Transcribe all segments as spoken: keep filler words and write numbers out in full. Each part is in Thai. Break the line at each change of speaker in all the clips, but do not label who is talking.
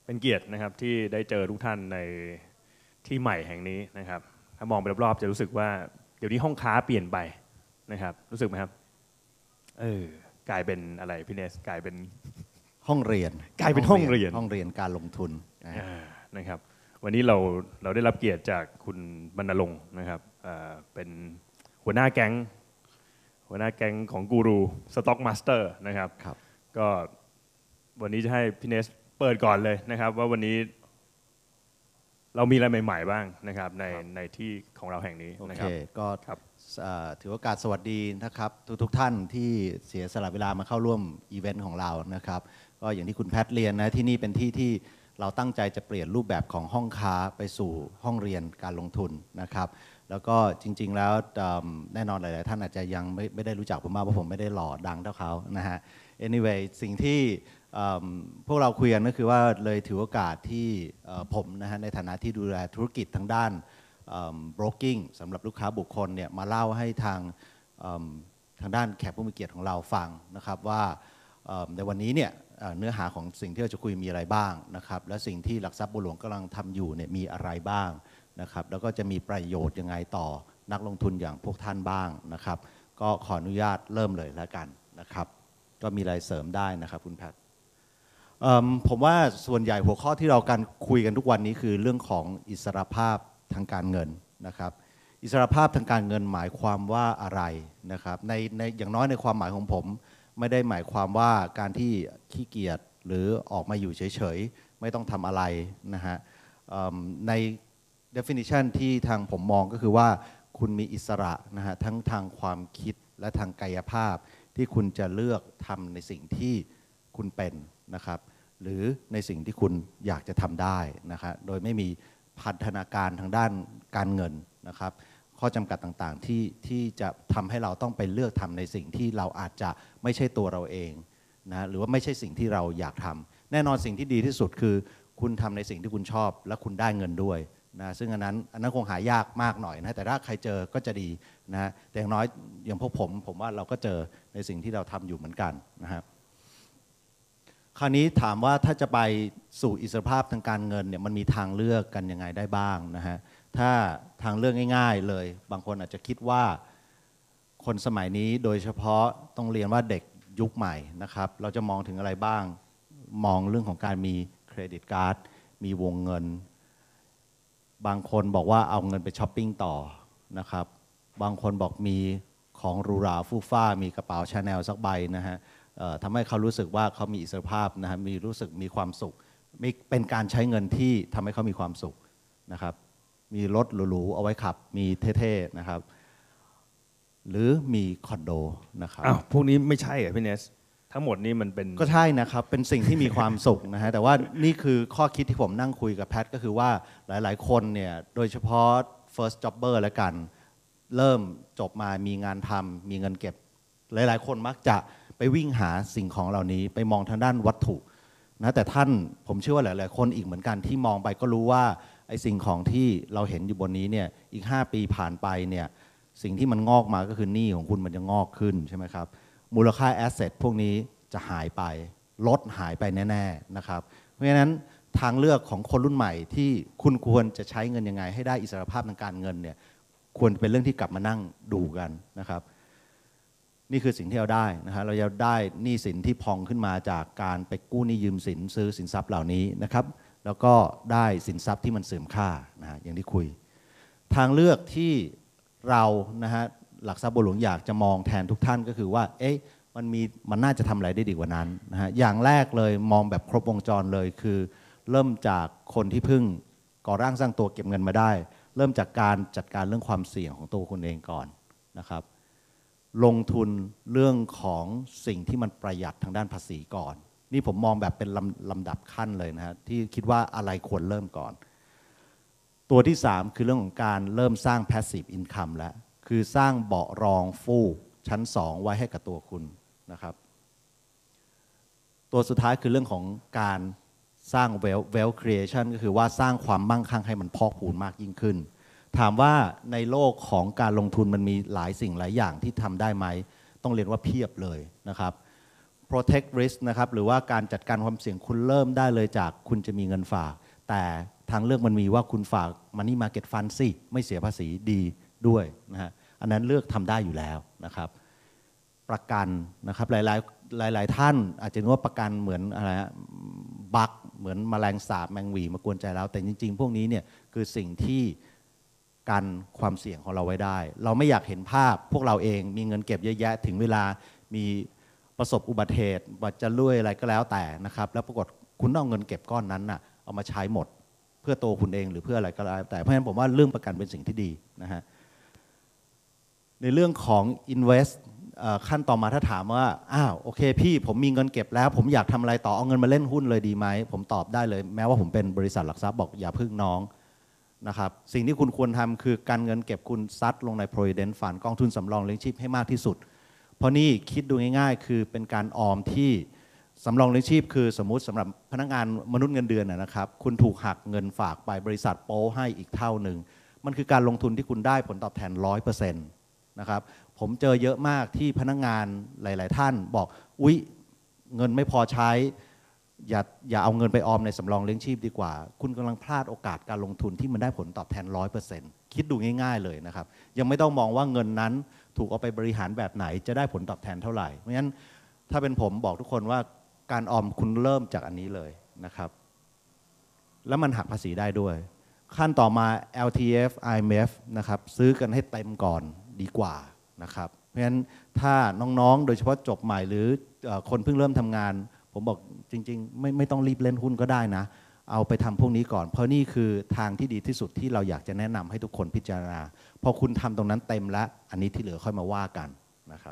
เป็นเกียรตินะครับที่ได้เจอทุกท่านในที่ใหม่แห่งนี้นะครับถ้ามองไปรอบๆจะรู้สึกว่าเดี๋ยวนี้ห้องค้าเปลี่ยนไปนะครับรู้สึกไหมครับเออกลายเป็นอะไรพี่เนสกลายเป็น
ห้องเรียน
กลายเป็นห้องเรียน
ห้องเรียนการลงทุน
นะครับวันนี้เราเราได้รับเกียรติจากคุณบรรณรงค์นะครับเป็นหัวหน้าแก๊งหัวหน้าแก๊งของกูรูสต็อกมาสเตอร์นะครับก็วันนี้จะให้พี่เนสเปิดก่อนเลยนะครับว่าวันนี้เรามีอะไรใหม่ๆบ้างนะครับในในที่ของเราแห่งนี้นะครับ
ก็ถือโอกาสสวัสดีนะครับทุกๆท่านที่เสียสละเวลามาเข้าร่วมอีเวนต์ของเรานะครับก็อย่างที่คุณแพทเรียนนะที่นี่เป็นที่ที่เราตั้งใจจะเปลี่ยนรูปแบบของห้องค้าไปสู่ห้องเรียนการลงทุนนะครับแล้วก็จริงๆแล้วแน่นอนหลายๆท่านอาจจะยังไม่ไม่ได้รู้จักผมมากเพราะผมไม่ได้หล่อดังเท่าเขานะฮะ anyway สิ่งที่พวกเราคุยกันก็คือว่าเลยถือโอกาสที่ผมนะฮะในฐานะที่ดูแลธุรกิจทางด้าน broking สำหรับลูกค้าบุคคลเนี่ยมาเล่าให้ทางทางด้านแขกผู้มีเกียรติของเราฟังนะครับว่าในวันนี้เนี่ยเนื้อหาของสิ่งที่เราจะคุยมีอะไรบ้างนะครับและสิ่งที่หลักทรัพย์บัวหลวงกำลังทำอยู่เนี่ยมีอะไรบ้างนะครับแล้วก็จะมีประโยชน์ยังไงต่อนักลงทุนอย่างพวกท่านบ้างนะครับก็ขออนุญาตเริ่มเลยแล้วกันนะครับก็มีอะไรเสริมได้นะครับคุณแพทผมว่าส่วนใหญ่หัวข้อที่เราการคุยกันทุกวันนี้คือเรื่องของอิสรภาพทางการเงินนะครับอิสรภาพทางการเงินหมายความว่าอะไรนะครับในในอย่างน้อยในความหมายของผมไม่ได้หมายความว่าการที่ขี้เกียจหรือออกมาอยู่เฉยๆไม่ต้องทำอะไรนะฮะใน definition ที่ทางผมมองก็คือว่าคุณมีอิสระนะฮะทั้งทางความคิดและทางกายภาพที่คุณจะเลือกทำในสิ่งที่คุณเป็นนะครับหรือในสิ่งที่คุณอยากจะทำได้นะครับโดยไม่มีพันธนาการทางด้านการเงินนะครับข้อจำกัดต่างๆที่ที่จะทำให้เราต้องไปเลือกทำในสิ่งที่เราอาจจะไม่ใช่ตัวเราเองนะหรือว่าไม่ใช่สิ่งที่เราอยากทำแน่นอนสิ่งที่ดีที่สุดคือคุณทำในสิ่งที่คุณชอบและคุณได้เงินด้วยนะซึ่งอันนั้นอันนั้นคงหายากมากหน่อยนะแต่ถ้าใครเจอก็จะดีนะแต่อย่างน้อยอย่างพวกผมผมว่าเราก็เจอในสิ่งที่เราทำอยู่เหมือนกันนะครับคราวนี้ถามว่าถ้าจะไปสู่อิสรภาพทางการเงินเนี่ยมันมีทางเลือกกันยังไงได้บ้างนะฮะถ้าทางเลือกง่ายๆเลยบางคนอาจจะคิดว่าคนสมัยนี้โดยเฉพาะต้องเรียนว่าเด็กยุคใหม่นะครับเราจะมองถึงอะไรบ้างมองเรื่องของการมีเครดิตการ์ดมีวงเงินบางคนบอกว่าเอาเงินไปช้อปปิ้งต่อนะครับบางคนบอกมีของหรูหราฟู่ฟ้ามีกระเป๋าชาแนลสักใบนะฮะทำให้เขารู้สึกว่าเขามีอิสรภาพนะฮะมีรู้สึกมีความสุขเป็นการใช้เงินที่ทำให้เขามีความสุขนะครับมีรถหรูๆเอาไว้ขับมีเท่ๆนะครับหรือมีคอนโดนะครับ
อ้าวพวกนี้ไม่ใช่เหรอพี่เนสทั้งหมดนี้มันเป็น
ก็ใช่นะครับเป็นสิ่งที่มีความสุขนะฮะแต่ว่านี่คือข้อคิดที่ผมนั่งคุยกับแพทก็คือว่าหลายๆคนเนี่ยโดยเฉพาะ first jobber แล้วกันเริ่มจบมามีงานทำมีเงินเก็บหลายๆคนมักจะไปวิ่งหาสิ่งของเหล่านี้ไปมองทางด้านวัตถุนะแต่ท่านผมเชื่อว่าหลายๆคนอีกเหมือนกันที่มองไปก็รู้ว่าไอ้สิ่งของที่เราเห็นอยู่บนนี้เนี่ยอีกห้าปีผ่านไปเนี่ยสิ่งที่มันงอกมาก็คือหนี้ของคุณมันจะงอกขึ้นใช่ไหมครับมูลค่าแอสเซทพวกนี้จะหายไปลดหายไปแน่ๆนะครับเพราะฉะนั้นทางเลือกของคนรุ่นใหม่ที่คุณควรจะใช้เงินยังไงให้ได้อิสรภาพทางการเงินเนี่ยควรเป็นเรื่องที่กลับมานั่งดูกันนะครับนี่คือสิ่งที่เราได้นะฮะเราจะได้หนี้สินที่พองขึ้นมาจากการไปกู้หนี้ยืมสินซื้อสินทรัพย์เหล่านี้นะครับแล้วก็ได้สินทรัพย์ที่มันเสื่อมค่านะฮะอย่างที่คุยทางเลือกที่เรานะฮะหลักทรัพย์บัวหลวงอยากจะมองแทนทุกท่านก็คือว่าเอ๊ะมันมีมันน่าจะทำอะไรได้ดีกว่านั้นนะฮะอย่างแรกเลยมองแบบครบวงจรเลยคือเริ่มจากคนที่เพิ่งก่อร่างสร้างตัวเก็บเงินมาได้เริ่มจากการจัดการเรื่องความเสี่ยงของตัวคุณเองก่อนนะครับลงทุนเรื่องของสิ่งที่มันประหยัดทางด้านภาษีก่อนนี่ผมมองแบบเป็นลำลำดับขั้นเลยนะฮะที่คิดว่าอะไรควรเริ่มก่อนตัวที่สามคือเรื่องของการเริ่มสร้าง passive income แล้วคือสร้างเบาะรองฟูกชั้นสองไว้ให้กับตัวคุณนะครับตัวสุดท้ายคือเรื่องของการสร้าง wealth wealth creation ก็คือว่าสร้างความมั่งคั่งให้มันพอกพูนมากยิ่งขึ้นถามว่าในโลกของการลงทุนมันมีหลายสิ่งหลายอย่างที่ทำได้ไหมต้องเรียนว่าเพียบเลยนะครับ protect risk นะครับหรือว่าการจัดการความเสี่ยงคุณเริ่มได้เลยจากคุณจะมีเงินฝากแต่ทางเลือกมันมีว่าคุณฝาก Money Market Fund สิไม่เสียภาษีดีด้วยนะฮะอันนั้นเลือกทำได้อยู่แล้วนะครับประกันนะครับหลายๆหลายๆท่านอาจจะนึกว่าประกันเหมือนอะไรบักเหมือนแมลงสาบแมงหวีมากวนใจแล้วแต่จริงๆพวกนี้เนี่ยคือสิ่งที่กันความเสี่ยงของเราไว้ได้เราไม่อยากเห็นภาพพวกเราเองมีเงินเก็บเยอะแยะถึงเวลามีประสบอุบัติเหตุว่าจะลุยอะไรก็แล้วแต่นะครับแล้วปรากฏคุณต้องเอาเงินเก็บก้อนนั้นน่ะเอามาใช้หมดเพื่อตัวคุณเองหรือเพื่ออะไรก็แล้วแต่เพราะฉะนั้นผมว่าเรื่องประกันเป็นสิ่งที่ดีนะฮะในเรื่องของ invest ขั้นต่อมาถ้าถามว่าอ้าวโอเคพี่ผมมีเงินเก็บแล้วผมอยากทำอะไรต่อเอาเงินมาเล่นหุ้นเลยดีไหมผมตอบได้เลยแม้ว่าผมเป็นบริษัทหลักทรัพย์บอกอย่าพึ่งน้องนะครับสิ่งที่คุณควรทำคือการเงินเก็บคุณซัดลงใน provident fund กองทุนสำรองเลี้ยงชีพให้มากที่สุดเพราะนี่คิดดูง่ายๆคือเป็นการออมที่สำรองเลี้ยงชีพคือสมมุติสำหรับพนักงานมนุษย์เงินเดือนนะครับคุณถูกหักเงินฝากไปบริษัทโป้ให้อีกเท่าหนึ่งมันคือการลงทุนที่คุณได้ผลตอบแทน ร้อยเปอร์เซ็นต์ นะครับผมเจอเยอะมากที่พนักงานหลายๆท่านบอกอุ๊ยเงินไม่พอใช้อย่าอย่าเอาเงินไปออมในสำรองเลี้ยงชีพดีกว่าคุณกำลังพลาดโอกาสการลงทุนที่มันได้ผลตอบแทน ร้อยเปอร์เซ็นต์ คิดดูง่ายๆเลยนะครับยังไม่ต้องมองว่าเงินนั้นถูกเอาไปบริหารแบบไหนจะได้ผลตอบแทนเท่าไหร่เพราะฉะนั้นถ้าเป็นผมบอกทุกคนว่าการออมคุณเริ่มจากอันนี้เลยนะครับแล้วมันหักภาษีได้ด้วยขั้นต่อมา แอล ที เอฟ ไอ เอ็ม เอฟ นะครับซื้อกันให้เต็มก่อนดีกว่านะครับเพราะฉะนั้นถ้าน้องๆโดยเฉพาะจบใหม่หรือคนเพิ่งเริ่มทำงานผมบอกจริงๆไม่ไม่ต้องรีบเล่นหุ้นก็ได้นะเอาไปทำพวกนี้ก่อนเพราะนี่คือทางที่ดีที่สุดที่เราอยากจะแนะนำให้ทุกคนพิจารณาพอคุณทำตรงนั้นเต็มแล้วอันนี้ที่เหลือค่อยมาว่ากันนะครับ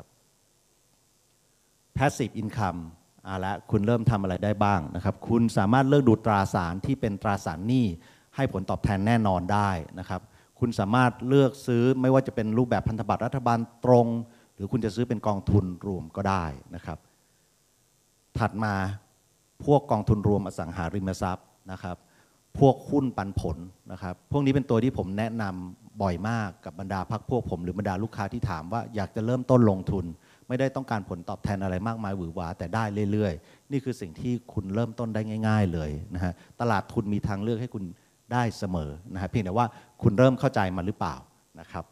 Passive Income อ่าละคุณเริ่มทำอะไรได้บ้างนะครับคุณสามารถเลือกดูตราสารที่เป็นตราสารหนี้ให้ผลตอบแทนแน่นอนได้นะครับคุณสามารถเลือกซื้อไม่ว่าจะเป็นรูปแบบพันธบัตรรัฐบาลตรงหรือคุณจะซื้อเป็นกองทุนรวมก็ได้นะครับถัดมาพวกกองทุนรวมอสังหาริมทรัพย์นะครับพวกหุ้นปันผลนะครับพวกนี้เป็นตัวที่ผมแนะนำบ่อยมากกับบรรดาพรรคพวกผมหรือบรรดาลูกค้าที่ถามว่าอยากจะเริ่มต้นลงทุนไม่ได้ต้องการผลตอบแทนอะไรมากมายหวือหวาแต่ได้เรื่อยๆนี่คือสิ่งที่คุณเริ่มต้นได้ง่ายๆเลยนะฮะตลาดทุนมีทางเลือกให้คุณได้เสมอนะฮะเพียงแต่ว่าคุณเริ่มเข้าใจมันหรือเปล่านะครับ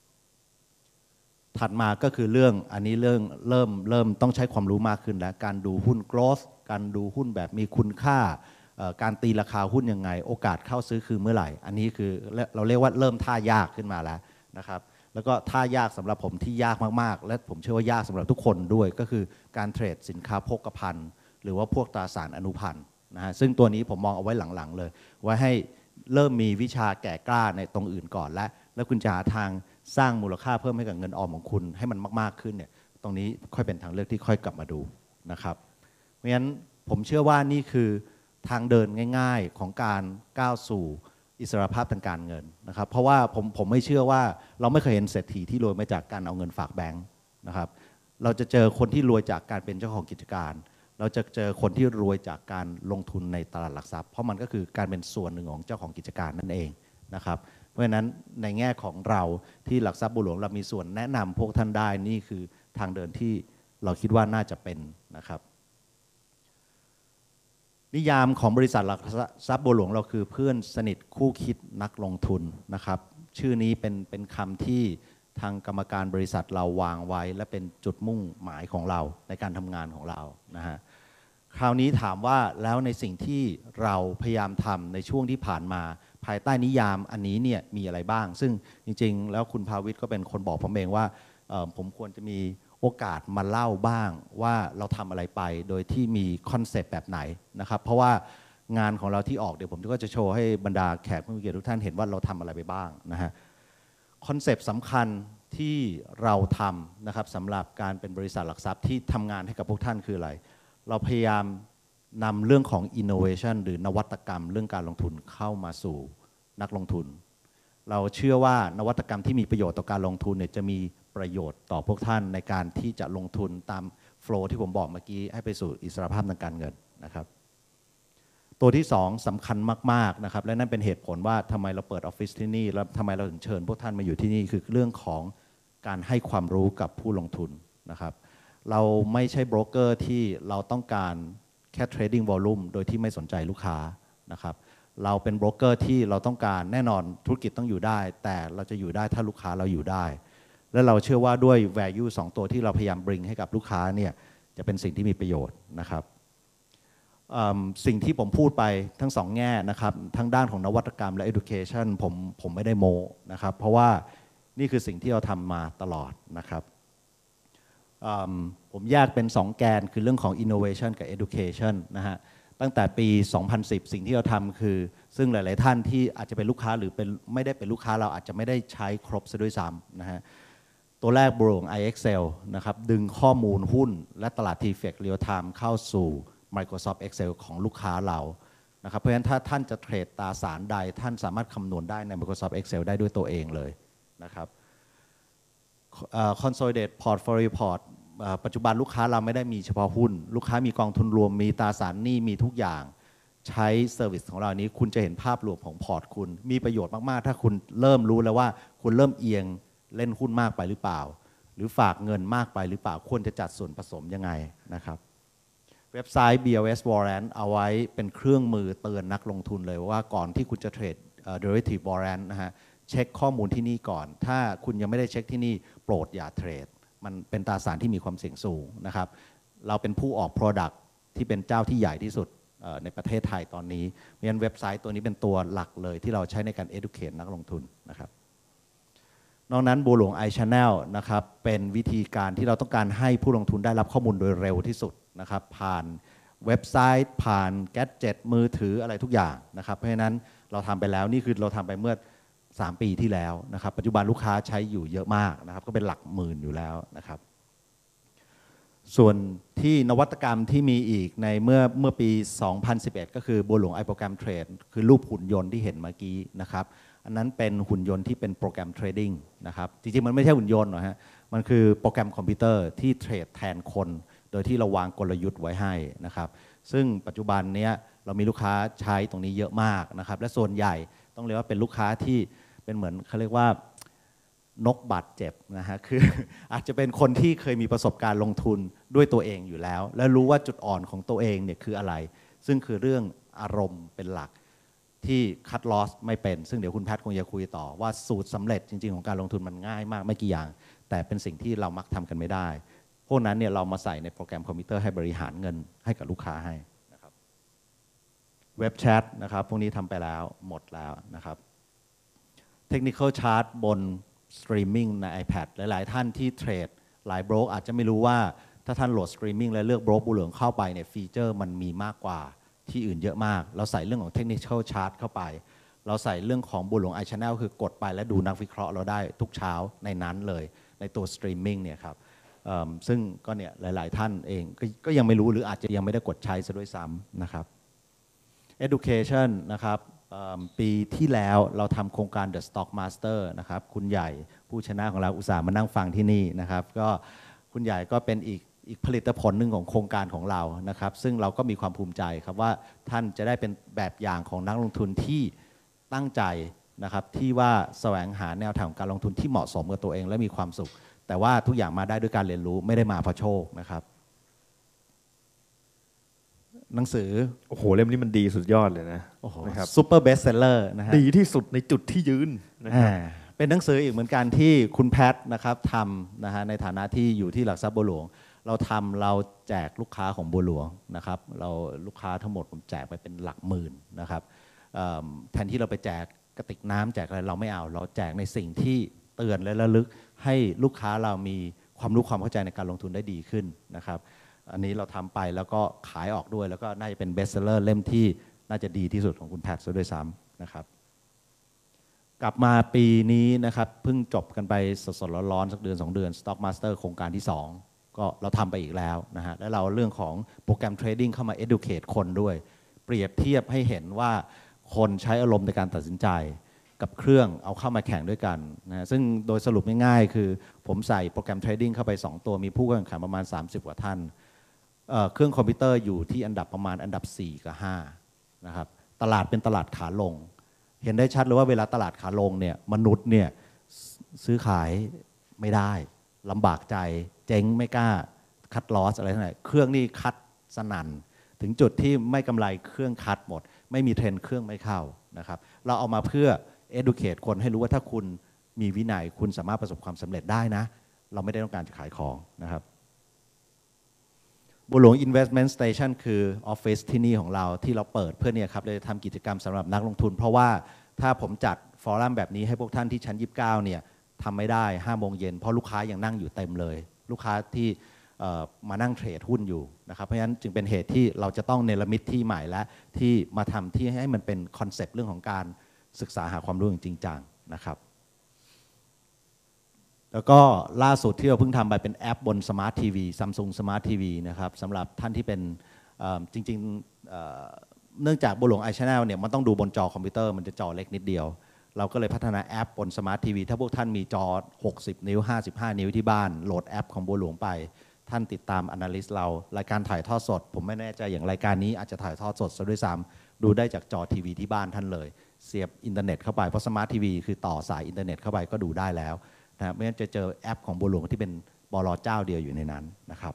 ถัดมาก็คือเรื่องอันนี้เรื่องเริ่มเริ่มต้องใช้ความรู้มากขึ้นแล้วการดูหุ้น growth การดูหุ้นแบบมีคุณค่าการตีราคาหุ้นยังไงโอกาสเข้าซื้อคือเมื่อไหร่อันนี้คือเราเรียกว่าเริ่มท่ายากขึ้นมาแล้วนะครับแล้วก็ท่ายากสำหรับผมที่ยากมากๆและผมเชื่อว่ายากสำหรับทุกคนด้วยก็คือการเทรดสินค้าโภคภัณฑ์หรือว่าพวกตราสารอนุพันธ์นะฮะซึ่งตัวนี้ผมมองเอาไว้หลังๆเลยไว้ให้เริ่มมีวิชาแก่กล้าในตรงอื่นก่อนและแล้วคุณจะหาทางสร้างมูลค่าเพิ่มให้กับเงินออมของคุณให้มันมากๆขึ้นเนี่ยตรงนี้ค่อยเป็นทางเลือกที่ค่อยกลับมาดูนะครับเพราะฉะนั้นผมเชื่อว่านี่คือทางเดินง่ายๆของการก้าวสู่อิสรภาพทางการเงินนะครับเพราะว่าผมผมไม่เชื่อว่าเราไม่เคยเห็นเศรษฐีที่รวยมาจากการเอาเงินฝากแบงค์นะครับเราจะเจอคนที่รวยจากการเป็นเจ้าของกิจการเราจะเจอคนที่รวยจากการลงทุนในตลาดหลักทรัพย์เพราะมันก็คือการเป็นส่วนหนึ่งของเจ้าของกิจการนั่นเองนะครับเพราะฉะนั้นในแง่ของเราที่หลักทรัพย์บัวหลวงเรามีส่วนแนะนำพวกท่านได้นี่คือทางเดินที่เราคิดว่าน่าจะเป็นนะครับนิยามของบริษัทหลักทรัพย์บัวหลวงเราคือเพื่อนสนิทคู่คิดนักลงทุนนะครับชื่อนี้เป็นเป็นคำที่ทางกรรมการบริษัทเราวางไว้และเป็นจุดมุ่งหมายของเราในการทำงานของเรานะฮะคราวนี้ถามว่าแล้วในสิ่งที่เราพยายามทำในช่วงที่ผ่านมาภายใต้นิยามอันนี้เนี่ยมีอะไรบ้างซึ่งจริงๆแล้วคุณภาวิทย์ก็เป็นคนบอกผมเองว่าผมควรจะมีโอกาสมาเล่าบ้างว่าเราทำอะไรไปโดยที่มีคอนเซปต์แบบไหนนะครับเพราะว่างานของเราที่ออกเดี๋ยวผมก็จะโชว์ให้บรรดาแขกผู้มีเกียรติทุกท่านเห็นว่าเราทำอะไรไปบ้างนะฮะคอนเซปต์สำคัญที่เราทำนะครับสำหรับการเป็นบริษัทหลักทรัพย์ที่ทำงานให้กับพวกท่านคืออะไรเราพยายามนำเรื่องของ innovation หรือนวัตกรรมเรื่องการลงทุนเข้ามาสู่นักลงทุนเราเชื่อว่านวัตกรรมที่มีประโยชน์ต่อการลงทุนเนี่ยจะมีประโยชน์ต่อพวกท่านในการที่จะลงทุนตามโฟลว์ที่ผมบอกเมื่อกี้ให้ไปสู่อิสรภาพทางการเงินนะครับตัวที่สองสำคัญมากๆนะครับและนั่นเป็นเหตุผลว่าทำไมเราเปิดออฟฟิศที่นี่แล้วทำไมเราถึงเชิญพวกท่านมาอยู่ที่นี่คือเรื่องของการให้ความรู้กับผู้ลงทุนนะครับเราไม่ใช่โบรกเกอร์ที่เราต้องการแค่ trading volume โดยที่ไม่สนใจลูกค้านะครับเราเป็นโบรกเกอร์ที่เราต้องการแน่นอนธุรกิจต้องอยู่ได้แต่เราจะอยู่ได้ถ้าลูกค้าเราอยู่ได้และเราเชื่อว่าด้วย value สองตัวที่เราพยายาม bring ให้กับลูกค้าเนี่ยจะเป็นสิ่งที่มีประโยชน์นะครับสิ่งที่ผมพูดไปทั้งสองแง่นะครับทั้งด้านของนวัตกรรมและ education ผมผมไม่ได้โม้นะครับเพราะว่านี่คือสิ่งที่เราทำมาตลอดนะครับผมแยกเป็นสองแกนคือเรื่องของ innovation กับ education นะฮะตั้งแต่ปี สองพันสิบ สิ่งที่เราทำคือซึ่งหลายๆท่านที่อาจจะเป็นลูกค้าหรือเป็นไม่ได้เป็นลูกค้าเราอาจจะไม่ได้ใช้ครบซะด้วยซ้ำนะฮะตัวแรกบรูของ ไอ เอ็กเซล นะครับดึงข้อมูลหุ้นและตลาด ที เอฟ อี ซี Real Time เข้าสู่ Microsoft Excel ของลูกค้าเรานะครับเพราะฉะนั้นถ้าท่านจะเทรดตราสารใดท่านสามารถคำนวณได้ใน Microsoft Excel ได้ด้วยตัวเองเลยนะครับ Consolidate Portfolio Report ปัจจุบันลูกค้าเราไม่ได้มีเฉพาะหุ้นลูกค้ามีกองทุนรวมมีตราสารหนี้มีทุกอย่างใช้เซอร์วิสของเรานี้คุณจะเห็นภาพรวมของพอร์ตคุณมีประโยชน์มากๆถ้าคุณเริ่มรู้แล้วว่าคุณเริ่มเอียงเล่นหุ้นมากไปหรือเปล่าหรือฝากเงินมากไปหรือเปล่าควรจะจัดส่วนผสมยังไงนะครับเว็บไซต์ บี แอล เอส Warrant เอาไว้เป็นเครื่องมือเตือนนักลงทุนเลยว่าก่อนที่คุณจะเทรด derivative warrant นะฮะเช็คข้อมูลที่นี่ก่อนถ้าคุณยังไม่ได้เช็คที่นี่โปรดอย่าเทรดมันเป็นตราสารที่มีความเสี่ยงสูงนะครับเราเป็นผู้ออก Product ที่เป็นเจ้าที่ใหญ่ที่สุดในประเทศไทยตอนนี้เพราะฉะนั้นเว็บไซต์ตัวนี้เป็นตัวหลักเลยที่เราใช้ในการ educate นักลงทุนนะครับนอกนั้นบัวหลวง iChannel นะครับเป็นวิธีการที่เราต้องการให้ผู้ลงทุนได้รับข้อมูลโดยเร็วที่สุดนะครับผ่านเว็บไซต์ผ่านแกดเจ็ตมือถืออะไรทุกอย่างนะครับเพราะฉะนั้นเราทำไปแล้วนี่คือเราทำไปเมื่อสามปีที่แล้วนะครับปัจจุบันลูกค้าใช้อยู่เยอะมากนะครับก็เป็นหลักหมื่นอยู่แล้วนะครับส่วนที่นวัตกรรมที่มีอีกในเมื่อเมื่อปี สองพันสิบเอ็ด ก็คือบัวหลวง iProgram Trade คือรูปหุ่นยนต์ที่เห็นเมื่อกี้นะครับอันนั้นเป็นหุ่นยนต์ที่เป็นโปรแกรมเทรดดิ้งนะครับจริงๆมันไม่ใช่หุ่นยนต์หรอกฮะมันคือโปรแกรมคอมพิวเตอร์ที่เทรดแทนคนโดยที่เราวางกลยุทธ์ไว้ให้นะครับซึ่งปัจจุบันนี้เรามีลูกค้าใช้ตรงนี้เยอะมากนะครับและส่วนใหญ่ต้องเรียกว่าเป็นลูกค้าที่เป็นเหมือนเขาเรียกว่านกบาดเจ็บนะฮะคืออาจจะเป็นคนที่เคยมีประสบการณ์ลงทุนด้วยตัวเองอยู่แล้วและรู้ว่าจุดอ่อนของตัวเองเนี่ยคืออะไรซึ่งคือเรื่องอารมณ์เป็นหลักที่คัดลอสไม่เป็นซึ่งเดี๋ยวคุณแพทย์คงจะคุยต่อว่าสูตรสำเร็จจริงๆของการลงทุนมันง่ายมากไม่กี่อย่างแต่เป็นสิ่งที่เรามักทำกันไม่ได้พวกนั้นเนี่ยเรามาใส่ในโปรแกรมคอมพิวเตอร์ให้บริหารเงินให้กับลูกค้าให้นะครับเว็บแชทนะครับพวกนี้ทำไปแล้วหมดแล้วนะครับเทคนิคอลชาร์ตบนสตรีมมิ่งใน iPad หลายๆท่านที่เทรดหลายโบรกอาจจะไม่รู้ว่าถ้าท่านโหลดสตรีมมิ่งและเลือกโบรกบัวหลวงเข้าไปเนี่ยฟีเจอร์มันมีมากกว่าที่อื่นเยอะมากเราใส่เรื่องของเทคนิคอลชาร์ตเข้าไปเราใส่เรื่องของบัวหลวง iChannel คือกดไปและดูนักวิเคราะห์เราได้ทุกเช้าในนั้นเลยในตัวสตรีมมิ่งเนี่ยครับซึ่งก็เนี่ยหลายๆท่านเองกก็ยังไม่รู้หรืออาจจะยังไม่ได้กดใช้ซะด้วยซ้ำนะครับ education นะครับปีที่แล้วเราทำโครงการ The Stock Master นะครับคุณใหญ่ผู้ชนะของเราอุตส่าห์มานั่งฟังที่นี่นะครับก็คุณใหญ่ก็เป็นอีกอีกผลิตผลหนึ่งของโครงการของเรานะครับซึ่งเราก็มีความภูมิใจครับว่าท่านจะได้เป็นแบบอย่างของนักลงทุนที่ตั้งใจนะครับที่ว่าแสวงหาแนวทางการลงทุนที่เหมาะสมกับตัวเองและมีความสุขแต่ว่าทุกอย่างมาได้ด้วยการเรียนรู้ไม่ได้มาเพราะโชคนะครับหนังสือ
โอ้โหเล่มนี้มันดีสุดยอดเลยนะ
โอ้โหซูเปอร์เบสเซลเลอร์นะฮะ
ดีที่สุดในจุดที่ยืนนะครับ
เป็นหนังสืออีกเหมือนกันที่คุณแพทนะครับทำนะฮะในฐานะที่อยู่ที่หลักทรัพย์บัวหลวงเราทำเราแจกลูกค้าของบัวหลวงนะครับเราลูกค้าทั้งหมดผมแจกไปเป็นหลักหมื่นนะครับแทนที่เราไปแจกกระติกน้ำแจกอะไรเราไม่เอาเราแจกในสิ่งที่เตือนและระลึกให้ลูกค้าเรามีความรู้ความเข้าใจในการลงทุนได้ดีขึ้นนะครับอันนี้เราทำไปแล้วก็ขายออกด้วยแล้วก็น่าจะเป็นเบสเซลเลอร์เล่มที่น่าจะดีที่สุดของคุณแพทซะด้วยซ้ำนะครับกลับมาปีนี้นะครับเพิ่งจบกันไปสดๆร้อนๆสักเดือนสองเดือน Stock Master โครงการที่สองก็เราทำไปอีกแล้วนะฮะและเราเรื่องของโปรแกรมเทรดดิ้งเข้ามา educate คนด้วยเปรียบเทียบให้เห็นว่าคนใช้อารมณ์ในการตัดสินใจกับเครื่องเอาเข้ามาแข่งด้วยกันนะซึ่งโดยสรุปง่ายๆคือผมใส่โปรแกรมเทรดดิ้งเข้าไปสองตัวมีผู้แข่งขันประมาณสามสิบกว่าท่านเครื่องคอมพิวเตอร์อยู่ที่อันดับประมาณอันดับสี่กับห้านะครับตลาดเป็นตลาดขาลงเห็นได้ชัดเลยว่าเวลาตลาดขาลงเนี่ยมนุษย์เนี่ยซื้อขายไม่ได้ลำบากใจเจ๊งไม่กล้าคัดลอสอะไรทั้งหลายเครื่องนี่คัดสนั่นถึงจุดที่ไม่กำไรเครื่องคัดหมดไม่มีเทรนเครื่องไม่เข้านะครับเราเอามาเพื่อ educate คนให้รู้ว่าถ้าคุณมีวินัยคุณสามารถประสบความสำเร็จได้นะเราไม่ได้ต้องการจะขายของนะครับบัวหลวง Investment Station คือออฟฟิศที่นี่ของเราที่เราเปิดเพื่อเนี่ยครับเลยทำกิจกรรมสำหรับนักลงทุนเพราะว่าถ้าผมจัดฟอรัมแบบนี้ให้พวกท่านที่ชั้นยี่สิบเก้าเนี่ยทำไม่ได้ห้าโมงเย็นเพราะลูกค้ายังนั่งอยู่เต็มเลยลูกค้าที่มานั่งเทรดหุ้นอยู่นะครับเพราะฉะนั้นจึงเป็นเหตุที่เราจะต้องเนรมิตที่ใหม่และที่มาทำที่ให้มันเป็นคอนเซปต์เรื่องของการศึกษาหาความรู้อย่างจริงจังนะครับแล้วก็ล่าสุดที่เราเพิ่งทำไปเป็นแอปบน Smart ที วี Samsung Smart ที วี นะครับสำหรับท่านที่เป็นจริงๆเนื่องจากบัวหลวง iChannel เนี่ยมันต้องดูบนจอคอมพิวเตอร์มันจะจอเล็กนิดเดียวเราก็เลยพัฒนาแอปบน Smart ที วี ถ้าพวกท่านมีจอหกสิบนิ้วห้าสิบห้านิ้วที่บ้านโหลดแอปของบัวหลวงไปท่านติดตาม Analyst เรารายการถ่ายทอดสดผมไม่แน่ใจอย่างรายการนี้อาจจะถ่ายทอดสดซะด้วยซ้ำดูได้จากจอทีวีที่บ้านท่านเลยเสียบอินเทอร์เน็ตเข้าไปเพราะ Smart ที วี คือต่อสายอินเทอร์เน็ตเข้าไปก็ดูได้แล้วนะไม่งั้นจะเจอแอปของบัวหลวงที่เป็นบล.เจ้าเดียวอยู่ในนั้นนะครับ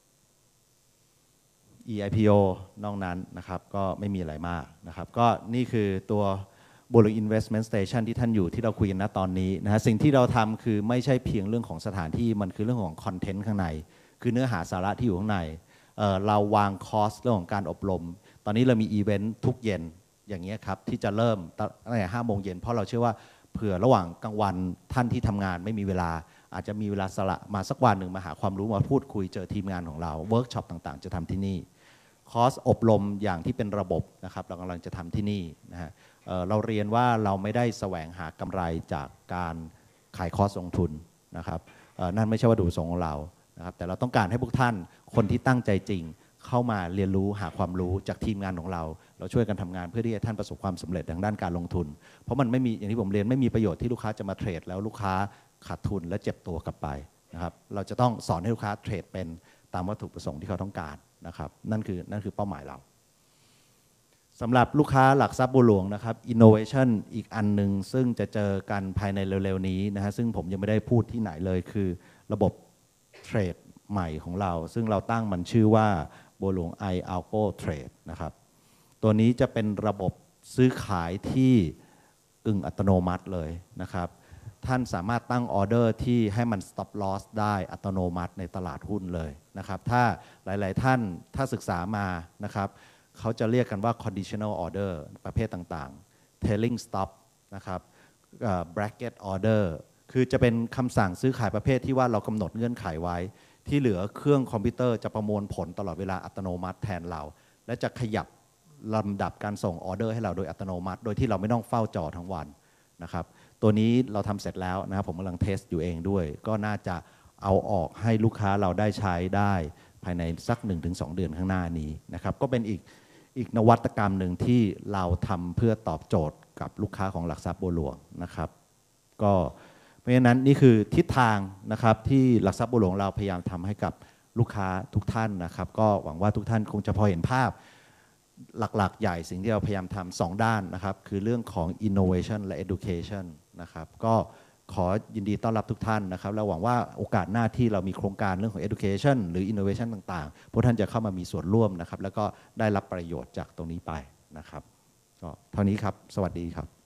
อี ไอ พี โอ นอกนั้นนะครับก็ไม่มีอะไรมากนะครับก็นี่คือตัวบัวหลวง Investment Station ที่ท่านอยู่ที่เราคุยกันณตอนนี้นะฮะสิ่งที่เราทำคือไม่ใช่เพียงเรื่องของสถานที่มันคือเรื่องของคอนเทนต์ข้างในคือเนื้อหาสาระที่อยู่ข้างใน เอ่อ เราวางคอร์สเรื่องของการอบรมตอนนี้เรามีอีเวนต์ทุกเย็นอย่างเงี้ยครับที่จะเริ่มตั้งแต่ห้าโมงเย็นเพราะเราเชื่อว่าเผื่อระหว่างกลางวันท่านที่ทำงานไม่มีเวลาอาจจะมีเวลาสละมาสักวันหนึ่งมาหาความรู้มาพูดคุยเจอทีมงานของเราเวิร์กช็อปต่างๆจะทำที่นี่คอร์สอบรมอย่างที่เป็นระบบนะครับเรากำลังจะทำที่นี่นะฮะ เอ่อ เราเรียนว่าเราไม่ได้แสวงหากำไรจากการขายคอร์สลงทุนนะครับนั่นไม่ใช่วัตถุประสงค์ของเรานะครับแต่เราต้องการให้พวกท่านคนที่ตั้งใจจริงเข้ามาเรียนรู้หาความรู้จากทีมงานของเราเราช่วยกันทำงานเพื่อที่ให้ท่านประสบความสำเร็จทางด้านการลงทุนเพราะมันไม่มีอย่างที่ผมเรียนไม่มีประโยชน์ที่ลูกค้าจะมาเทรดแล้วลูกค้าขาดทุนและเจ็บตัวกลับไปนะครับเราจะต้องสอนให้ลูกค้าเทรดเป็นตามวัตถุประสงค์ที่เขาต้องการนะครับนั่นคือนั่นคือเป้าหมายเราสำหรับลูกค้าหลักทรัพย์บัวหลวงนะครับ innovation อีกอันหนึ่งซึ่งจะเจอกันภายในเร็วๆนี้นะฮะซึ่งผมยังไม่ได้พูดที่ไหนเลยคือระบบเทรดใหม่ของเราซึ่งเราตั้งมันชื่อว่าบัวหลวง iAlgo Trade นะครับตัวนี้จะเป็นระบบซื้อขายที่กึ่งอัตโนมัติเลยนะครับท่านสามารถตั้งออเดอร์ที่ให้มัน stop loss ได้อัตโนมัติในตลาดหุ้นเลยนะครับถ้าหลายๆท่านถ้าศึกษามานะครับเขาจะเรียกกันว่า conditional order ประเภทต่างๆ trailing stop นะครับ bracket order คือจะเป็นคำสั่งซื้อขายประเภทที่ว่าเรากำหนดเงื่อนไขไว้ที่เหลือเครื่องคอมพิวเตอร์จะประมวลผลตลอดเวลาอัตโนมัติแทนเราและจะขยับลำดับการส่งออเดอร์ให้เราโดยอัตโนมัติโดยที่เราไม่ต้องเฝ้าจอทั้งวันนะครับตัวนี้เราทำเสร็จแล้วนะครับผมกำลังเทสอยู่เองด้วยก็น่าจะเอาออกให้ลูกค้าเราได้ใช้ได้ภายในสัก หนึ่งถึงสอง เดือนข้างหน้านี้นะครับก็เป็นอีกอีกนวัตกรรมหนึ่งที่เราทำเพื่อตอบโจทย์กับลูกค้าของหลักทรัพย์บัวหลวงนะครับก็เพราะฉะนั้นนี่คือทิศทางนะครับที่หลักทรัพย์บัวหลวงเราพยายามทำให้กับลูกค้าทุกท่านนะครับก็หวังว่าทุกท่านคงจะพอเห็นภาพหลักๆใหญ่สิ่งที่เราพยายามทำสองด้านนะครับคือเรื่องของ innovation และ education นะครับก็ขอยินดีต้อนรับทุกท่านนะครับและหวังว่าโอกาสหน้าที่เรามีโครงการเรื่องของ education หรือ innovation ต่างๆพวกท่านจะเข้ามามีส่วนร่วมนะครับแล้วก็ได้รับประโยชน์จากตรงนี้ไปนะครับก็เท่านี้ครับสวัสดีครับ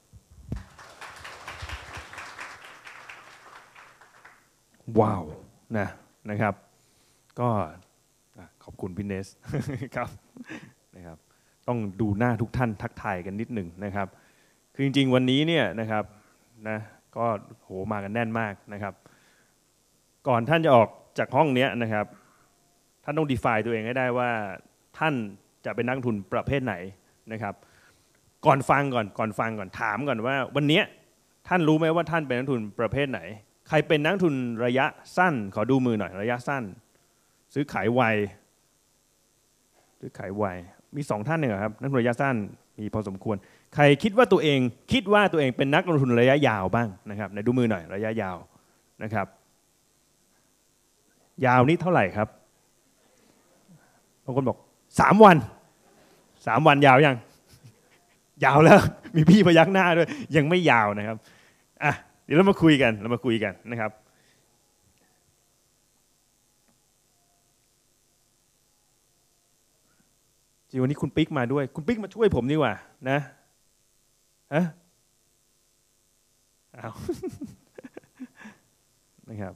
ว้าวนะนะครับก็ขอบคุณพี่เนส ครับนะครับต้องดูหน้าทุกท่านทักทายกันนิดหนึ่งนะครับคือจริงๆวันนี้เนี่ยนะครับนะก็โหมากันแน่นมากนะครับก่อนท่านจะออกจากห้องนี้นะครับท่านต้อง define ตัวเองให้ได้ว่าท่านจะเป็นนักลงทุนประเภทไหนนะครับก่อนฟังก่อนก่อนฟังก่อนถามก่อนว่าวันนี้ท่านรู้ไหมว่าท่านเป็นนักลงทุนประเภทไหนใครเป็นนักลงทุนระยะสั้นขอดูมือหน่อยระยะสั้นซื้อขายไวซื้อขายไวมีสองท่านเนี่ยครับนักลงทุนระยะสั้นมีพอสมควรใครคิดว่าตัวเองคิดว่าตัวเองเป็นนักลงทุนระยะยาวบ้างนะครับไหนดูมือหน่อยระยะยาวนะครับยาวนี้เท่าไหร่ครับบางคนบอกสามวันสามวันยาวยังยาวแล้วมีพี่พยักหน้าด้วยยังไม่ยาวนะครับอ่ะเดี๋ยวเรามาคุยกันเรามาคุยกันนะครับจริงวันนี้คุณปิ๊กมาด้วยคุณปิ๊กมาช่วยผมดีกว่านะฮะอ้าว นะครับ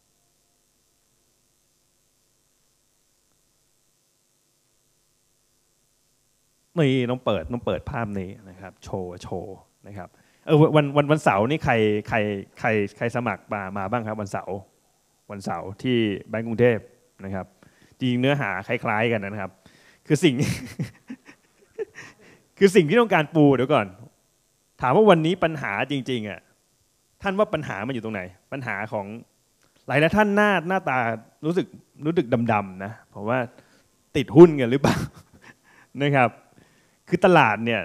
นี่ต้องเปิดต้องเปิดภาพนี้นะครับโชว์โชว์นะครับเออวันวันวันเสาร์นี่ใครใครใครใครสมัครมามาบ้างครับวันเสาร์วันเสาร์ที่แบงก์กรุงเทพนะครับจริงเนื้อหาคล้ายๆกันนะครับคือสิ่ง คือสิ่งที่ต้องการปูเดี๋ยวก่อนถามว่าวันนี้ปัญหาจริงๆอ่ะท่านว่าปัญหามันอยู่ตรงไหนปัญหาของหลายท่านหน้าหน้าตารู้สึกรู้สึกดำๆนะเพราะว่าติดหุ้นกันหรือเปล่า นะครับคือตลาดเนี่ย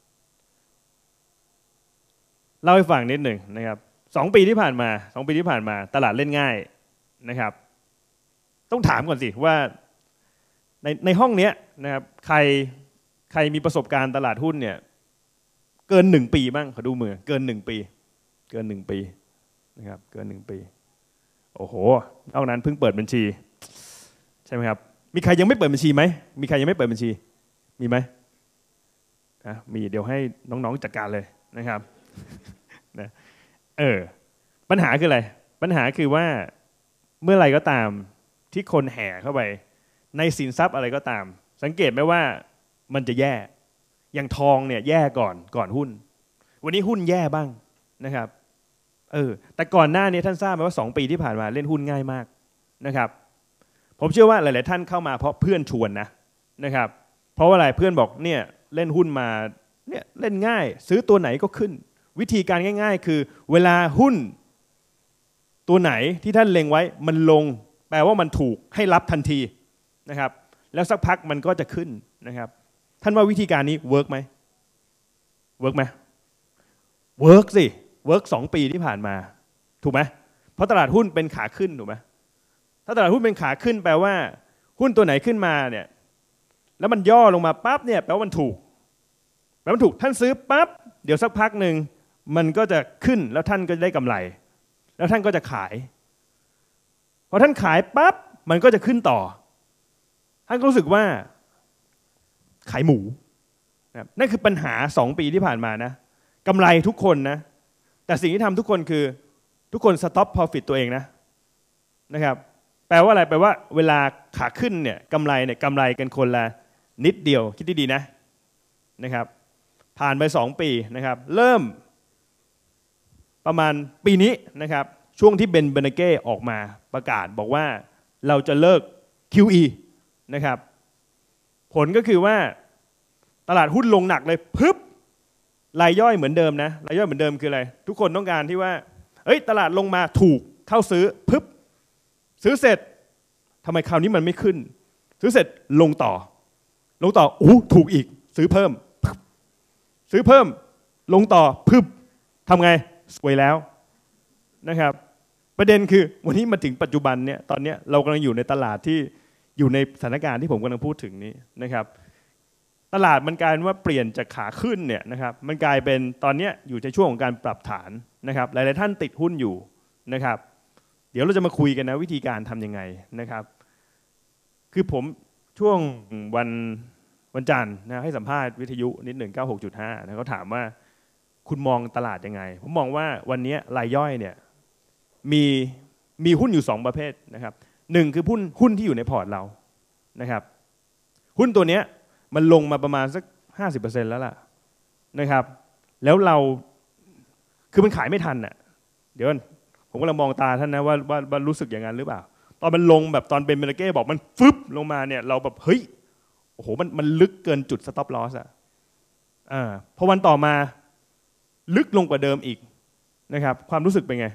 เล่าให้ฟังนิดหนึ่งนะครับสองปีที่ผ่านมาสองปีที่ผ่านมาตลาดเล่นง่ายนะครับต้องถามก่อนสิว่าในในห้องนี้นะครับใครใครมีประสบการณ์ตลาดหุ้นเนี่ยเกินหนึ่งปีบ้างขอดูมือเกินหนึ่งปีเกินหนึ่งปีนะครับเกินหนึ่งปีโอ้โหนอกนั้นเพิ่งเปิดบัญชีใช่ไหมครับมีใครยังไม่เปิดบัญชีไหมมีใครยังไม่เปิดบัญชีมีไหมนะมีเดี๋ยวให้น้องๆจัดการเลยนะครับนะเออปัญหาคืออะไรปัญหาคือว่าเมื่อไรก็ตามที่คนแห่เข้าไปในสินทรัพย์อะไรก็ตามสังเกตไหมว่ามันจะแย่อย่างทองเนี่ยแย่ก่อนก่อนหุ้นวันนี้หุ้นแย่บ้างนะครับเออแต่ก่อนหน้านี้ท่านทราบไหมว่าสองปีที่ผ่านมาเล่นหุ้นง่ายมากนะครับผมเชื่อว่าหลายๆท่านเข้ามาเพราะเพื่อนชวนนะนะครับเพราะว่าอะไรเพื่อนบอกเนี่ยเล่นหุ้นมาเนี่ยเล่นง่ายซื้อตัวไหนก็ขึ้นวิธีการง่ายๆคือเวลาหุ้นตัวไหนที่ท่านเล็งไว้มันลงแปลว่ามันถูกให้รับทันทีนะครับแล้วสักพักมันก็จะขึ้นนะครับท่านว่าวิธีการนี้เวิร์กไหมเวิร์กไหมเวิร์กสิเวิร์กสองปีที่ผ่านมาถูกไหมเพราะตลาดหุ้นเป็นขาขึ้นถูกไหมถ้าตลาดหุ้นเป็นขาขึ้นแปลว่าหุ้นตัวไหนขึ้นมาเนี่ยแล้วมันย่อลงมาปั๊บเนี่ยแปลว่ามันถูกแปลว่ามันถูกท่านซื้อปั๊บเดี๋ยวสักพักหนึ่งมันก็จะขึ้นแล้วท่านก็ได้กำไรแล้วท่านก็จะขายพอท่านขายปั๊บมันก็จะขึ้นต่อท่านก็รู้สึกว่าขายหมูนะนั่นคือปัญหาสองปีที่ผ่านมานะกำไรทุกคนนะแต่สิ่งที่ทำทุกคนคือทุกคน stop profit ตัวเองนะนะครับแปลว่าอะไรแปลว่าเวลาขาขึ้นเนี่ยกำไรเนี่ยกำไรกันคนละนิดเดียวคิดดีๆนะนะครับผ่านไปสองปีนะครับเริ่มประมาณปีนี้นะครับช่วงที่เบนเบเนเก้ออกมาประกาศบอกว่าเราจะเลิก คิว อี นะครับผลก็คือว่าตลาดหุ้นลงหนักเลยปึ๊บรายย่อยเหมือนเดิมนะรายย่อยเหมือนเดิมคืออะไรทุกคนต้องการที่ว่าเอ้ยตลาดลงมาถูกเข้าซื้อปึ๊บซื้อเสร็จทำไมคราวนี้มันไม่ขึ้นซื้อเสร็จลงต่อลงต่ออู้ถูกอีกซื้อเพิ่มซื้อเพิ่มลงต่อปึ๊บทำไงสวยแล้วนะครับประเด็นคือวันนี้มาถึงปัจจุบันเนี่ยตอนนี้เรากำลังอยู่ในตลาดที่อยู่ในสถานการณ์ที่ผมกำลังพูดถึงนี้นะครับตลาดมันกลายเป็นว่าเปลี่ยนจากขาขึ้นเนี่ยนะครับมันกลายเป็นตอนนี้อยู่ในช่วงของการปรับฐานนะครับหลายๆท่านติดหุ้นอยู่นะครับเดี๋ยวเราจะมาคุยกันนะวิธีการทำยังไงนะครับคือผมช่วงวันวันจันทร์นะให้สัมภาษณ์วิทยุนิดหนึ่งเก้าหกจุดห้านะเขาถามว่าคุณมองตลาดยังไงผมมองว่าวันนี้รายย่อยเนี่ยมีมีหุ้นอยู่สองประเภทนะครับหนึ่งคือหุ้นหุ้นที่อยู่ในพอร์ตเรานะครับหุ้นตัวนี้มันลงมาประมาณสัก ห้าสิบเปอร์เซ็นต์ แล้วล่ะนะครับแล้วเราคือมันขายไม่ทันน่ะเดี๋ยวผมกำลังมองตาท่านนะว่าว่าว่ารู้สึกอย่างนั้นหรือเปล่าตอนมันลงแบบตอนเบนเบลเก้บอกมันฟึบลงมาเนี่ยเราแบบเฮ้ยโอ้โหมันมันลึกเกินจุด stop loss อ่ะอ่าพอวันต่อมาลึกลงกว่าเดิมอีกนะครับความรู้สึกเป็นไง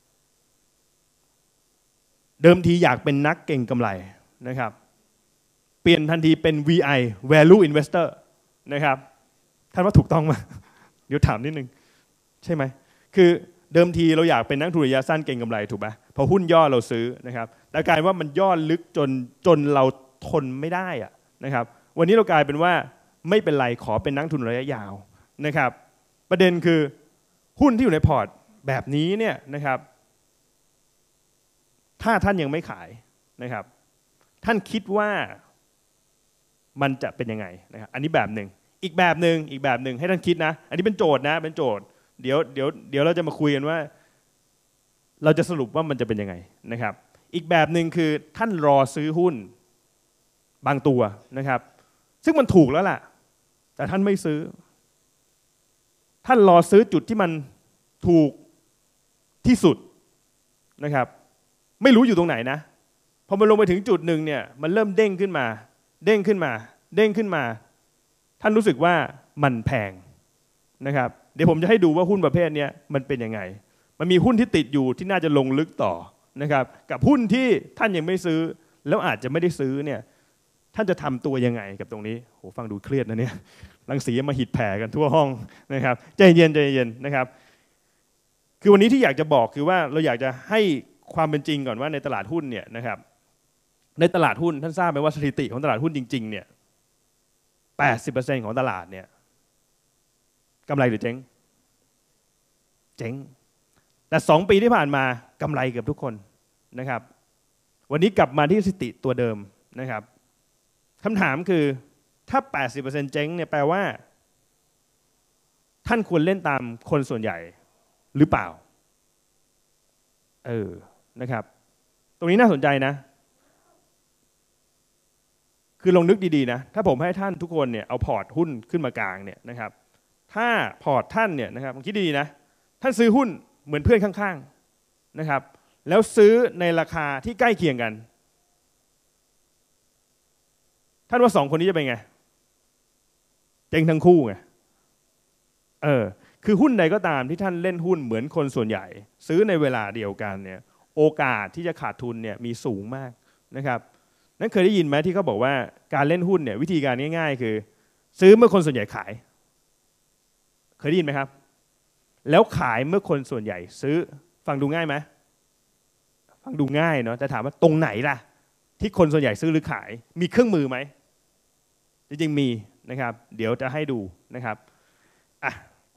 เดิมทีอยากเป็นนักเก็งกำไรนะครับเปลี่ยนทันทีเป็น วี ไอ value investor นะครับท่านว่าถูกต้องไหมเดี๋ยวถามนิดนึงใช่ไหมคือเดิมทีเราอยากเป็นนักทุนระยะสั้นเก็งกำไรถูกไหมพอหุ้นย่อเราซื้อนะครับแต่กลายว่ามันย่อลึกจนจนเราทนไม่ได้อะนะครับวันนี้เรากลายเป็นว่าไม่เป็นไรขอเป็นนักทุนระยะยาวนะครับประเด็นคือหุ้นที่อยู่ในพอร์ตแบบนี้เนี่ยนะครับถ้าท่านยังไม่ขายนะครับท่านคิดว่ามันจะเป็นยังไงนะครับอันนี้แบบหนึ่งอีกแบบหนึ่งอีกแบบหนึ่งให้ท่านคิดนะอันนี้เป็นโจทย์นะเป็นโจทย์เดี๋ยวเดี๋ยวเดี๋ยวเราจะมาคุยกันว่าเราจะสรุปว่ามันจะเป็นยังไงนะครับอีกแบบหนึ่งคือท่านรอซื้อหุ้นบางตัวนะครับซึ่งมันถูกแล้วล่ะแต่ท่านไม่ซื้อท่านรอซื้อจุดที่มันถูกที่สุดนะครับไม่รู้อยู่ตรงไหนนะพอมันลงไปถึงจุดหนึ่งเนี่ยมันเริ่มเด้งขึ้นมาเด้งขึ้นมาเด้งขึ้นมาท่านรู้สึกว่ามันแพงนะครับเดี๋ยวผมจะให้ดูว่าหุ้นประเภทนี้มันเป็นยังไงมันมีหุ้นที่ติดอยู่ที่น่าจะลงลึกต่อนะครับกับหุ้นที่ท่านยังไม่ซื้อแล้วอาจจะไม่ได้ซื้อเนี่ยท่านจะทำตัวยังไงกับตรงนี้โหฟังดูเครียดนะเนี่ยรังสีมาหิดแผ่กันทั่วห้องนะครับใจเย็นใจเย็นนะครับคือวันนี้ที่อยากจะบอกคือว่าเราอยากจะให้ความเป็นจริงก่อนว่าในตลาดหุ้นเนี่ยนะครับในตลาดหุ้นท่านทราบไหมว่าสถิติของตลาดหุ้นจริงๆเนี่ย แปดสิบเปอร์เซ็นต์ ของตลาดเนี่ยกำไรหรือเจ๊งเจ๊งแต่สองปีที่ผ่านมากำไรเกือบทุกคนนะครับวันนี้กลับมาที่สถิติตัวเดิมนะครับคำถามคือถ้า แปดสิบเปอร์เซ็นต์ เจ๊งเนี่ยแปลว่าท่านควรเล่นตามคนส่วนใหญ่หรือเปล่าเออนะครับตรงนี้น่าสนใจนะคือลองนึกดีๆนะถ้าผมให้ท่านทุกคนเนี่ยเอาพอร์ตหุ้นขึ้นมากลางเนี่ยนะครับถ้าพอร์ตท่านเนี่ยนะครับลองคิดดีๆนะท่านซื้อหุ้นเหมือนเพื่อนข้างๆนะครับแล้วซื้อในราคาที่ใกล้เคียงกันท่านว่าสองคนนี้จะเป็นไงเจ๊งทั้งคู่ไงเออคือหุ้นใดก็ตามที่ท่านเล่นหุ้นเหมือนคนส่วนใหญ่ซื้อในเวลาเดียวกันเนี่ยโอกาสที่จะขาดทุนเนี่ยมีสูงมากนะครับนั้นเคยได้ยินไหมที่เขาบอกว่าการเล่นหุ้นเนี่ยวิธีการง่ายๆคือซื้อเมื่อคนส่วนใหญ่ขายเคยได้ยินไหมครับแล้วขายเมื่อคนส่วนใหญ่ซื้อฟังดูง่ายไหมฟังดูง่ายเนาะแต่ถามว่าตรงไหนล่ะที่คนส่วนใหญ่ซื้อหรือขายมีเครื่องมือไหมจริงๆมีนะครับเดี๋ยวจะให้ดูนะครับอ่ะ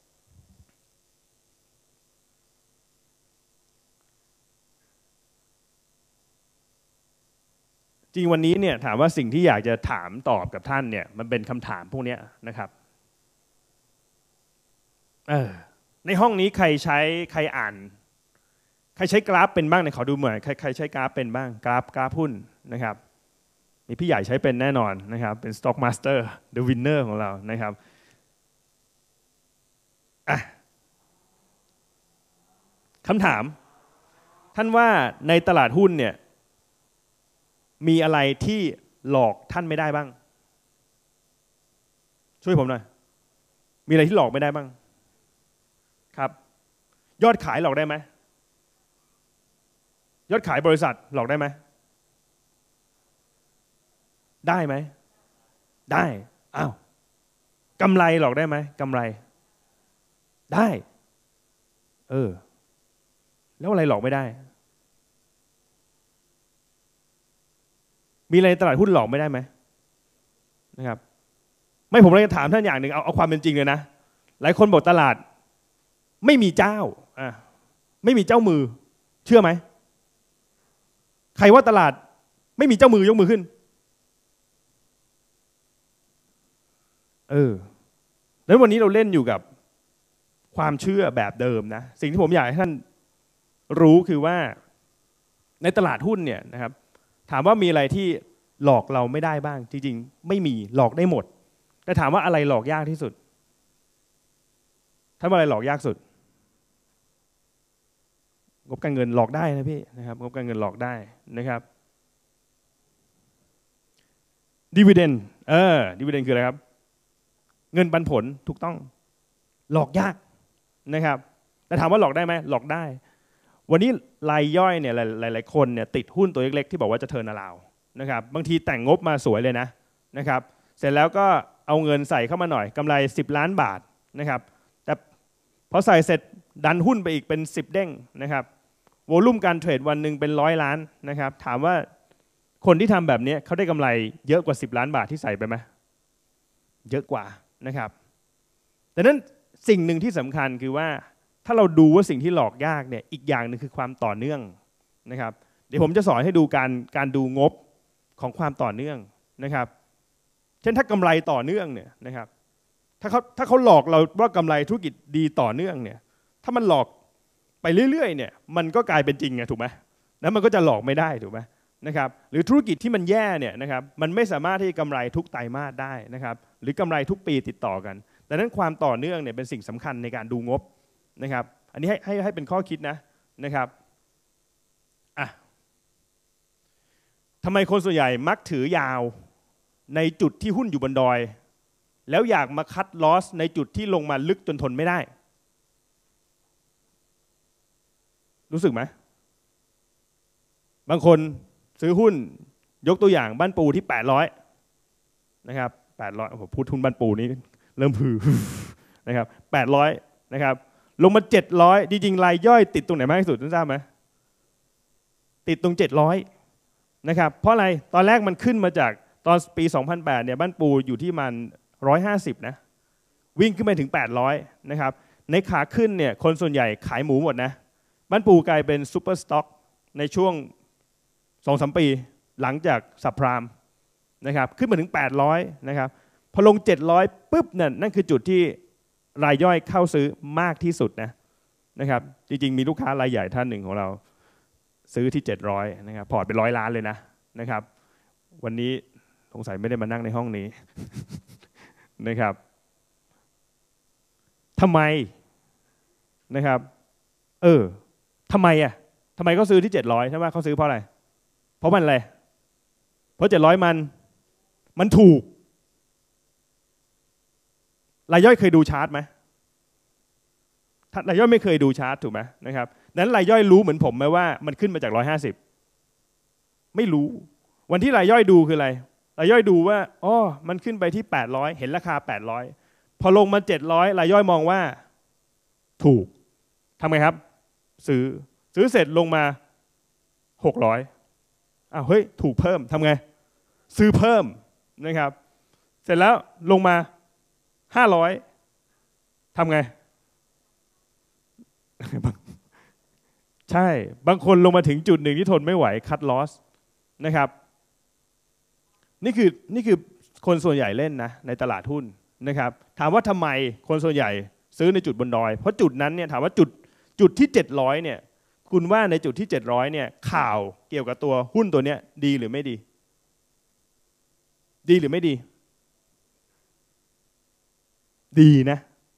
จริงวันนี้เนี่ยถามว่าสิ่งที่อยากจะถามตอบกับท่านเนี่ยมันเป็นคำถามพวกนี้นะครับเออในห้องนี้ใครใช้ใครอ่านใครใช้กราฟเป็นบ้างเนี่ยขอดูหน่อยใครใครใช้กราฟเป็นบ้างกราฟกราฟหุ้นนะครับมีพี่ใหญ่ใช้เป็นแน่นอนนะครับเป็น Stock Master The Winner ของเรานะครับอ่ะคำถามท่านว่าในตลาดหุ้นเนี่ยมีอะไรที่หลอกท่านไม่ได้บ้างช่วยผมหน่อยมีอะไรที่หลอกไม่ได้บ้างครับยอดขายหลอกได้ไหมยอดขายบริษัทหลอกได้ไหมได้ไหมได้อ้าวกำไรหลอกได้ไหมกำไรได้เออแล้วอะไรหลอกไม่ได้มีอะไรในตลาดหุ้นหลอกไม่ได้ไหมนะครับไม่ผมเลยจะถามท่านอย่างหนึ่งเอาเอาความเป็นจริงเลยนะหลายคนบอกตลาดไม่มีเจ้าอ่ะไม่มีเจ้ามือเชื่อไหมใครว่าตลาดไม่มีเจ้ามือยกมือขึ้นเออแล้ววันนี้เราเล่นอยู่กับความเชื่อแบบเดิมนะสิ่งที่ผมอยากให้ท่านรู้คือว่าในตลาดหุ้นเนี่ยนะครับถามว่ามีอะไรที่หลอกเราไม่ได้บ้างจริงๆไม่มีหลอกได้หมดแต่ถามว่าอะไรหลอกยากที่สุดท่านว่าอะไรหลอกยากสุดงบการเงินหลอกได้นะพี่นะครับงบการเงินหลอกได้นะครับดิวิเดนเออดิวิเดนคืออะไรครับเงินปันผลถูกต้องหลอกยากนะครับแต่ถามว่าหลอกได้ไหมหลอกได้วันนี้รายย่อยเนี่ยหลายๆคนเนี่ยติดหุ้นตัวเล็กๆที่บอกว่าจะเทิร์นอราวด์นะครับบางทีแต่งงบมาสวยเลยนะนะครับเสร็จแล้วก็เอาเงินใส่เข้ามาหน่อยกำไรสิบล้านบาทนะครับแต่พอใส่เสร็จดันหุ้นไปอีกเป็นสิบเด้งนะครับโวลุ่มการเทรดวันหนึ่งเป็นร้อยล้านนะครับถามว่าคนที่ทำแบบนี้เขาได้กำไรเยอะกว่าสิบล้านบาทที่ใส่ไปไหมเยอะกว่านะครับแต่นั้นสิ่งหนึ่งที่สำคัญคือว่าถ้าเราดูว่าสิ่งที่หลอกยากเนี่ยอีกอย่างหนึ่งคือความต่อเนื่องนะครับเดี๋ยวผมจะสอนให้ดูการการดูงบของความต่อเนื่องนะครับเช่นถ้ากำไรต่อเนื่องเนี่ยนะครับถ้าเขาถ้าเขาหลอกเราว่ากำไรธุรกิจดีต่อเนื่องเนี่ยถ้ามันหลอกไปเรื่อยๆเนี่ยมันก็กลายเป็นจริงไงถูกไหมแล้วมันก็จะหลอกไม่ได้ถูกไหมนะครับหรือธุรกิจที่มันแย่เนี่ยนะครับมันไม่สามารถที่กำไรทุกไตรมาสได้นะครับหรือกำไรทุกปีติดต่อกันดังนั้นความต่อเนื่องเนี่ยเป็นสิ่งสำคัญในการดูงบนะครับอันนี้ให้ให้ให้เป็นข้อคิดนะนะครับอ่ะทำไมคนส่วนใหญ่มักถือยาวในจุดที่หุ้นอยู่บนดอยแล้วอยากมาคัดลอสในจุดที่ลงมาลึกจนทนไม่ได้รู้สึกไหมบางคนซื้อหุ้นยกตัวอย่างบ้านปูที่แปดร้อยนะครับแปดร้อยผมพูดหุ้นบ้านปูนี้เริ่มพือนะครับแปดร้อยนะครับลงมาเจ็ดร้อยจริงๆรายย่อยติดตรงไหนมากที่สุดท่านทราบไหมติดตรงเจ็ดร้อยนะครับเพราะอะไรตอนแรกมันขึ้นมาจากตอนปีสองพันแปดเนี่ยบ้านปูอยู่ที่มันหนึ่งร้อยห้าสิบนะวิ่งขึ้นไปถึงแปดร้อยนะครับในขาขึ้นเนี่ยคนส่วนใหญ่ขายหมูหมดนะบ้านปูกลายเป็นซูเปอร์สต็อกในช่วง สองสาม ปีหลังจากซับไพรามนะครับขึ้นมาถึงแปดร้อยนะครับพอลงเจ็ดร้อยปุ๊บนั่นนั่นคือจุดที่รายย่อยเข้าซื้อมากที่สุดนะนะครับจริงๆมีลูกค้ารายใหญ่ท่านหนึ่งของเราซื้อที่เจ็ดร้อยนะครับพอร์ตเป็นร้อยล้านเลยนะนะครับวันนี้สงสัยไม่ได้มานั่งในห้องนี้ นะครับทำไมนะครับเออทำไมอ่ะทำไมเขาซื้อที่เจ็ดร้อยใช่ไหมเขาซื้อเพราะอะไรเพราะมันอะไรเพราะเจ็ดร้อยมันมันถูกรายย่อยเคยดูชาร์ตไหมรายย่อยไม่เคยดูชาร์ตถูกไหมนะครับนั้นรายย่อยรู้เหมือนผมไหมว่ามันขึ้นมาจากหนึ่งร้อยห้าสิบไม่รู้วันที่รายย่อยดูคืออะไรรายย่อยดูว่าอ๋อมันขึ้นไปที่แปดร้อยเห็นราคาแปดร้อยพอลงมาเจ็ดร้อยรายย่อยมองว่าถูกทำไงครับซื้อซื้อเสร็จลงมาหกร้อยอ้าวเฮ้ยถูกเพิ่มทำไงซื้อเพิ่มนะครับเสร็จแล้วลงมาห้าร้อยทำไงใช่บางคนลงมาถึงจุดหนึ่งที่ทนไม่ไหวคัทลอสนะครับนี่คือนี่คือคนส่วนใหญ่เล่นนะในตลาดหุ้นนะครับถามว่าทำไมคนส่วนใหญ่ซื้อในจุดบนดอยเพราะจุดนั้นเนี่ยถามว่าจุดจุดที่เจ็ดร้อยเนี่ยคุณว่าในจุดที่เจ็ดร้อยเนี่ยข่าวเกี่ยวกับตัวหุ้นตัวเนี้ยดีหรือไม่ดีดีหรือไม่ดีดีนะ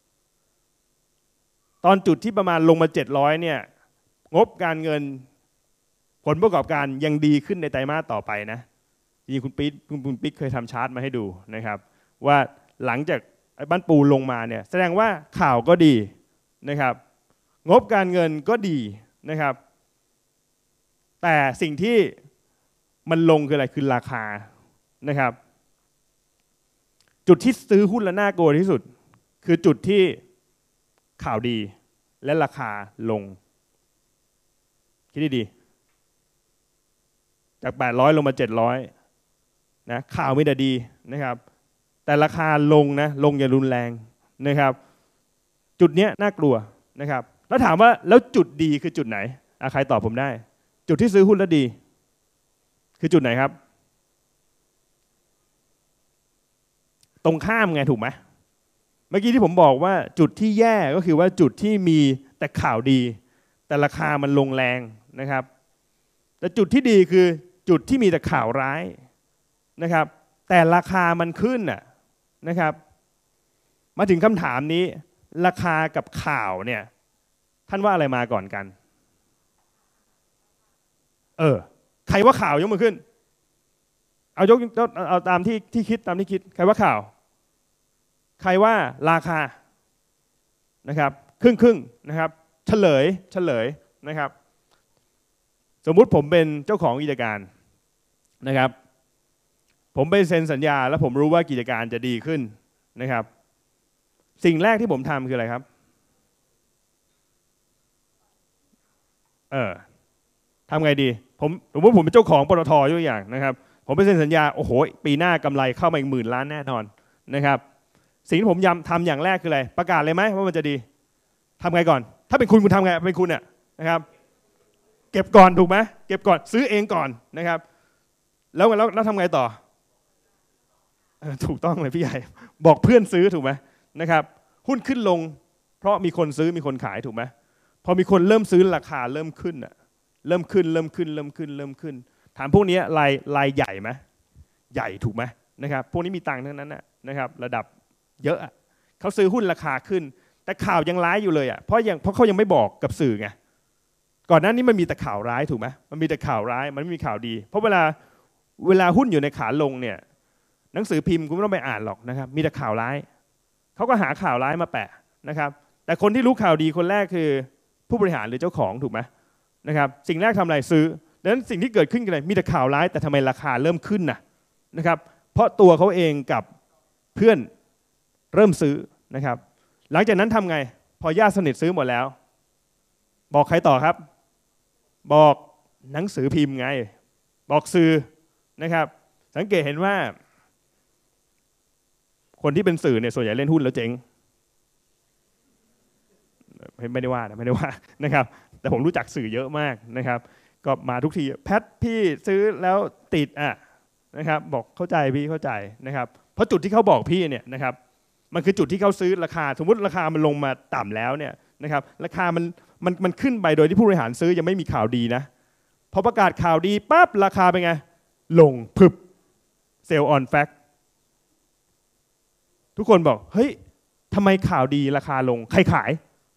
ตอนจุดที่ประมาณลงมาเจ็ดร้อยเนี่ยงบการเงินผลประกอบการยังดีขึ้นในไตรมาสต่อไปนะจริงคุณปิ๊กคุณปิ๊กเคยทำชาร์ตมาให้ดูนะครับว่าหลังจากบ้านปูลงมาเนี่ยแสดงว่าข่าวก็ดีนะครับงบการเงินก็ดีนะครับแต่สิ่งที่มันลงคืออะไรคือราคานะครับจุดที่ซื้อหุ้นและน่ากลัวที่สุดคือจุดที่ข่าวดีและราคาลงคิดดีๆจากแปดร้อยลงมาเจ็ดร้อยนะข่าวไม่ได้ดีนะครับแต่ราคาลงนะลงอย่างรุนแรงนะครับจุดนี้น่ากลัวนะครับแล้วถามว่าแล้วจุดดีคือจุดไหนอ่ะใครตอบผมได้จุดที่ซื้อหุ้นแล้วดีคือจุดไหนครับตรงข้ามไงถูกไหมเมื่อกี้ที่ผมบอกว่าจุดที่แย่ก็คือว่าจุดที่มีแต่ข่าวดีแต่ราคามันลงแรงนะครับแต่จุดที่ดีคือจุดที่มีแต่ข่าวร้ายนะครับแต่ราคามันขึ้นน่ะนะครับมาถึงคำถามนี้ราคากับข่าวเนี่ยท่านว่าอะไรมาก่อนกันเออใครว่าข่าวยกมือขึ้นเอายกเอาตามที่ที่คิดตามที่คิดใครว่าข่าวใครว่าราคานะครับครึ่งครึ่งนะครับเฉลยเฉลยนะครับสมมุติผมเป็นเจ้าของกิจการนะครับผมไปเซ็นสัญญาแล้วผมรู้ว่ากิจการจะดีขึ้นนะครับสิ่งแรกที่ผมทำคืออะไรครับเออทำไงดีผมสมมติผมเป็นเจ้าของปตท.ยกอย่างนะครับผมไปเซ็นสัญญาโอ้โหปีหน้ากำไรเข้ามาอีกหมื่นล้านแน่นอนนะครับสิ่งที่ผมย้ำทำอย่างแรกคืออะไรประกาศเลยไหมว่ามันจะดีทำไงก่อนถ้าเป็นคุณคุณทำไงเป็นคุณเนี่ยนะครับเก็บก่อนถูกไหมเก็บก่อนซื้อเองก่อนนะครับแล้วแล้วแล้วทำไงต่อถูกต้องเลยพี่ใหญ่บอกเพื่อนซื้อถูกไหมนะครับหุ้นขึ้นลงเพราะมีคนซื้อมีคนขายถูกไหมพอมีคนเริ่มซื้อราคาเริ่มขึ้นอ่ะเริ่มขึ้นเริ่มขึ้นเริ่มขึ้นเริ่มขึ้นถามพวกนี้รายรายใหญ่ไหมใหญ่ถูกไหมนะครับพวกนี้มีตังค์ทั้งนั้นนะครับระดับเยอะเขาซื้อหุ้นราคาขึ้นแต่ข่าวยังร้ายอยู่เลยอ่ะเพราะยังเพราะเขายังไม่บอกกับสื่อไงก่อนหน้านี้มันมีแต่ข่าวร้ายถูกไหมมันมีแต่ข่าวร้ายมันไม่มีข่าวดีเพราะเวลาเวลาหุ้นอยู่ในขาลงเนี่ยหนังสือพิมพ์คุณไม่ต้องไปอ่านหรอกนะครับมีแต่ข่าวร้ายเขาก็หาข่าวร้ายมาแปะนะครับแต่คนที่รู้ข่าวดีคนแรกคือผู้บริหารหรือเจ้าของถูกไหมนะครับสิ่งแรกทำอะไรซื้อดังนั้นสิ่งที่เกิดขึ้นกันเลยมีแต่ข่าวร้ายแต่ทำไมราคาเริ่มขึ้นนะนะครับเพราะตัวเขาเองกับเพื่อนเริ่มซื้อนะครับหลังจากนั้นทำไงพอญาติสนิทซื้อหมดแล้วบอกใครต่อครับบอกหนังสือพิมพ์ไงบอกสื่อนะครับสังเกตเห็นว่าคนที่เป็นสื่อเนี่ยส่วนใหญ่เล่นหุ้นแล้วเจ๊งไม่ได้ว่านะไม่ได้ว่านะครับแต่ผมรู้จักสื่อเยอะมากนะครับก็มาทุกทีแพทพี่ซื้อแล้วติดอ่ะนะครับบอกเข้าใจพี่เข้าใจนะครับเพราะจุดที่เขาบอกพี่เนี่ยนะครับมันคือจุดที่เขาซื้อราคาสมมติราคามันลงมาต่ำแล้วเนี่ยนะครับราคามันมันมันขึ้นไปโดยที่ผู้บริหารซื้อยังไม่มีข่าวดีนะพอประกาศข่าวดีปั๊บราคาเป็นไงลงพึบเซลล์ออนแฟกต์ทุกคนบอกเฮ้ยทำไมข่าวดีราคาลงใครขาย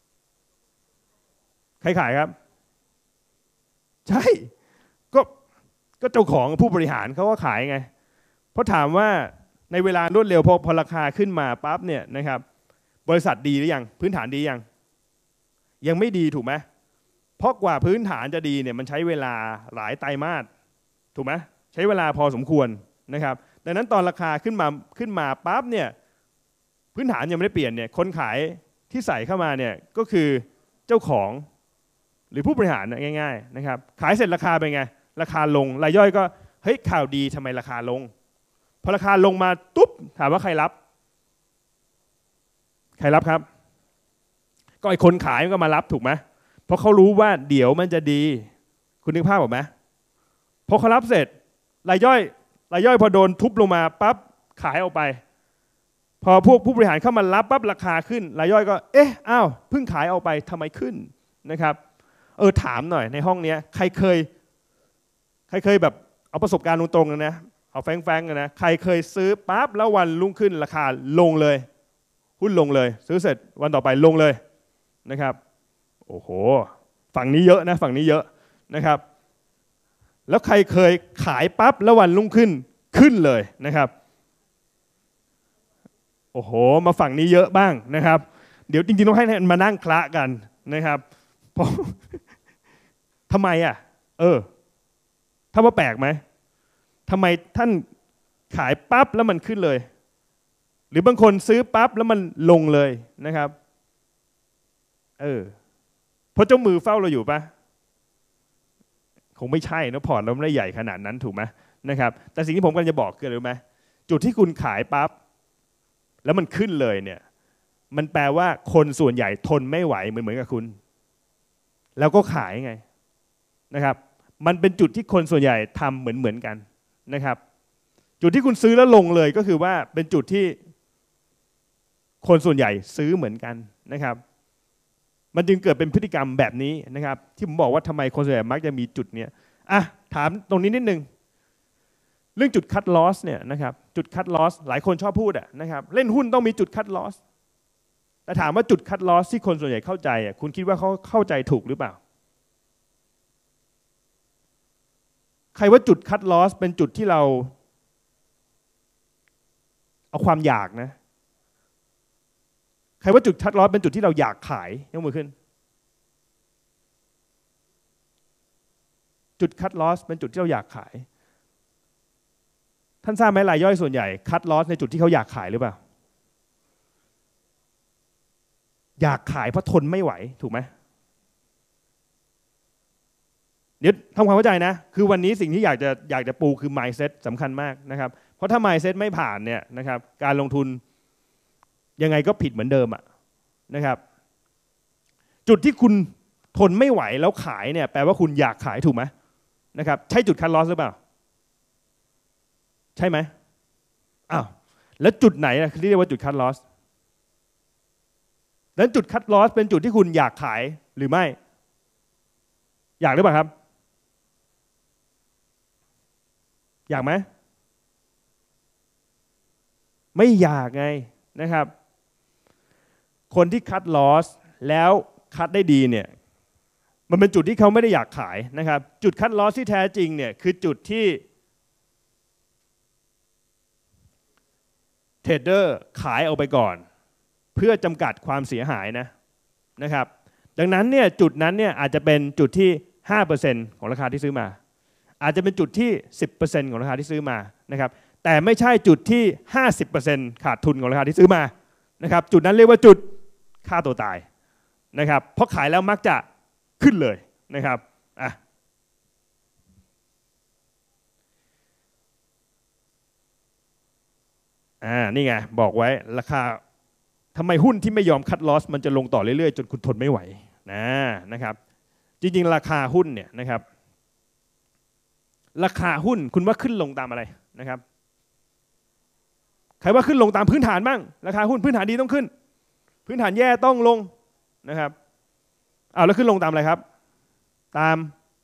ใครขายครับใช่ก็ก็เจ้าของผู้บริหารเขาก็ขายไงเพราะถามว่าในเวลารวดเร็วพอพอราคาขึ้นมาปั๊บเนี่ยนะครับบริษัทดีหรือยังพื้นฐานดียังยังไม่ดีถูกไหมเพราะกว่าพื้นฐานจะดีเนี่ยมันใช้เวลาหลายไตรมาสถูกไหมใช้เวลาพอสมควรนะครับดังนั้นตอนราคาขึ้นมาขึ้นมาปั๊บเนี่ยพื้นฐานยังไม่ได้เปลี่ยนเนี่ยคนขายที่ใส่เข้ามาเนี่ยก็คือเจ้าของหรือผู้บริหารง่ายๆนะครับขายเสร็จราคาเป็นไงราคาลงรายย่อยก็เฮ้ยข่าวดีทำไมราคาลงพอราคาลงมาตุ๊บถามว่าใครรับใครรับครับก็ไอ้คนขายก็มารับถูกไหมเพราะเขารู้ว่าเดี๋ยวมันจะดีคุณนึกภาพออกไหมพอเขารับเสร็จรายย่อยรายย่อยพอโดนทุบลงมาปั๊บขายออกไปพอพวกผู้บริหารเข้ามารับปั๊บราคาขึ้นรายย่อยก็เอ๊ะอ้าวเพิ่งขายออกไปทำไมขึ้นนะครับเออถามหน่อยในห้องนี้ใครเคยใครเคยแบบเอาประสบการณ์ตรงๆนะเอาแฟงๆกันนะใครเคยซื้อปั๊บแล้ววันรุ่งขึ้นราคาลงเลยหุ้นลงเลยซื้อเสร็จวันต่อไปลงเลยนะครับโอ้โหฝั่งนี้เยอะนะฝั่งนี้เยอะนะครับแล้วใครเคยขายปั๊บแล้ววันรุ่งขึ้นขึ้นเลยนะครับโอ้โหมาฝั่งนี้เยอะบ้างนะครับเดี๋ยวจริงๆต้องให้มานั่งคละกันนะครับเพราะทำไมอ่ะเออถ้าว่าแปลกไหมทำไมท่านขายปั๊บแล้วมันขึ้นเลยหรือบางคนซื้อปั๊บแล้วมันลงเลยนะครับเออเพราะเจ้ามือเฝ้าเราอยู่ปะคงไม่ใช่นะพอร์ตเราไม่ได้ใหญ่ขนาดนั้นถูกไหมนะครับแต่สิ่งที่ผมกำลังจะบอกคืออะไรรู้ไหมจุดที่คุณขายปั๊บแล้วมันขึ้นเลยเนี่ยมันแปลว่าคนส่วนใหญ่ทนไม่ไหวเหมือนเหมือนกับคุณแล้วก็ขายไงนะครับมันเป็นจุดที่คนส่วนใหญ่ทำเหมือนเหมือนกันนะครับจุดที่คุณซื้อแล้วลงเลยก็คือว่าเป็นจุดที่คนส่วนใหญ่ซื้อเหมือนกันนะครับมันจึงเกิดเป็นพฤติกรรมแบบนี้นะครับที่ผมบอกว่าทำไมคนส่วนใหญ่มักจะมีจุดเนี้ยอ่ะถามตรงนี้นิดนึงเรื่องจุดคัทลอสเนี่ยนะครับจุดคัทลอสหลายคนชอบพูดอะนะครับเล่นหุ้นต้องมีจุดคัทลอสแต่ถามว่าจุดคัทลอสที่คนส่วนใหญ่เข้าใจอ่ะคุณคิดว่าเขาเข้าใจถูกหรือเปล่าใครว่าจุดคัทลอสเป็นจุดที่เราเอาความอยากนะใครว่าจุดคัทลอสเป็นจุดที่เราอยากขายยกมือขึ้นจุดคัทลอสเป็นจุดที่เราอยากขายท่านทราบไหมรายย่อยส่วนใหญ่คัทลอสในจุดที่เขาอยากขายหรือเปล่าอยากขายเพราะทนไม่ไหวถูกไหมเดี๋ยวทำความเข้าใจนะคือวันนี้สิ่งที่อยากจะอยากจะปูคือ mindset สำคัญมากนะครับเพราะถ้า mindset ไม่ผ่านเนี่ยนะครับการลงทุนยังไงก็ผิดเหมือนเดิมอะนะครับจุดที่คุณทนไม่ไหวแล้วขายเนี่ยแปลว่าคุณอยากขายถูกไหมนะครับใช่จุดคัทลอสหรือเปล่าใช่ไหมอ้าวแล้วจุดไหนนะที่เรียกว่าจุดคัทลอสนั้นจุดคัทลอสเป็นจุดที่คุณอยากขายหรือไม่อยากหรือเปล่าครับอยากไหมไม่อยากไงนะครับคนที่คัทลอสแล้วคัทได้ดีเนี่ยมันเป็นจุดที่เขาไม่ได้อยากขายนะครับจุดคัทลอสที่แท้จริงเนี่ยคือจุดที่เทรดเดอร์ขายออกไปก่อนเพื่อจำกัดความเสียหายนะนะครับดังนั้นเนี่ยจุดนั้นเนี่ยอาจจะเป็นจุดที่ ห้าเปอร์เซ็นต์ ของราคาที่ซื้อมาอาจจะเป็นจุดที่ สิบเปอร์เซ็นต์ ของราคาที่ซื้อมานะครับแต่ไม่ใช่จุดที่ ห้าสิบเปอร์เซ็นต์ ขาดทุนของราคาที่ซื้อมานะครับจุดนั้นเรียกว่าจุดฆ่าตัวตายนะครับเพราะขายแล้วมักจะขึ้นเลยนะครับอ่ะอ่านี่ไงบอกไว้ราคาทำไมหุ้นที่ไม่ยอมคัทลอสมันจะลงต่อเรื่อยๆจนคุณทนไม่ไหวนะนะครับจริงๆราคาหุ้นเนี่ยนะครับราคาหุ้นคุณว่าขึ้นลงตามอะไรนะครับใครว่าขึ้นลงตามพื้นฐานบ้างราคาหุ้นพื้นฐานดีต้องขึ้นพื้นฐานแย่ต้องลงนะครับอ้าวแล้วขึ้นลงตามอะไรครับตาม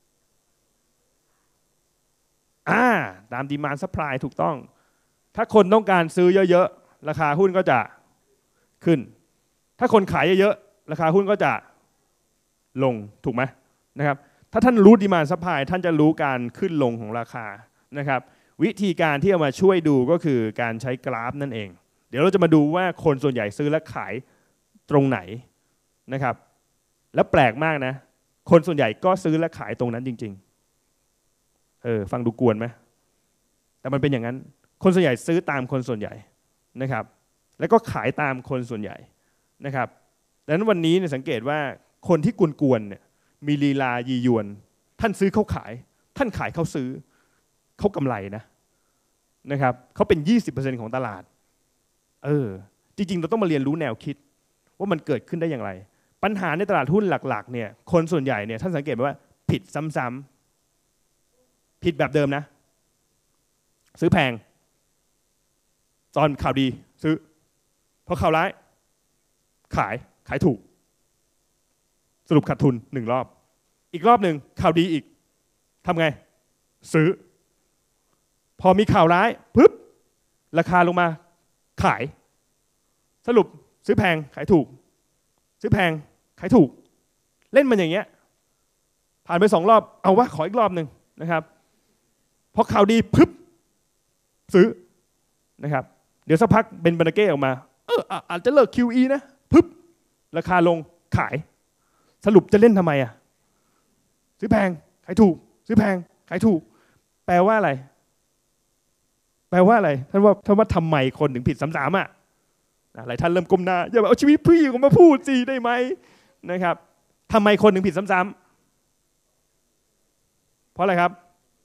อ่าตามดีมานด์ซัพพลายถูกต้องถ้าคนต้องการซื้อเยอะๆราคาหุ้นก็จะขึ้นถ้าคนขายเยอะๆราคาหุ้นก็จะลงถูกไหมนะครับถ้าท่านรู้ดีมานด์ซัพพลายท่านจะรู้การขึ้นลงของราคานะครับวิธีการที่เอามาช่วยดูก็คือการใช้กราฟนั่นเองเดี๋ยวเราจะมาดูว่าคนส่วนใหญ่ซื้อและขายตรงไหนนะครับและแปลกมากนะคนส่วนใหญ่ก็ซื้อและขายตรงนั้นจริงๆเออฟังดูกวนไหมแต่มันเป็นอย่างนั้นคนส่วนใหญ่ซื้อตามคนส่วนใหญ่นะครับแล้วก็ขายตามคนส่วนใหญ่นะครับดังนั้นวันนี้เนี่ยสังเกตว่าคนที่กวนๆเนี่ยมีลีลายียวนท่านซื้อเขาขายท่านขายเขาซื้อเขากำไรนะนะครับเขาเป็น ยี่สิบเปอร์เซ็นต์ ของตลาดเออจริงๆเราต้องมาเรียนรู้แนวคิดว่ามันเกิดขึ้นได้อย่างไรปัญหาในตลาดหุ้นหลักๆเนี่ยคนส่วนใหญ่เนี่ยท่านสังเกตว่าผิดซ้ำๆผิดแบบเดิมนะซื้อแพงตอนข่าวดีซื้อพอข่าวร้ายขายขายถูกสรุปขาดทุนหนึ่งรอบอีกรอบหนึ่งข่าวดีอีกทำไงซื้อพอมีข่าวร้ายปึ๊บราคาลงมาขายสรุปซื้อแพงขายถูกซื้อแพงขายถูกเล่นมันอย่างเงี้ยผ่านไปสองรอบเอาวะขออีกรอบหนึ่งนะครับพอข่าวดีปึ๊บซื้อนะครับเดี๋ยวสักพักเป็นบานาเก้ออกมาเอออาจจะเลิก คิว อี นะปึ๊บราคาลงขายสรุปจะเล่นทำไมอ่ะซื้อแพงขายถูกซื้อแพงขายถูกแปลว่าอะไรแปลว่าอะไรท่านว่าท่านว่าทำไมคนถึงผิดซ้ำๆอ่ะหลายท่านเริ่มก้มหน้าอย่าเอาชีวิตพี่ออกมาพูดสิได้ไหมนะครับทำไมคนถึงผิดซ้ำๆเพราะอะไรครับ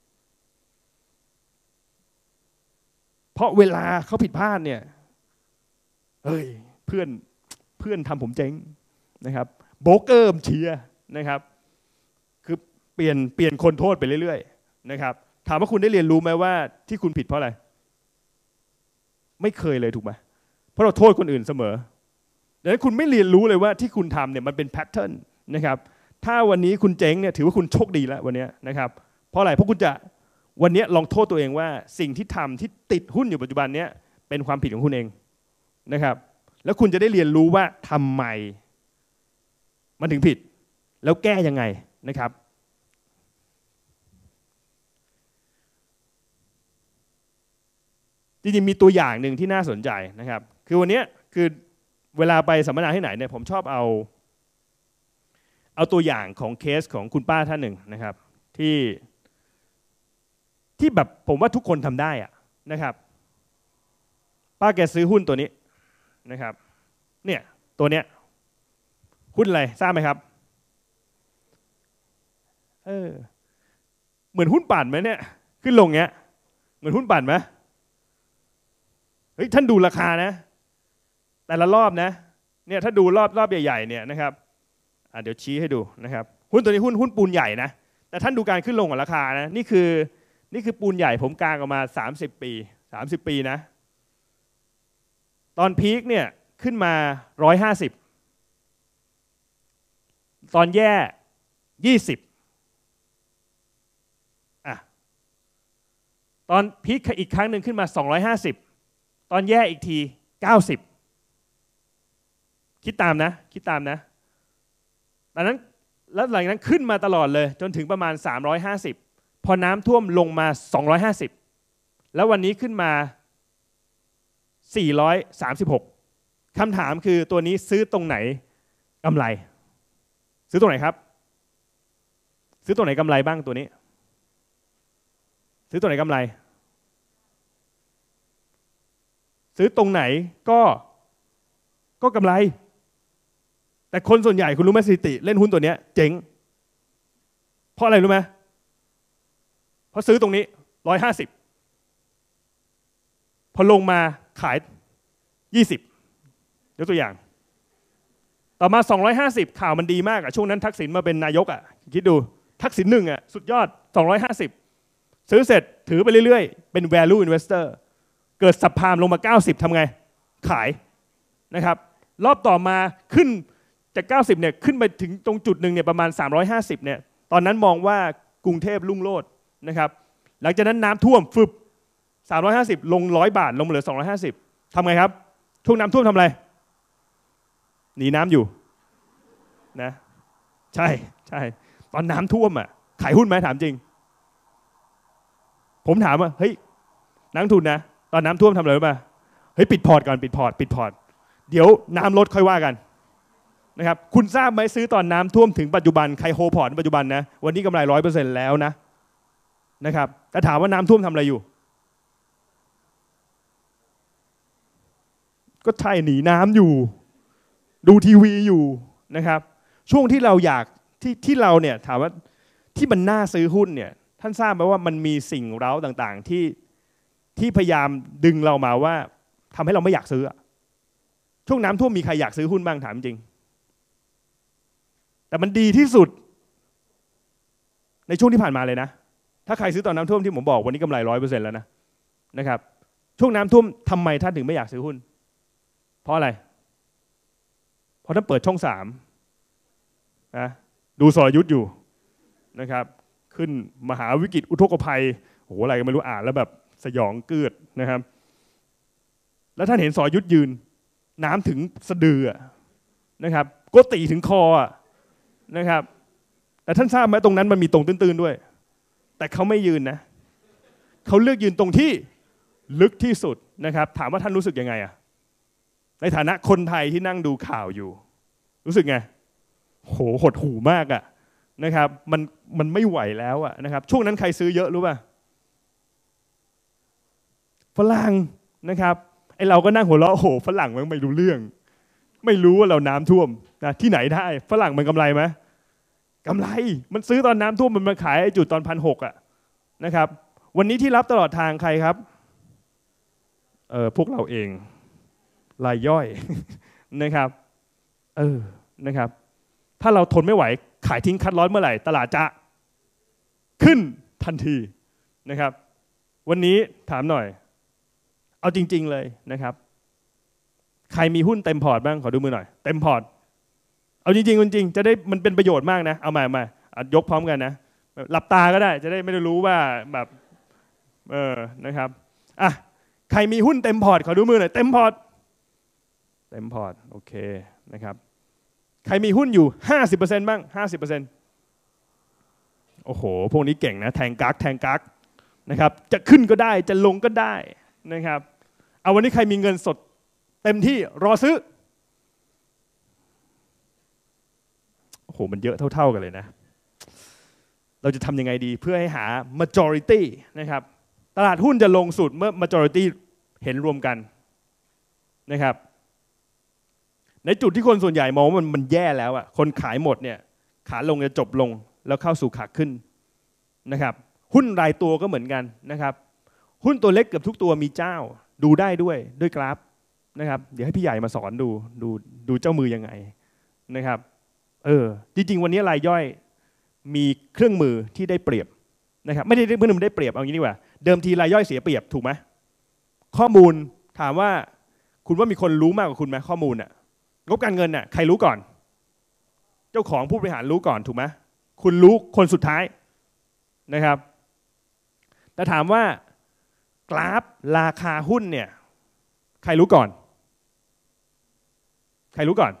เพราะเวลาเขาผิดพลาดเนี่ยเฮ้ยเพื่อนเพื่อนทำผมเจ๊งนะครับโบรกเกอร์เชียร์นะครับคือเปลี่ยนเปลี่ยนคนโทษไปเรื่อยๆนะครับถามว่าคุณได้เรียนรู้ไหมว่าที่คุณผิดเพราะอะไรไม่เคยเลยถูกไหมเพราะเราโทษคนอื่นเสมอดังนั้นคุณไม่เรียนรู้เลยว่าที่คุณทำเนี่ยมันเป็นแพทเทิร์นนะครับถ้าวันนี้คุณเจ๊งเนี่ยถือว่าคุณโชคดีแล้ววันนี้นะครับเพราะอะไรเพราะคุณจะวันนี้ลองโทษตัวเองว่าสิ่งที่ทำที่ติดหุ้นอยู่ปัจจุบันนี้เป็นความผิดของคุณเองนะครับแล้วคุณจะได้เรียนรู้ว่าทำไมมันถึงผิดแล้วแก้ยังไงนะครับจริงๆมีตัวอย่างหนึ่งที่น่าสนใจนะครับคือวันนี้คือเวลาไปสัมมนาที่ไหนเนี่ยผมชอบเอาเอาตัวอย่างของเคสของคุณป้าท่านหนึ่งนะครับที่ที่แบบผมว่าทุกคนทำได้อะนะครับป้าแกซื้อหุ้นตัวนี้นะครับเนี่ยตัวเนี้ยหุ้นอะไรทราบไหมครับเออเหมือนหุ้นปั่นไหมเนี่ยขึ้นลงเงี้ยเหมือนหุ้นปั่นไหมเฮ้ยท่านดูราคานะแต่ละรอบนะเนี่ยถ้าดูรอบรอบใหญ่ๆเนี่ยนะครับเดี๋ยวชี้ให้ดูนะครับหุ้นตัวนี้หุ้นหุ้นปูนใหญ่นะแต่ท่านดูการขึ้นลงของราคานะนี่คือนี่คือปูนใหญ่ผมกางออกมาสามสิบปีสามสิบปีนะตอนพีคเนี่ยขึ้นมาหนึ่งร้อยห้าสิบตอนแย่ยี่สิบอ่ะตอนพีคอีกครั้งหนึ่งขึ้นมาสองร้อยห้าสิบตอนแย่อีกทีเก้าสิบคิดตามนะคิดตามนะตอนนั้นแล้วหลังจากนั้นขึ้นมาตลอดเลยจนถึงประมาณสามร้อยห้าสิบพอน้ำท่วมลงมาสองร้อยห้าสิบแล้ววันนี้ขึ้นมาสี่ร้อยสามสิบหกคำถามคือตัวนี้ซื้อตรงไหนกำไรซื้อตรงไหนครับซื้อตรงไหนกำไรบ้างตัวนี้ซื้อตรงไหนกำไรซื้อตรงไหนก็ก็กำไรแต่คนส่วนใหญ่คุณรู้ไหมสถิติเล่นหุ้นตัวนี้เจ๊งเพราะอะไรรู้ไหมเพราะซื้อตรงนี้ร้อยห้าสิบพอลงมาขายยี่สิบยกตัวอย่างต่อมาสองร้อยห้าสิบข่าวมันดีมากอะช่วงนั้นทักษิณมาเป็นนายกอะคิดดูทักษิณหนึ่งอะสุดยอดสองร้อยห้าสิบซื้อเสร็จถือไปเรื่อยๆเป็น value investor เกิดสับพามลงมาเก้าสิบทำไงขายนะครับรอบต่อมาขึ้นจากเก้าสิบเนี่ยขึ้นไปถึงตรงจุดหนึ่งเนี่ยประมาณสามร้อยห้าสิบเนี่ยตอนนั้นมองว่ากรุงเทพรุ่งโรจน์นะครับหลังจากนั้นน้ำท่วมฟึบสามร้อยห้าสิบลงร้อยบาทลงมาเหลือสองร้อยห้าสิบทำไงครับช่วงน้ำท่วมทำอะไรหนีน้ำอยู่นะใช่ใช่ตอนน้ำท่วมอ่ะขายหุ้นไหมถามจริงผมถามว่าเฮ้ยนักทุนนะตอนน้ำท่วมทำอะไรรู้ป่ะเฮ้ยปิดพอร์ตก่อนปิดพอร์ตปิดพอร์ตเดี๋ยวน้ำลดค่อยว่ากันนะครับคุณทราบไหมซื้อตอนน้ำท่วมถึงปัจจุบันใครโฮพอร์ตปัจจุบันนะวันนี้กำไรร้อยเปอร์เซ็นต์แล้วนะนะครับแต่ถามว่าน้ำท่วมทำอะไรอยู่ก็ใช่หนีน้ำอยู่ดูทีวีอยู่นะครับช่วงที่เราอยากที่ที่เราเนี่ยถามว่าที่มันน่าซื้อหุ้นเนี่ยท่านทราบไหมว่ามันมีสิ่งเร้าต่างๆที่ที่พยายามดึงเรามาว่าทำให้เราไม่อยากซื้อช่วงน้ำท่วมมีใครอยากซื้อหุ้นบ้างถามจริงแต่มันดีที่สุดในช่วงที่ผ่านมาเลยนะถ้าใครซื้อตอนน้ำท่วมที่ผมบอกวันนี้กำไรร้อยเปอร์เซ็นต์แล้วนะนะครับช่วงน้ำท่วมทำไมท่านถึงไม่อยากซื้อหุ้นเพราะอะไรเพราะท่านเปิดช่องสามนะดูสรยุทธอยู่นะครับขึ้นมหาวิกฤตอุทกภัยโอ้โหอะไรก็ไม่รู้อ่านแล้วแบบสยองเกือดนะครับแล้วท่านเห็นสรยุทธยืนน้ำถึงสะดือนะครับก็ตีถึงคอนะครับแต่ท่านทราบไหมตรงนั้นมันมีตรงตื้นๆด้วยแต่เขาไม่ยืนนะเขาเลือกยืนตรงที่ลึกที่สุดนะครับถามว่าท่านรู้สึกยังไงอะในฐานะคนไทยที่นั่งดูข่าวอยู่รู้สึกไงโหหดหู่มากอะนะครับมันมันไม่ไหวแล้วอะนะครับช่วงนั้นใครซื้อเยอะรู้ป่ะฝรั่งนะครับไอเราก็นั่งหัวเราะโอ้โหฝรั่งมันไม่รู้เรื่องไม่รู้ว่าเราน้ำท่วมนะที่ไหนได้ฝรั่งมันกำไรไหมกำไรมันซื้อตอนน้ำท่วมมันมาขายไอจุดตอนพันหกอะนะครับวันนี้ที่รับตลอดทางใครครับเออพวกเราเองรายย่อยนะครับเออนะครับถ้าเราทนไม่ไหวขายทิ้งคัดลอสเมื่อไหร่ตลาดจะขึ้นทันทีนะครับวันนี้ถามหน่อยเอาจริงๆเลยนะครับใครมีหุ้นเต็มพอร์ตบ้างขอดูมือหน่อยเต็มพอร์ตเอาจริงๆจริงๆจะได้มันเป็นประโยชน์มากนะเอามามายกพร้อมกันนะหลับตาก็ได้จะได้ไม่ได้รู้ว่าแบบเออนะครับอ่ะใครมีหุ้นเต็มพอร์ตขอดูมือหน่อยเต็มพอร์ตเต็มพอร์ตโอเคนะครับใครมีหุ้นอยู่ ห้าสิบเปอร์เซ็นต์ บ้าง ห้าสิบเปอร์เซ็นต์ โอ้โหพวกนี้เก่งนะแทงกักแทงกักนะครับจะขึ้นก็ได้จะลงก็ได้นะครับเอาวันนี้ใครมีเงินสดเต็มที่รอซื้อโอ้โหมันเยอะเท่าๆกันเลยนะเราจะทำยังไงดีเพื่อให้หา majority นะครับตลาดหุ้นจะลงสุดเมื่อ majority เห็นรวมกันนะครับในจุดที่คนส่วนใหญ่มองว่ามันมันแย่แล้วอ่ะคนขายหมดเนี่ยขาลงจะจบลงแล้วเข้าสู่ขาขึ้นนะครับหุ้นรายตัวก็เหมือนกันนะครับหุ้นตัวเล็กเกือบทุกตัวมีเจ้าดูได้ด้วยด้วยกราฟนะครับเดี๋ยวให้พี่ใหญ่มาสอนดูดูดูเจ้ามือยังไงนะครับเออจริงๆวันนี้รายย่อยมีเครื่องมือที่ได้เปรียบนะครับไม่ได้เพื่อนมันได้เปรียบเอางี้ดีกว่าเดิมทีรายย่อยเสียเปรียบถูกไหมข้อมูลถามว่าคุณว่ามีคนรู้มากกว่าคุณไหมข้อมูลน่ะงบการเงินน่ะใครรู้ก่อนเจ้าของผู้บริหารรู้ก่อนถูกไหมคุณรู้คนสุดท้ายนะครับแต่ถามว่ากราฟราคาหุ้นเนี่ยใครรู้ก่อนใครรู้ก่อน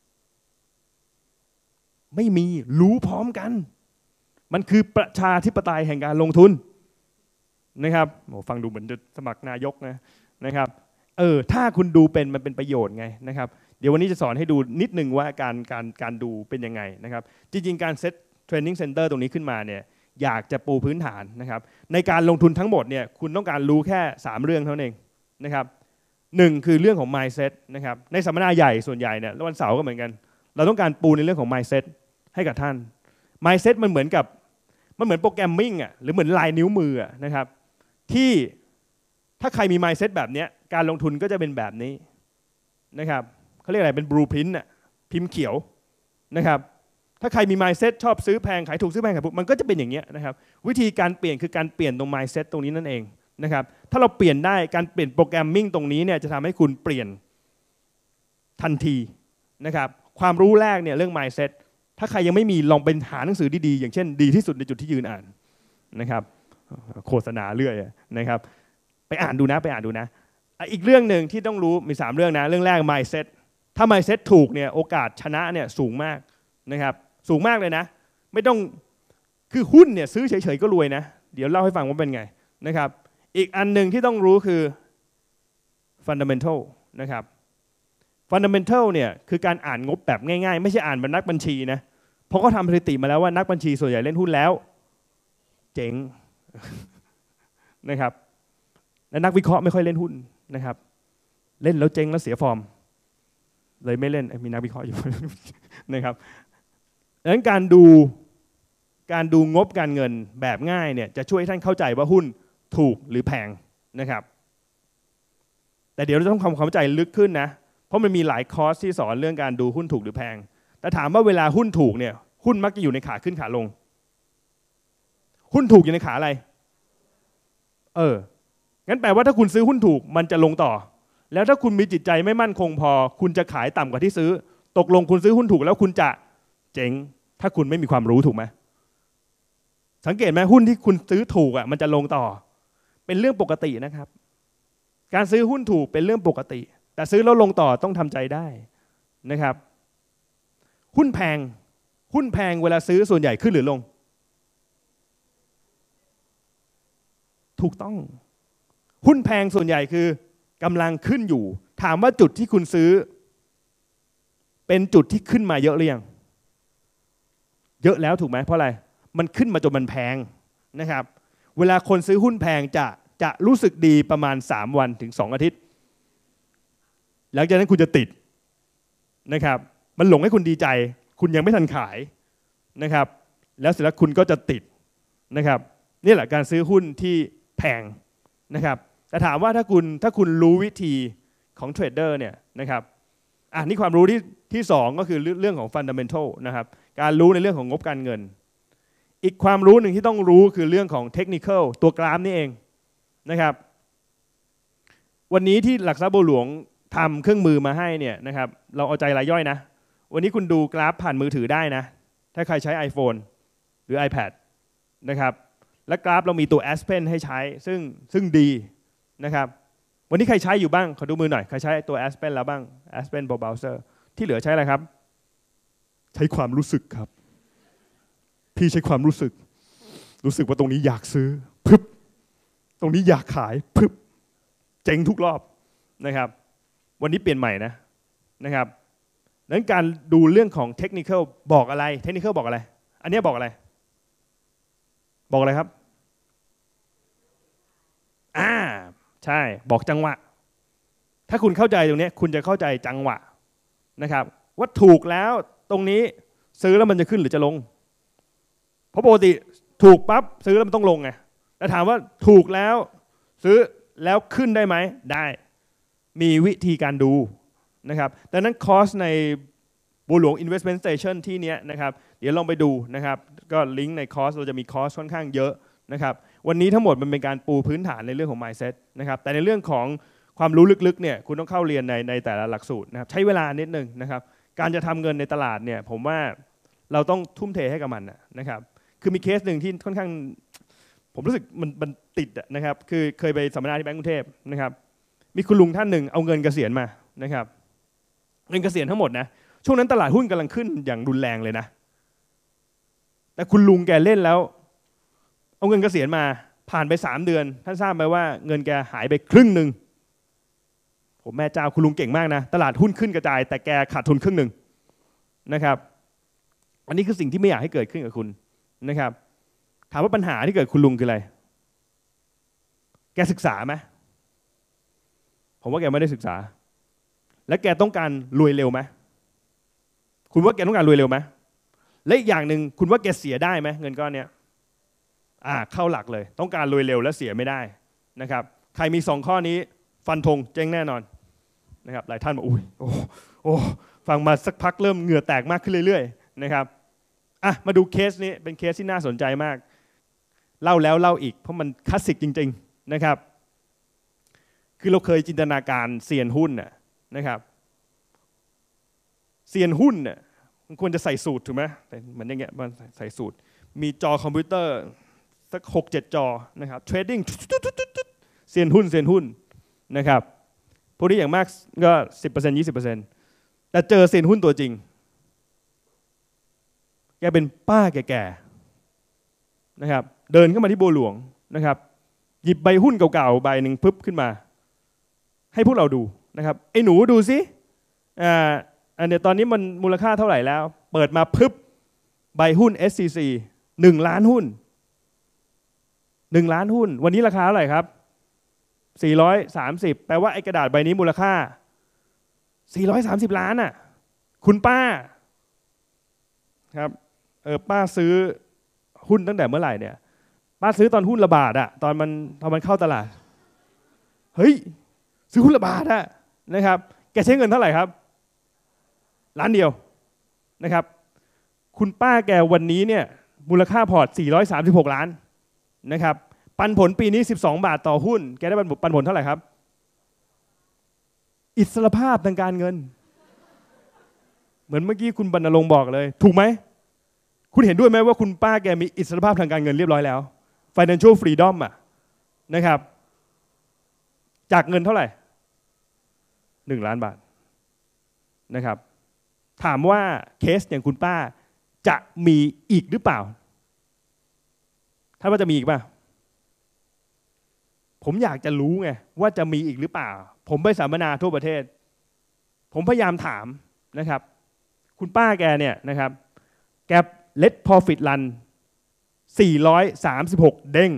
ไม่มีรู้พร้อมกันมันคือประชาธิปไตยแห่งการลงทุนนะครับโอ้ฟังดูเหมือนจะสมัครนายกนะนะครับเออถ้าคุณดูเป็นมันเป็นประโยชน์ไงนะครับเดี๋ยววันนี้จะสอนให้ดูนิดนึงว่าการการการดูเป็นยังไงนะครับจริงๆการเซตเทรนนิ่งเซ็นเตอร์ตรงนี้ขึ้นมาเนี่ยอยากจะปูพื้นฐานนะครับในการลงทุนทั้งหมดเนี่ยคุณต้องการรู้แค่สามเรื่องเท่านั้นเองนะครับหนึ่งคือเรื่องของ mindset นะครับในสัมมนาใหญ่ส่วนใหญ่เนี่ยวันเสาร์ก็เหมือนกันเราต้องการปูในเรื่องของ mindset ให้กับท่าน mindset มันเหมือนกับมันเหมือนโปรแกรมมิ่งอ่ะหรือเหมือนลายนิ้วมือนะครับที่ถ้าใครมี mindset แบบนี้การลงทุนก็จะเป็นแบบนี้นะครับเขาเรียกอะไรเป็น blueprint อ่ะพิมพ์เขียวนะครับถ้าใครมี mindset ชอบซื้อแพงขายถูกซื้อแพงขายถูกมันก็จะเป็นอย่างเงี้ยนะครับวิธีการเปลี่ยนคือการเปลี่ยนตรง mindset ตรงนี้นั่นเองนะครับถ้าเราเปลี่ยนได้การเปลี่ยนโปรแกรมมิ่งตรงนี้เนี่ยจะทำให้คุณเปลี่ยนทันทีนะครับความรู้แรกเนี่ยเรื่อง mindset ถ้าใครยังไม่มีลองเป็นหาหนังสือดีๆอย่างเช่นดีที่สุดในจุดที่ยืนอ่านนะครับโฆษณาเรื่อยนะครับไปอ่านดูนะไปอ่านดูนะอีกเรื่องหนึ่งที่ต้องรู้มีสามเรื่องนะเรื่องแรก mindset ถ้า mindset ถูกเนี่ยโอกาสชนะเนี่ยสูงมากนะครับสูงมากเลยนะไม่ต้องคือหุ้นเนี่ยซื้อเฉยๆก็รวยนะเดี๋ยวเล่าให้ฟังว่าเป็นไงนะครับอีกอันหนึ่งที่ต้องรู้คือ fundamental นะครับ fundamental เนี่ยคือการอ่านงบแบบง่ายๆไม่ใช่อ่านแบบนักบัญชีนะเพราะเขาทำสถิติมาแล้วว่านักบัญชีส่วนใหญ่เล่นหุ้นแล้วเจ๋ง นะครับและนักวิเคราะห์ไม่ค่อยเล่นหุ้นนะครับเล่นแล้วเจ๊งแล้วเสียฟอร์มเลยไม่เล่นมีนักวิเคราะห์อยู่ นะครับดังนั้นการดูการดูงบการเงินแบบง่ายเนี่ยจะช่วยให้ท่านเข้าใจว่าหุ้นถูกหรือแพงนะครับแต่เดี๋ยวเราต้องทำความเข้าใจลึกขึ้นนะเพราะมันมีหลายคอร์สที่สอนเรื่องการดูหุ้นถูกหรือแพงแต่ถามว่าเวลาหุ้นถูกเนี่ยหุ้นมักจะอยู่ในขาขึ้นขาลงหุ้นถูกอยู่ในขาอะไรเอองั้นแปลว่าถ้าคุณซื้อหุ้นถูกมันจะลงต่อแล้วถ้าคุณมีจิตใจไม่มั่นคงพอคุณจะขายต่ำกว่าที่ซื้อตกลงคุณซื้อหุ้นถูกแล้วคุณจะเจ๋งถ้าคุณไม่มีความรู้ถูกไหมสังเกตไหมหุ้นที่คุณซื้อถูกอ่ะมันจะลงต่อเป็นเรื่องปกตินะครับการซื้อหุ้นถูกเป็นเรื่องปกติแต่ซื้อแล้วลงต่อต้องทำใจได้นะครับหุ้นแพงหุ้นแพงเวลาซื้อส่วนใหญ่ขึ้นหรือลงถูกต้องหุ้นแพงส่วนใหญ่คือกำลังขึ้นอยู่ถามว่าจุดที่คุณซื้อเป็นจุดที่ขึ้นมาเยอะหรือยังเยอะแล้วถูกไหมเพราะอะไรมันขึ้นมาจนมันแพงนะครับเวลาคนซื้อหุ้นแพงจะจะรู้สึกดีประมาณสามวันถึงสองอาทิตย์หลังจากนั้นคุณจะติดนะครับมันหลงให้คุณดีใจคุณยังไม่ทันขายนะครับแล้วเสร็จแล้วคุณก็จะติดนะครับนี่แหละการซื้อหุ้นที่แพงนะครับแต่ถามว่าถ้าคุณถ้าคุณรู้วิธีของเทรดเดอร์เนี่ยนะครับอ่ะนี่ความรู้ที่ที่สองก็คือเรื่องของ fundamental นะครับการรู้ในเรื่องของงบการเงินอีกความรู้หนึ่งที่ต้องรู้คือเรื่องของ technical ตัวกราฟนี่เองนะครับวันนี้ที่หลักทรัพย์บัวหลวงทำเครื่องมือมาให้เนี่ยนะครับเราเอาใจรายย่อยนะวันนี้คุณดูกราฟผ่านมือถือได้นะถ้าใครใช้ iPhone หรือ iPad นะครับและกราฟเรามีตัว Aspen ให้ใช้ซึ่งซึ่งดีนะครับวันนี้ใครใช้อยู่บ้างขอดูมือหน่อยใครใช้ตัว Aspen แล้วบ้าง Aspen Browser ที่เหลือใช้อะไรครับใช้ความรู้สึกครับพี่ใช้ความรู้สึกรู้สึกว่าตรงนี้อยากซื้อพึบตรงนี้อยากขายพึบเจ๋งทุกรอบนะครับวันนี้เปลี่ยนใหม่นะนะครับดังนั้นการดูเรื่องของเทคนิคบอกอะไรเทคนิคบอกอะไรอันนี้บอกอะไรบอกอะไรครับอ่าใช่บอกจังหวะถ้าคุณเข้าใจตรงนี้คุณจะเข้าใจจังหวะนะครับว่าถูกแล้วตรงนี้ซื้อแล้วมันจะขึ้นหรือจะลงเพราะปกติถูกปั๊บซื้อแล้วมันต้องลงไงแต่ถามว่าถูกแล้วซื้อแล้วขึ้นได้ไหมได้มีวิธีการดูนะครับดังนั้นคอร์สในบัวหลวง Investment Station ที่นี้นะครับเดี๋ยวลองไปดูนะครับก็ลิงก์ในคอร์สเราจะมีคอร์สค่อนข้างเยอะนะครับวันนี้ทั้งหมดมันเป็นการปูพื้นฐานในเรื่องของ mindset นะครับแต่ในเรื่องของความรู้ลึกๆเนี่ยคุณต้องเข้าเรียนในในแต่ละหลักสูตรนะครับใช้เวลานิดนึงนะครับการจะทำเงินในตลาดเนี่ยผมว่าเราต้องทุ่มเทให้กับมันนะครับคือมีเคสหนึ่งที่ค่อนข้างผมรู้สึกมันมันติดนะครับคือเคยไปสัมมนาที่แบงก์กรุงเทพนะครับมีคุณลุงท่านหนึ่งเอาเงินเกษียณมานะครับเงินเกษียณทั้งหมดนะช่วงนั้นตลาดหุ้นกำลังขึ้นอย่างรุนแรงเลยนะแต่คุณลุงแกเล่นแล้วเอาเงินเกษียณมาผ่านไปสามเดือนท่านทราบไหมว่าเงินแกหายไปครึ่งหนึ่งผมแม่เจ้าคุณลุงเก่งมากนะตลาดหุ้นขึ้นกระจายแต่แกขาดทุนครึ่งหนึ่งนะครับอันนี้คือสิ่งที่ไม่อยากให้เกิดขึ้นกับคุณนะครับถามว่าปัญหาที่เกิดคุณลุงคืออะไรแกศึกษาไหมผมว่าแกไม่ได้ศึกษาและแกต้องการรวยเร็วไหมคุณว่าแกต้องการรวยเร็วไหมและอีกอย่างหนึ่งคุณว่าแกเสียได้ไหมเงินก้อนเนี้ยอ่าเข้าหลักเลยต้องการรวยเร็วและเสียไม่ได้นะครับใครมีสองข้อนี้ฟันธงเจ๊งแน่นอนนะครับหลายท่านบอกอุ้ยโอ้โอ้ฟังมาสักพักเริ่มเหงื่อแตกมากขึ้นเรื่อยๆนะครับอ่ะมาดูเคสนี้เป็นเคสที่น่าสนใจมากเล่าแล้วเล่าอีกเพราะมันคลาสสิกจริงๆนะครับคือเราเคยจินตนาการเซียนหุ้นนะครับเซียนหุ้นเนี่ยมันควรจะใส่สูตรถูกไหมแต่เหมือนอย่างเงี้ยมันใส่สูตรมีจอคอมพิวเตอร์สักหกเจ็ดจอนะครับเทรดดิ้งเซียนหุ้นเซียนหุ้นนะครับพวกนี้อย่างมากก็ สิบเปอร์เซ็นต์ ยี่สิบเปอร์เซ็นต์ แต่เจอเซียนหุ้นตัวจริงแกเป็นป้าแก่ๆนะครับเดินเข้ามาที่บัวหลวงนะครับหยิบใบหุ้นเก่าๆใบหนึ่งปึ๊บขึ้นมาให้พวกเราดูนะครับไอ้หนูดูซิอ่าอันเนี้ยตอนนี้มันมูลค่าเท่าไหร่แล้วเปิดมาปึ๊บใบหุ้น เอส ซี ซี หนึ่งล้านหุ้นหนึ่งล้านหุ้นวันนี้ราคาเท่าไหร่ครับสี่ร้อยสามสิบแปลว่าไอ้กระดาษใบนี้มูลค่าสี่ร้อยสามสิบล้านอ่ะคุณป้าครับเออป้าซื้อหุ้นตั้งแต่เมื่อไหร่เนี่ยป้าซื้อตอนหุ้นระบาดอ่ะตอนมันตอนมันเข้าตลาดเฮ้ยซื้อหุ้นระบาดอ่ะนะครับแกใช้เงินเท่าไหร่ครับล้านเดียวนะครับคุณป้าแกวันนี้เนี่ยมูลค่าพอร์ตสี่ร้อยสามสิบหกล้านนะครับปันผลปีนี้สิบสองบาทต่อหุ้นแกได้ปันผลเท่าไหร่ครับอิสรภาพทางการเงินเหมือนเมื่อกี้คุณบรรณรงค์บอกเลยถูกไหมคุณเห็นด้วยไหมว่าคุณป้าแกมีอิสรภาพทางการเงินเรียบร้อยแล้ว financial freedom อ่ะนะครับจากเงินเท่าไหร่หนึ่งล้านบาทนะครับถามว่าเคสอย่างคุณป้าจะมีอีกหรือเปล่าท่านว่าจะมีอีกป่ะผมอยากจะรู้ไงว่าจะมีอีกหรือเปล่าผมไปสัมมนาทั่วประเทศผมพยายามถามนะครับคุณป้าแกเนี่ยนะครับแก let profit run สี่ร้อยสามสิบหกเด้ง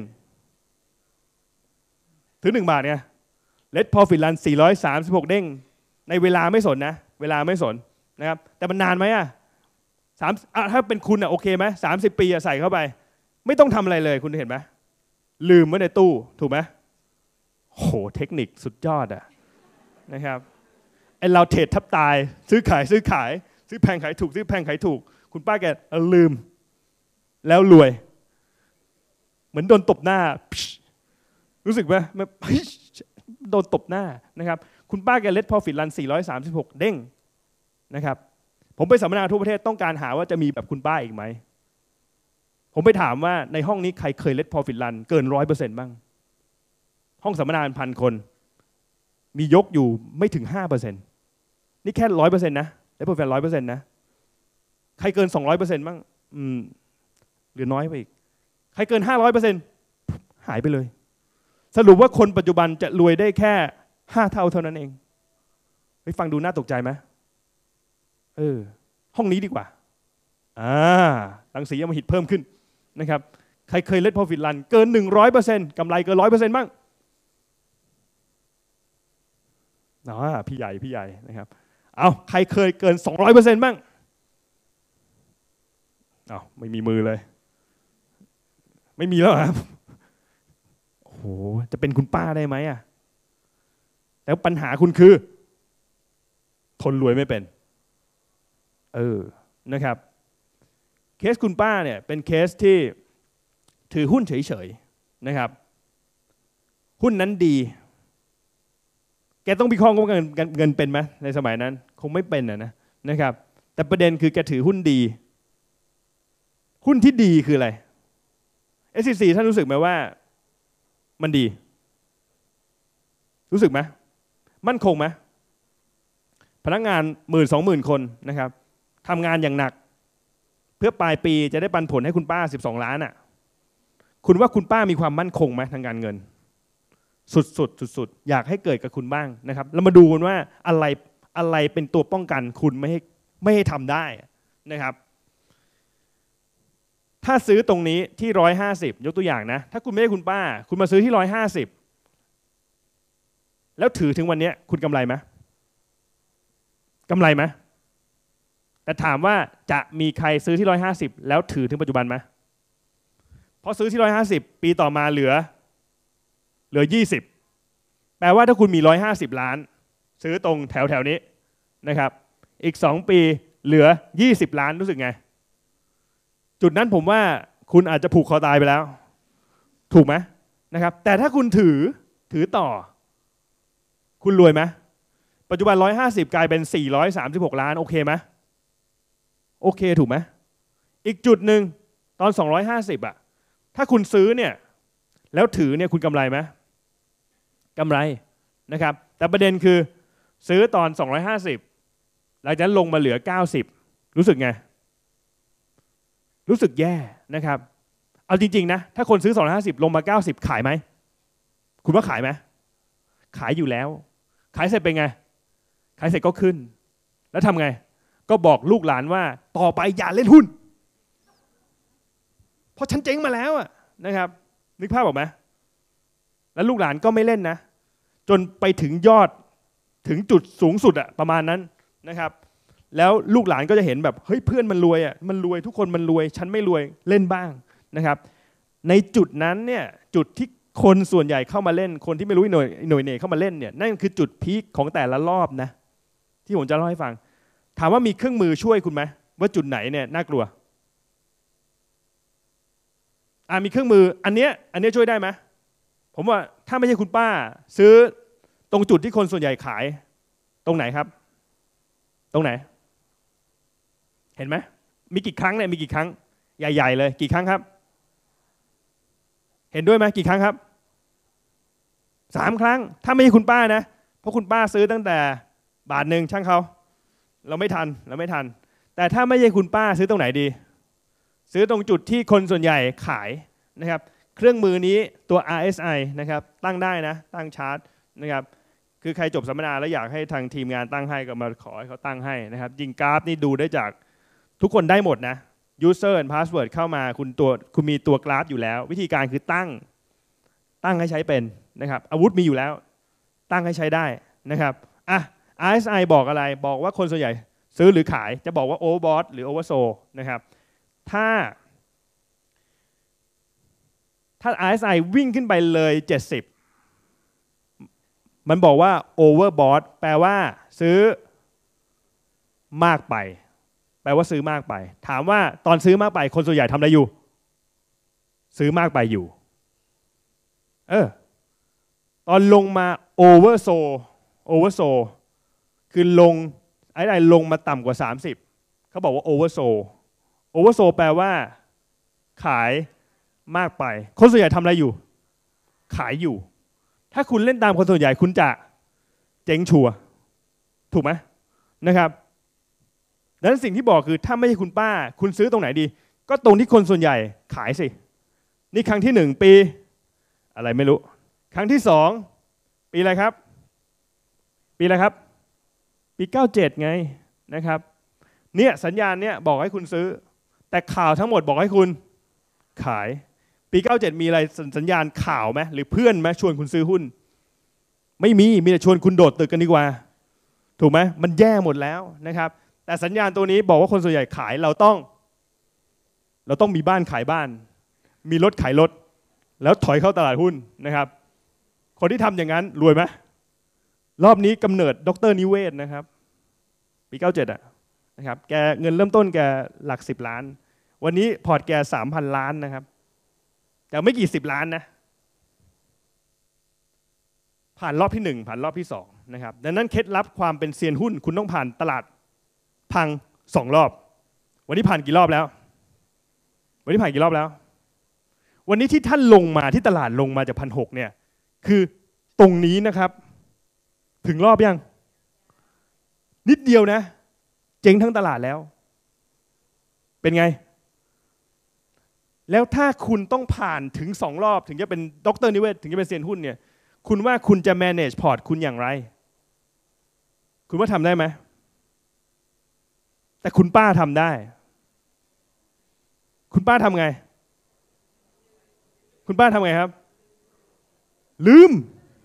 ถึงหนึ่งบาทเนี่ย let profit run สี่ร้อยสามสิบหกเด้งในเวลาไม่สนนะเวลาไม่สนนะครับแต่มันนานไหมอ่ะสามอ่ะถ้าเป็นคุณอ่ะโอเคไหมสามสิบปีอ่ะใส่เข้าไปไม่ต้องทำอะไรเลยคุณเห็นไหมลืมไว้ในตู้ถูกไหมโหเทคนิคสุดยอดอ่ะนะครับไอเราเทรดทับตายซื้อขายซื้อขายซื้อแพงขายถูกซื้อแพงขายถูกคุณป้าแกลืมแล้วรวยเหมือนโดนตบหน้ารู้สึกไหมโดนตบหน้านะครับคุณป้าแก let profit run สี่ร้อยสามสิบหกเด้งนะครับผมไปสัมมนาทั่วประเทศต้องการหาว่าจะมีแบบคุณป้าอีกไหมผมไปถามว่าในห้องนี้ใครเคย let profit run เกิน ร้อยเปอร์เซ็นต์ บ้างห้องสัมมนาพันคนมียกอยู่ไม่ถึง ห้าเปอร์เซ็นต์ นี่แค่ ร้อยเปอร์เซ็นต์ นะ let profit run ร้อยเปอร์เซ็นต์ นะใครเกิน สองร้อยเปอร์เซ็นต์ บ้างอืมเหลือน้อยไปอีกใครเกิน ห้าร้อยเปอร์เซ็นต์ หายไปเลยสรุปว่าคนปัจจุบันจะรวยได้แค่ห้าเท่าเท่านั้นเองไปฟังดูน่าตกใจไหมเออห้องนี้ดีกว่าอ่ารังสีอำมหิตเพิ่มขึ้นนะครับใครเคย let profit run เกิน หนึ่งร้อยเปอร์เซ็นต์ กำไรเกิน ร้อยเปอร์เซ็นต์ บ้างอ๋อพี่ใหญ่พี่ใหญ่นะครับเอาใครเคยเกิน สองร้อยเปอร์เซ็นต์ บ้างเอาไม่มีมือเลยไม่มีแล้วครับโอ้โหจะเป็นคุณป้าได้ไหมอ่ะแล้วปัญหาคุณคือทนรวยไม่เป็นเออนะครับเคสคุณป้าเนี่ยเป็นเคสที่ถือหุ้นเฉยๆนะครับหุ้นนั้นดีแกต้องวิเคราะห์งบการเงินเงินเป็นไหมในสมัยนั้นคงไม่เป็นนะนะครับแต่ประเด็นคือแกถือหุ้นดีหุ้นที่ดีคืออะไร เอส ซี ซี ท่านรู้สึกไหมว่ามันดีรู้สึกไหมมั่นคงไหมพนักงานหมื่นสองหมื่นคนนะครับทำงานอย่างหนักเพื่อปลายปีจะได้ปันผลให้คุณป้าสิบสองล้านอ่ะคุณว่าคุณป้ามีความมั่นคงไหมทางการเงินสุดสุดสุดสุดอยากให้เกิดกับคุณบ้างนะครับเรามาดูกันว่าอะไรอะไรเป็นตัวป้องกันคุณไม่ให้ไม่ให้ทำได้นะครับถ้าซื้อตรงนี้ที่ร้อยห้าสิบยกตัวอย่างนะถ้าคุณไม่ใช่คุณป้าคุณมาซื้อที่ร้อยห้าสิบแล้วถือถึงวันนี้คุณกำไรไหมกำไรไหมแต่ถามว่าจะมีใครซื้อที่ร้อยห้าสิบแล้วถือถึงปัจจุบันไหมพอซื้อที่ร้อยห้าสิบปีต่อมาเหลือเหลือยี่สิบแปลว่าถ้าคุณมีร้อยห้าสิบล้านซื้อตรงแถวแถวนี้นะครับอีกสองปีเหลือยี่สิบล้านรู้สึกไงจุดนั้นผมว่าคุณอาจจะผูกคอตายไปแล้วถูกไหมนะครับแต่ถ้าคุณถือถือต่อคุณรวยไหมปัจจุบันหนึ่งร้อยห้าสิบกลายเป็นสี่ร้อยสามสิบหกล้านโอเคไหมโอเคถูกไหมอีกจุดหนึ่งตอนสองร้อยห้าสิบอ่ะถ้าคุณซื้อเนี่ยแล้วถือเนี่ยคุณกำไรไหมกำไรนะครับแต่ประเด็นคือซื้อตอนสองร้อยห้าสิบหลังจากนั้นลงมาเหลือเก้าสิบรู้สึกไงรู้สึกแย่นะครับเอาจริงๆนะถ้าคนซื้อสองร้อยห้าสิบลงมาเก้าสิบขายไหมคุณว่าขายไหมขายอยู่แล้วขายเสร็จเป็นไงขายเสร็จก็ขึ้นแล้วทำไงก็บอกลูกหลานว่าต่อไปอย่าเล่นหุ้นเพราะฉันเจ๊งมาแล้วอะนะครับนึกภาพออกไหมแล้วลูกหลานก็ไม่เล่นนะจนไปถึงยอดถึงจุดสูงสุดอะประมาณนั้นนะครับแล้วลูกหลานก็จะเห็นแบบเฮ้ยเพื่อนมันรวยอะมันรวยทุกคนมันรวยฉันไม่รวยเล่นบ้างนะครับในจุดนั้นเนี่ยจุดที่คนส่วนใหญ่เข้ามาเล่นคนที่ไม่รู้หน่วยหน่วยเน่เข้ามาเล่นเนี่ยนั่นคือจุดพีคของแต่ละรอบนะที่ผมจะเล่าให้ฟังถามว่ามีเครื่องมือช่วยคุณไหมว่าจุดไหนเนี่ยน่ากลัวอ่ามีเครื่องมืออันเนี้ยอันเนี้ยช่วยได้ไหมผมว่าถ้าไม่ใช่คุณป้าซื้อตรงจุดที่คนส่วนใหญ่ขายตรงไหนครับตรงไหนเห็นไหมมีกี่ครั้งเนี่ยมีกี่ครั้งใหญ่ๆเลยกี่ครั้งครับเห็นด้วยไหมกี่ครั้งครับสามครั้งถ้าไม่ใช่คุณป้านะเพราะคุณป้าซื้อตั้งแต่บาทหนึ่งช่างเขาเราไม่ทันเราไม่ทันแต่ถ้าไม่ใช่คุณป้าซื้อตรงไหนดีซื้อตรงจุดที่คนส่วนใหญ่ขายนะครับเครื่องมือนี้ตัว อาร์ เอส ไอ นะครับตั้งได้นะตั้งชาร์ตนะครับคือใครจบสัมมนาแล้วอยากให้ทางทีมงานตั้งให้ก็มาขอให้เขาตั้งให้นะครับยิงกราฟนี่ดูได้จากทุกคนได้หมดนะ user and password เข้ามาคุณตัวคุณมีตัวกราฟอยู่แล้ววิธีการคือตั้งตั้งให้ใช้เป็นนะครับอาวุธมีอยู่แล้วตั้งให้ใช้ได้นะครับอ่ะ อาร์ เอส ไอ บอกอะไรบอกว่าคนส่วนใหญ่ซื้อหรือขายจะบอกว่า overbought หรือ oversold นะครับถ้าถ้า อาร์ เอส ไอ วิ่งขึ้นไปเลยเจ็ดสิบมันบอกว่า overbought แปลว่าซื้อมากไปแปลว่าซื้อมากไปถามว่าตอนซื้อมากไปคนส่วนใหญ่ทำอะไรอยู่ซื้อมากไปอยู่เออตอนลงมา oversold oversold คือลงไอ้ไอ้ลงมาต่ำกว่าสามสิบเขาบอกว่า oversold oversold แปลว่าขายมากไปคนส่วนใหญ่ทำอะไรอยู่ขายอยู่ถ้าคุณเล่นตามคนส่วนใหญ่คุณจะเจ๊งชัวร์ถูกไหมนะครับดังนั้นสิ่งที่บอกคือถ้าไม่ใช่คุณป้าคุณซื้อตรงไหนดีก็ตรงที่คนส่วนใหญ่ขายสินี่ครั้งที่หนึ่งปีอะไรไม่รู้ครั้งที่สองปีอะไรครับปีอะไรครับปีเก้าเจ็ดไงนะครับเนี่ยสัญญาณเนี่ยบอกให้คุณซื้อแต่ข่าวทั้งหมดบอกให้คุณขายปีเก้าเจ็ดมีอะไรสัญญาณข่าวไหมหรือเพื่อนไหมชวนคุณซื้อหุ้นไม่มีมีแต่ชวนคุณโดดตึกกันดีกว่าถูกไหมมันแย่หมดแล้วนะครับแต่สัญญาณตัวนี้บอกว่าคนส่วนใหญ่ขายเราต้องเราต้องมีบ้านขายบ้านมีรถขายรถแล้วถอยเข้าตลาดหุ้นนะครับคนที่ทำอย่างนั้นรวยไหมรอบนี้กำเนิดดร.นิเวศนะครับปีเก้าเจ็ดอ่ะนะครับแกเงินเริ่มต้นแกหลักสิบล้านวันนี้พอร์ตแกสามพันล้านนะครับแต่ไม่กี่สิบล้านนะผ่านรอบที่หนึ่งผ่านรอบที่สองนะครับดังนั้นเคล็ดลับความเป็นเซียนหุ้นคุณต้องผ่านตลาดพังสองรอบวันนี้ผ่านกี่รอบแล้ววันนี้ผ่านกี่รอบแล้ววันนี้ที่ท่านลงมาที่ตลาดลงมาจากพันหกเนี่ยคือตรงนี้นะครับถึงรอบยังนิดเดียวนะเจ๊งทั้งตลาดแล้วเป็นไงแล้วถ้าคุณต้องผ่านถึงสองรอบถึงจะเป็นดร.นิเวศถึงจะเป็นเซียนหุ้นเนี่ยคุณว่าคุณจะ manage port คุณอย่างไรคุณว่าทำได้ไหมแต่คุณป้าทำได้คุณป้าทำไงคุณป้าทำไงครับลืม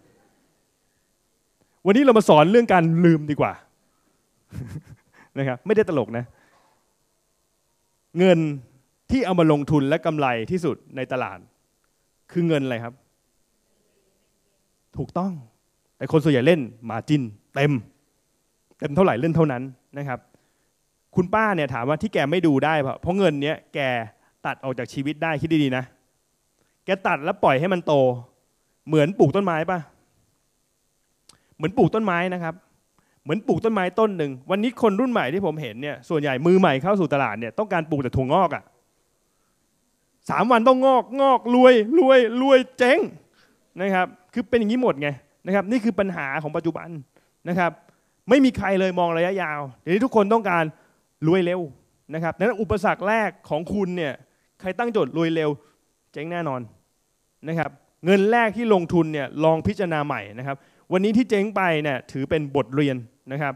วันนี้เรามาสอนเรื่องการลืมดีกว่า นะครับไม่ได้ตลกนะเงินที่เอามาลงทุนและกำไรที่สุดในตลาดคือเงินอะไรครับถูกต้องแต่คนส่วนใหญ่เล่นมาร์จิ้นเต็มเต็มเท่าไหร่เล่นเท่านั้นนะครับคุณป้าเนี่ยถามว่าที่แกไม่ดูได้เพราะเงินเนี้ยแกตัดออกจากชีวิตได้คิดดีๆนะแกตัดแล้วปล่อยให้มันโตเหมือนปลูกต้นไม้ป่ะเหมือนปลูกต้นไม้นะครับเหมือนปลูกต้นไม้ต้นหนึ่งวันนี้คนรุ่นใหม่ที่ผมเห็นเนี่ยส่วนใหญ่มือใหม่เข้าสู่ตลาดเนี่ยต้องการปลูกแต่ถั่วงอกอ่ะสามวันต้องงอกงอกรวยรวยรวยเจ๊งนะครับคือเป็นอย่างนี้หมดไงนะครับนี่คือปัญหาของปัจจุบันนะครับไม่มีใครเลยมองระยะยาวเดี๋ยวนี้ทุกคนต้องการรวยเร็วนะครับดังนั้นอุปสรรคแรกของคุณเนี่ยใครตั้งโจทย์รวยเร็วเจ๊งแน่นอนนะครับเงินแรกที่ลงทุนเนี่ยลองพิจารณาใหม่นะครับวันนี้ที่เจ๊งไปเนี่ยถือเป็นบทเรียนนะครับ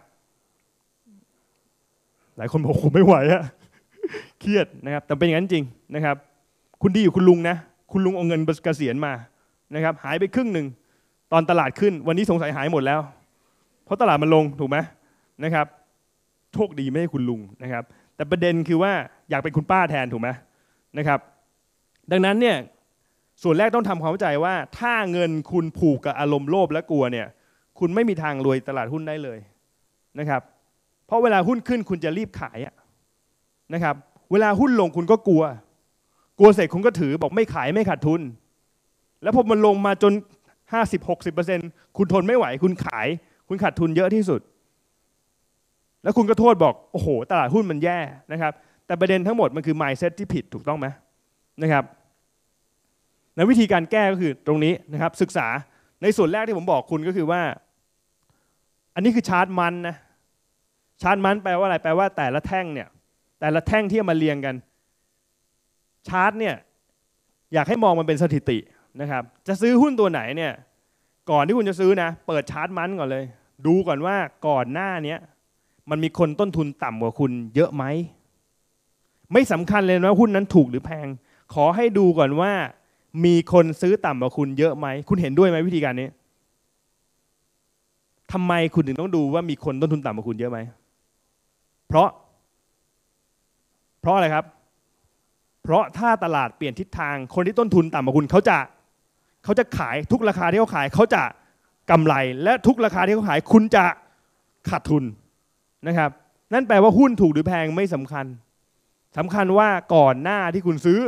หลายคนบอกผมไม่ไหวอะเครียดนะครับแต่เป็นอย่างนั้นจริงนะครับคุณดีอยู่คุณลุงนะคุณลุงเอาเงินเกษียณมานะครับหายไปครึ่งหนึ่งตอนตลาดขึ้นวันนี้สงสัยหายหมดแล้วเพราะตลาดมันลงถูกไหมนะครับโชคดีไม่ให้คุณลุงนะครับแต่ประเด็นคือว่าอยากเป็นคุณป้าแทนถูกไหมนะครับดังนั้นเนี่ยส่วนแรกต้องทำความเข้าใจว่าถ้าเงินคุณผูกกับอารมณ์โลภและกลัวเนี่ยคุณไม่มีทางรวยตลาดหุ้นได้เลยนะครับเพราะเวลาหุ้นขึ้นคุณจะรีบขายนะครับเวลาหุ้นลงคุณก็กลัวกลัวเสร็จคุณก็ถือบอกไม่ขายไม่ขาดทุนแล้วพอมันลงมาจน ห้าสิบถึงหกสิบเปอร์เซ็นต์ คุณทนไม่ไหวคุณขายคุณขาดทุนเยอะที่สุดแล้วคุณก็โทษบอกโอ้โหตลาดหุ้นมันแย่นะครับแต่ประเด็นทั้งหมดมันคือ mindset ที่ผิดถูกต้องไหมนะครับในวิธีการแก้ก็คือตรงนี้นะครับศึกษาในส่วนแรกที่ผมบอกคุณก็คือว่าอันนี้คือชาร์ตมันนะชาร์ตมันแปลว่าอะไรแปลว่าแต่ละแท่งเนี่ยแต่ละแท่งที่มาเรียงกันชาร์ตเนี่ยอยากให้มองมันเป็นสถิตินะครับจะซื้อหุ้นตัวไหนเนี่ยก่อนที่คุณจะซื้อนะเปิดชาร์ตมันก่อนเลยดูก่อนว่าก่อนหน้านี้มันมีคนต้นทุนต่ำกว่าคุณเยอะไหมไม่สำคัญเลยนะหุ้นนั้นถูกหรือแพงขอให้ดูก่อนว่ามีคนซื้อต่ำกว่าคุณเยอะไหมคุณเห็นด้วยไหมวิธีการนี้ทำไมคุณถึงต้องดูว่ามีคนต้นทุนต่ำกว่าคุณเยอะไหมเพราะเพราะอะไรครับเพราะถ้าตลาดเปลี่ยนทิศทางคนที่ต้นทุนต่ำกว่าคุณเขาจะเขาจะขายทุกราคาที่เขาขายเขาจะกำไรและทุกราคาที่เขาขายคุณจะขาดทุนนะครับนั่นแปลว่าหุ้นถูกหรือแพงไม่สำคัญสำคัญว่าก่อนหน้าที่คุณซื้อ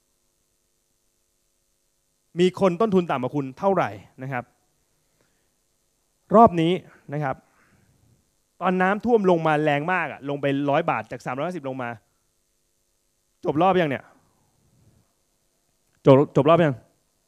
มีคนต้นทุนต่ำกว่าคุณเท่าไหร่นะครับรอบนี้นะครับตอนน้ำท่วมลงมาแรงมากอะลงไปร้อยบาทจากสามร้อยห้าสิบลงมาจบรอบยังเนี่ยจบจบรอบยัง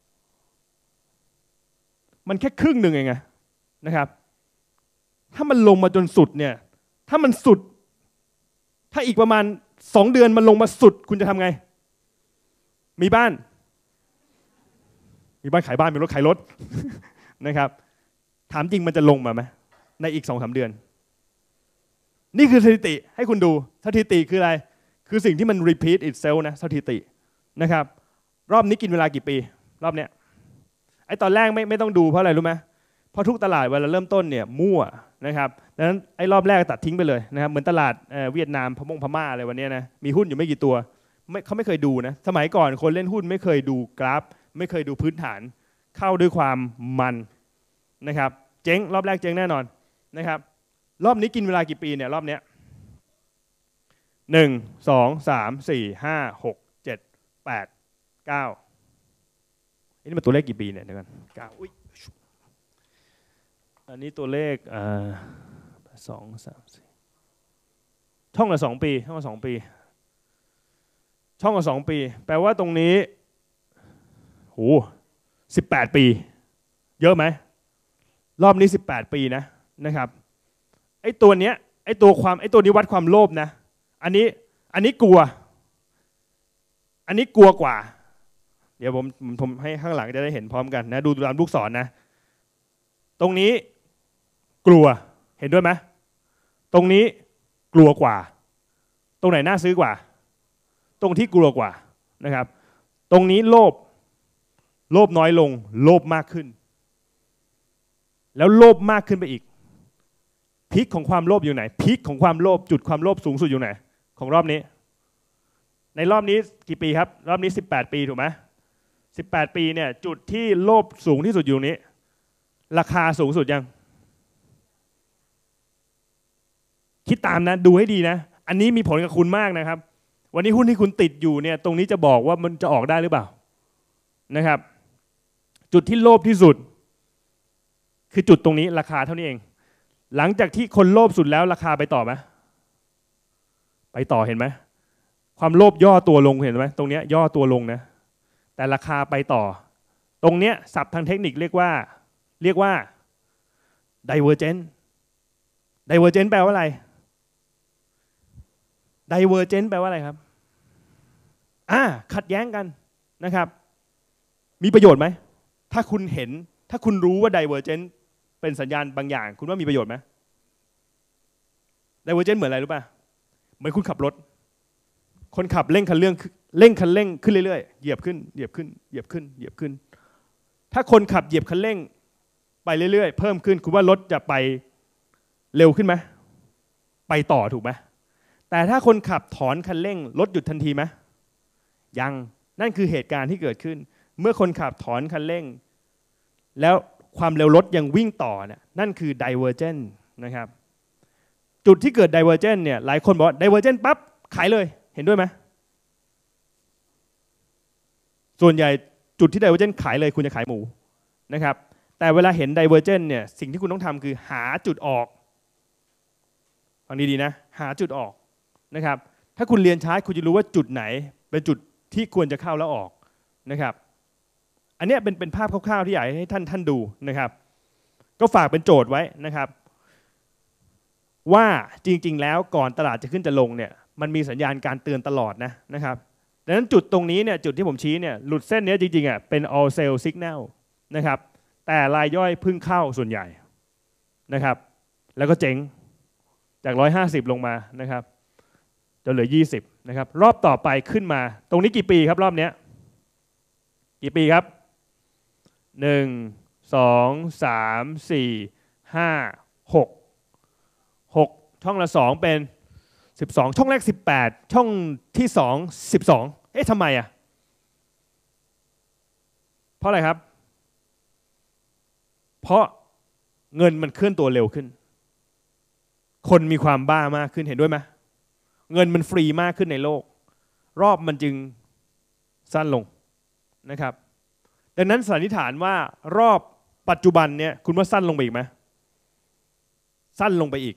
มันแค่ครึ่งหนึ่งเองไงนะครับถ้ามันลงมาจนสุดเนี่ยถ้ามันสุดถ้าอีกประมาณสองเดือนมันลงมาสุดคุณจะทำไงมีบ้านมีบ้านขายบ้านมีรถขายรถ นะครับถามจริงมันจะลงมาไหมในอีกสองสามเดือนนี่คือสถิติให้คุณดูสถิติคืออะไรคือสิ่งที่มัน repeat itself นะสถิตินะครับรอบนี้กินเวลากี่ปีรอบเนี้ยไอ้ตอนแรกไม่ไม่ต้องดูเพราะอะไรรู้ไหมเพราะทุกตลาดเวลาเริ่มต้นเนี่ยมั่วนะครับดังนั้นไอ้รอบแรกตัดทิ้งไปเลยนะครับเหมือนตลาดเวียดนามพม่งพม่าอะไรวันนี้นะมีหุ้นอยู่ไม่กี่ตัวไม่เขาไม่เคยดูนะสมัยก่อนคนเล่นหุ้นไม่เคยดูกราฟไม่เคยดูพื้นฐานเข้าด้วยความมันนะครับเจ๊งรอบแรกเจ๊งแน่นอนนะครับรอบนี้กินเวลากี่ปีเนี่ยรอบเนี้ยหนึ่งสองสามสี่ห้าหกเจ็ดแปดเก้านี่มันตัวเลขกี่ปีเนี่ยเดี๋ยวกันเก้าอันนี้ตัวเลขสองสามสี่ช่องละสองปีช่องละสองปีช่องละสองปีแปลว่าตรงนี้โหสิบแปดปีเยอะไหมรอบนี้สิบแปดปีนะนะครับไอ้ตัวเนี้ยไอ้ตัวความไอ้ตัวนี้วัดความโลภนะอันนี้อันนี้กลัวอันนี้กลัวกว่าเดี๋ยวผมผมให้ข้างหลังจะได้เห็นพร้อมกันนะดูตามลูกศร นะตรงนี้กลัวเห็นด้วยไหมตรงนี้กลัวกว่าตรงไหนน่าซื้อกว่าตรงที่กลัวกว่านะครับตรงนี้โลภโลภน้อยลงโลภมากขึ้นแล้วโลภมากขึ้นไปอีกพีคของความโลภอยู่ไหนพีคของความโลภจุดความโลภสูงสุดอยู่ไหนของรอบนี้ในรอบนี้กี่ปีครับรอบนี้สิบแปดปีถูกไหมสิบแปดปีเนี่ยจุดที่โลภสูงที่สุดอยู่นี้ราคาสูงสุดยังคิดตามนะดูให้ดีนะอันนี้มีผลกับคุณมากนะครับวันนี้หุ้นที่คุณติดอยู่เนี่ยตรงนี้จะบอกว่ามันจะออกได้หรือเปล่านะครับจุดที่โลภที่สุดคือจุดตรงนี้ราคาเท่านี้เองหลังจากที่คนโลภสุดแล้วราคาไปต่อไหมไปต่อเห็นไหมความโลภย่อตัวลงเห็นไหมตรงนี้ย่อตัวลงนะแต่ราคาไปต่อตรงเนี้ยศัพท์ทางเทคนิคเรียกว่าเรียกว่า divergent divergent แปลว่าอะไร divergent แปลว่าอะไรครับอ่าขัดแย้งกันนะครับมีประโยชน์ไหมถ้าคุณเห็นถ้าคุณรู้ว่า divergent เป็นสัญญาณบางอย่างคุณว่ามีประโยชน์ไหม divergent เหมือนอะไรรู้ป่ะเหมือนคุณขับรถคนขับเร่งคันเร่งเร่งคันเร่งขึ้นเรื่อยๆเหยียบขึ้นเหยียบขึ้นเหยียบขึ้นเหยียบขึ้นถ้าคนขับเหยียบคันเร่งไปเรื่อยๆเพิ่มขึ้นคุณว่ารถจะไปเร็วขึ้นไหมไปต่อถูกไหมแต่ถ้าคนขับถอนคันเร่งรถหยุดทันทีไหมยังนั่นคือเหตุการณ์ที่เกิดขึ้นเมื่อคนขับถอนคันเร่งแล้วความเร็วรถยังวิ่งต่อเนี่ยนั่นคือ divergent นะครับจุดที่เกิด divergent เนี่ยหลายคนบอกว่า divergent ปั๊บขายเลยเห็นด้วยไหมส่วนใหญ่จุดที่ divergent ขายเลยคุณจะขายหมูนะครับแต่เวลาเห็น divergent เนี่ยสิ่งที่คุณต้องทำคือหาจุดออกฟังดีๆนะหาจุดออกนะครับถ้าคุณเรียนชาร์ตคุณจะรู้ว่าจุดไหนเป็นจุดที่ควรจะเข้าแล้วออกนะครับอันนี้เป็นเป็นภาพคร่าวๆที่อยากให้ท่านท่านดูนะครับก็ฝากเป็นโจทย์ไว้นะครับว่าจริงๆแล้วก่อนตลาดจะขึ้นจะลงเนี่ยมันมีสัญญาณการเตือนตลอดนะนะครับดังนั้นจุดตรงนี้เนี่ยจุดที่ผมชี้เนี่ยหลุดเส้นนี้จริงๆอ่ะเป็น all sell signal นะครับแต่รายย่อยเพิ่งเข้าส่วนใหญ่นะครับแล้วก็เจ๊งจากหนึ่งร้อยห้าสิบลงมานะครับจนเหลือยี่สิบนะครับรอบต่อไปขึ้นมาตรงนี้กี่ปีครับรอบนี้กี่ปีครับหนึ่ง สอง สาม สี่ ห้า หก หกช่องละสองเป็นสิบสองช่องแรกสิบแปดช่องที่สอง สิบสองเอ๊ะทำไมอ่ะเพราะอะไรครับเพราะเงินมันเคลื่อนตัวเร็วขึ้นคนมีความบ้ามากขึ้นเห็นด้วยไหมเงินมันฟรีมากขึ้นในโลกรอบมันจึงสั้นลงนะครับดังนั้นสันนิษฐานว่ารอบปัจจุบันเนี่ยคุณว่าสั้นลงไปอีกไหมสั้นลงไปอีก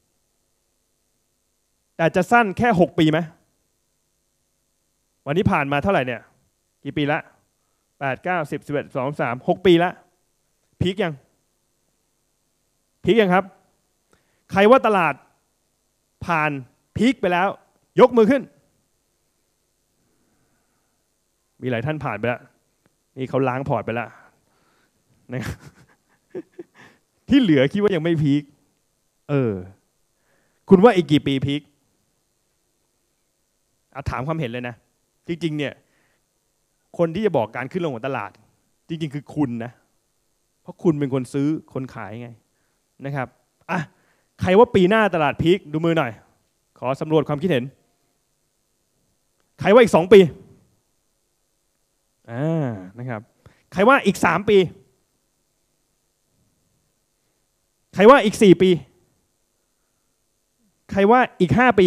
แต่จะสั้นแค่หกปีไหมวันนี้ผ่านมาเท่าไหร่เนี่ยกี่ปีละแปด เก้า สิบ สิบเอ็ด สิบสอง สิบสาม หกปีละพีคยังพีคยังครับใครว่าตลาดผ่านพีคไปแล้วยกมือขึ้นมีหลายท่านผ่านไปแล้วนี่เขาล้างพอร์ตไปแล้วนะที่เหลือคิดว่ายังไม่พีคเออคุณว่าอีกกี่ปีพีคเอาถามความเห็นเลยนะจริงๆเนี่ยคนที่จะบอกการขึ้นลงของตลาดจริงๆคือคุณนะเพราะคุณเป็นคนซื้อคนขายไงนะครับอ่ะใครว่าปีหน้าตลาดพีคดูมือหน่อยขอสำรวจความคิดเห็นใครว่าอีกสองปีอ่านะครับใครว่าอีกสามปีใครว่าอีกสี่ปีใครว่าอีกห้าปี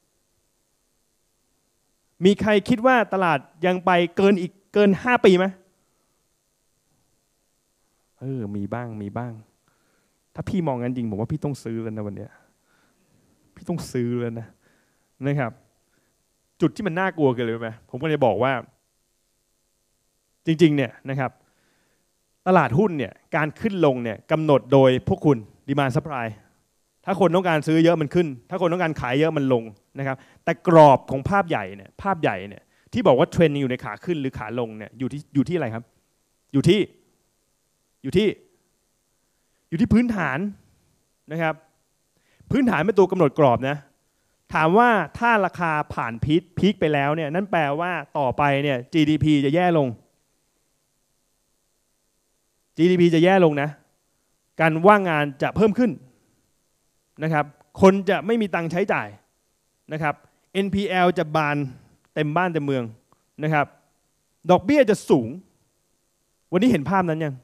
มีใครคิดว่าตลาดยังไปเกินอีกเกินห้าปีไหมเออมีบ้างมีบ้างถ้าพี่มองงั้นจริงผมว่าพี่ต้องซื้อแล้วนะวันนี้พี่ต้องซื้อแล้วนะนะครับจุดที่มันน่ากลัวเกินเลยไหมผมก็เลยบอกว่าจริงๆเนี่ยนะครับตลาดหุ้นเนี่ยการขึ้นลงเนี่ยกำหนดโดยพวกคุณ demand supply ถ้าคนต้องการซื้อเยอะมันขึ้นถ้าคนต้องการขายเยอะมันลงนะครับแต่กรอบของภาพใหญ่เนี่ยภาพใหญ่เนี่ยที่บอกว่าเทรนด์อยู่ในขาขึ้นหรือขาลงเนี่ยอยู่ที่อยู่ที่อะไรครับอยู่ที่อยู่ที่อยู่ที่พื้นฐานนะครับพื้นฐานเป็นตัวกำหนดกรอบนะถามว่าถ้าราคาผ่านพีคพีคไปแล้วเนี่ยนั่นแปลว่าต่อไปเนี่ย จี ดี พี จะแย่ลง จี ดี พี จะแย่ลงนะการว่างงานจะเพิ่มขึ้นนะครับคนจะไม่มีตังค์ใช้จ่ายนะครับ เอ็น พี แอล จะบานเต็มบ้านเต็มเมืองนะครับดอกเบี้ยจะสูงวันนี้เห็นภาพนั้นยัง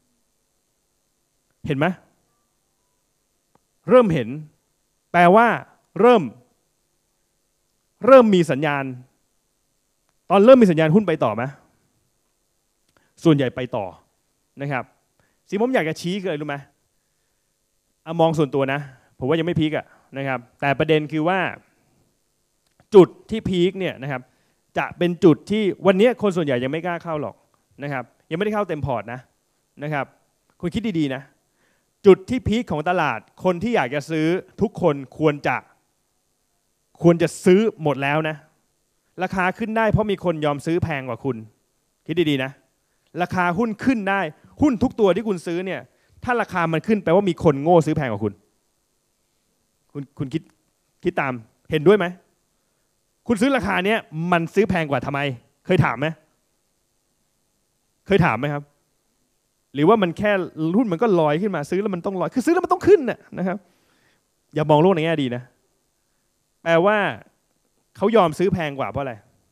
เห็นไหมเริ่มเห็นแปลว่าเริ่มเริ่มมีสัญญาณตอนเริ่มมีสัญญาณหุ้นไปต่อไหมส่วนใหญ่ไปต่อนะครับสิ่งผมอยากจะชี้คืออะไรรู้ไหมเอามองส่วนตัวนะผมว่ายังไม่พีคอะนะครับแต่ประเด็นคือว่าจุดที่พีคเนี่ยนะครับจะเป็นจุดที่วันนี้คนส่วนใหญ่ยังไม่กล้าเข้าหรอกนะครับยังไม่ได้เข้าเต็มพอร์ตนะนะครับคุณคิดดีๆนะจุดที่พีคของตลาดคนที่อยากจะซื้อทุกคนควรจะควรจะซื้อหมดแล้วนะราคาขึ้นได้เพราะมีคนยอมซื้อแพงกว่าคุณคิดดีๆนะราคาหุ้นขึ้นได้หุ้นทุกตัวที่คุณซื้อเนี่ยถ้าราคามันขึ้นแปลว่ามีคนโง่ซื้อแพงกว่าคุณคุณคุณคิดคิดตามเห็นด้วยไหมคุณซื้อราคาเนี้ยมันซื้อแพงกว่าทำไมเคยถามไหมเคยถามไหมครับหรือว่ามันแค่หุ้นมันก็ลอยขึ้นมาซื้อแล้วมันต้องลอยคือซื้อแล้วมันต้องขึ้นน่ะนะครับอย่ามองโลกในแง่ดีนะแปลว่าเขายอมซื้อแพงกว่าเพราะอะไร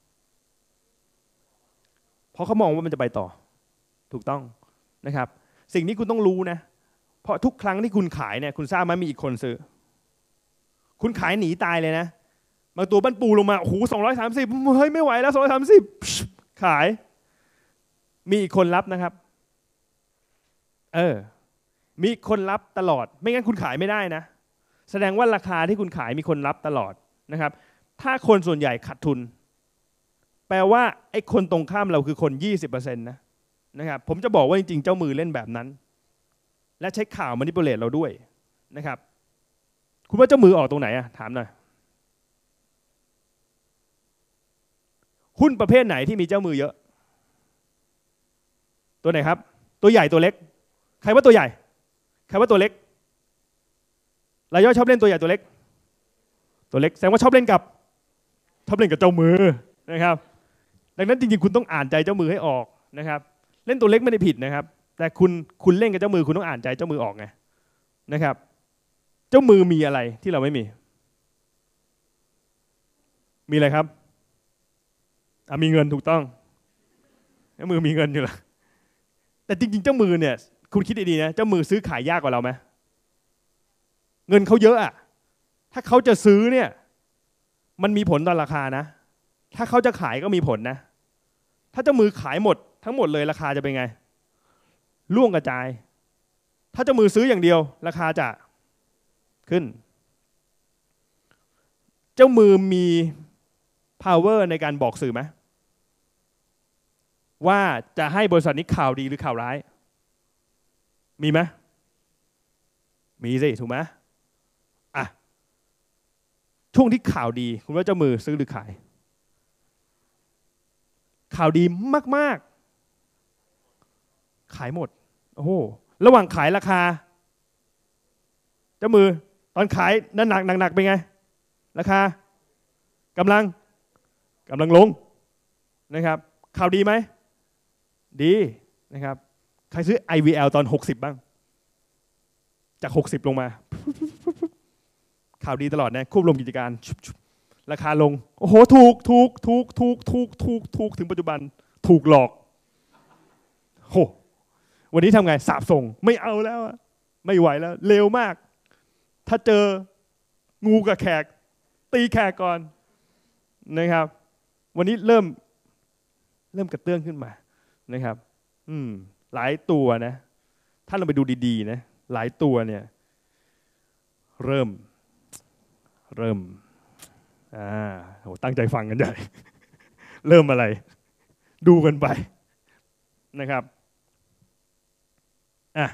เพราะเขามองว่ามันจะไปต่อถูกต้องนะครับสิ่งนี้คุณต้องรู้นะเพราะทุกครั้งที่คุณขายเนี่ยคุณทราบไหมมีอีกคนซื้อคุณขายหนีตายเลยนะบางตัวบั้นปูลงมาโอ้โหสองร้อยสามสิบเฮ้ยไม่ไหวแล้วสองร้อยสามสิบขายมีอีกคนรับนะครับเออมีคนรับตลอดไม่งั้นคุณขายไม่ได้นะแสดงว่าราคาที่คุณขายมีคนรับตลอดนะครับถ้าคนส่วนใหญ่ขาดทุนแปลว่าไอ้คนตรงข้ามเราคือคน ยี่สิบเปอร์เซ็นต์ นะนะครับผมจะบอกว่าจริงๆเจ้ามือเล่นแบบนั้นและใช้ข่าวมานิปูเลตเราด้วยนะครับคุณว่าเจ้ามือออกตรงไหนอะถามหน่อยหุ้นประเภทไหนที่มีเจ้ามือเยอะตัวไหนครับตัวใหญ่ตัวเล็กใครว่าตัวใหญ่ใครว่าตัวเล็กรายย่อยชอบเล่นตัวใหญ่ตัวเล็กตัวเล็กแสดงว่าชอบเล่นกับชอบเล่นกับเจ้ามือนะครับดังนั้นจริงๆคุณต้องอ่านใจเจ้ามือให้ออกนะครับเล่นตัวเล็กไม่ได้ผิดนะครับแต่คุณคุณเล่นกับเจ้ามือคุณต้องอ่านใจเจ้ามือออกไงนะครับเจ้ามือมีอะไรที่เราไม่มีมีอะไรครับอ่ะมีเงินถูกต้องเจ้ามือมีเงินอยู่ละแต่จริงๆเจ้ามือเนี่ยคุณคิดดีๆนะเจ้ามือซื้อขายยากกว่าเราไหมเงินเขาเยอะอะถ้าเขาจะซื้อเนี่ยมันมีผลต่อราคานะถ้าเขาจะขายก็มีผลนะถ้าเจ้ามือขายหมดทั้งหมดเลยราคาจะเป็นไงร่วงกระจายถ้าเจ้ามือซื้ออย่างเดียวราคาจะขึ้นเจ้ามือมี power ในการบอกสื่อไหมว่าจะให้บริษัทนี้ข่าวดีหรือข่าวร้ายมีไหมมีสิถูกไหมอ่ะช่วงที่ข่าวดีคุณว่าเจ้ามือซื้อหรือขายข่าวดีมากๆขายหมดโอ้โหระหว่างขายราคาเจ้ามือตอนขายนั่นหนักหนักเป็นไงราคากำลังกำลังลงนะครับข่าวดีไหมดีนะครับใครซื้อ ไอ วี แอล ตอนหกสิบบ้างจากหกสิบลงมาข่าวดีตลอดนะควบรวมกิจการราคาลงโอ้โหถูกถูกถูกถูกถูกถูกถูกถึงปัจจุบันถูกหลอกโหวันนี้ทำไงสาบส่งไม่เอาแล้วไม่ไหวแล้วเร็วมากถ้าเจองูกับแขกตีแขกก่อนนะครับวันนี้เริ่มเริ่มกระเตื้องขึ้นมานะครับอืมหลายตัวนะถ้าเราไปดูดีๆนะหลายตัวเนี่ยเริ่มเริ่มอ่าโหตั้งใจฟังกันใหญ่ เริ่มอะไรดูกันไปนะครับอ่ะ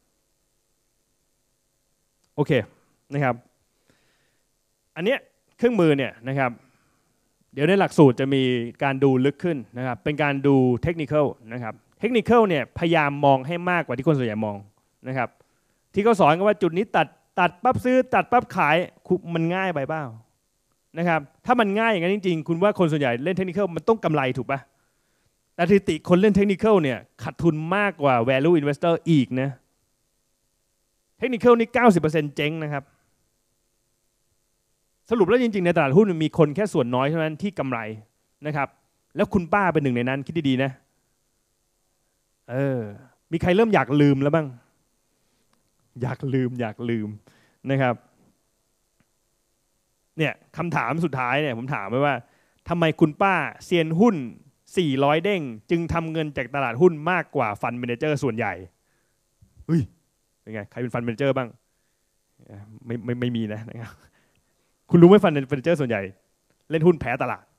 โอเคนะครับอันเนี้ยเครื่องมือเนี่ยนะครับเดี๋ยวในหลักสูตรจะมีการดูลึกขึ้นนะครับเป็นการดูเทคนิคนะครับเทคนิคเนี่ยพยายามมองให้มากกว่าที่คนส่วนใหญ่มองนะครับที่เขาสอนกันว่าจุดนี้ตัดตัดปั๊บซื้อตัดปั๊บขายมันง่ายไปเปล่านะครับถ้ามันง่ายอย่างนั้นจริงๆคุณว่าคนส่วนใหญ่เล่นเทคนิคมันต้องกำไรถูกปะแต่สถิติคนเล่นเทคนิคเนี่ยขาดทุนมากกว่า value investor อีกนะเทคนิคนี่ เก้าสิบเปอร์เซ็นต์ เจ๊งนะครับสรุปแล้วจริงๆในตลาดหุ้นมีคนแค่ส่วนน้อยเท่านั้นที่กำไรนะครับแล้วคุณป้าเป็นหนึ่งในนั้นคิดดีๆนะเออมีใครเริ่มอยากลืมแล้วบ้างอยากลืมอยากลืมนะครับเนี่ยคำถามสุดท้ายเนี่ยผมถามไว้ว่าทำไมคุณป้าเซียนหุ้นสี่ร้อยเด้งจึงทำเงินจากตลาดหุ้นมากกว่าฟันเมเนเจอร์ส่วนใหญ่เฮ้ยเป็นไงใครเป็นฟันเมเนเจอร์บ้างไม่ไม่ไม่มีนะนะครับคุณรู้ไหมฟันเมเนเจอร์ส่วนใหญ่เล่นหุ้นแพ้ตลาด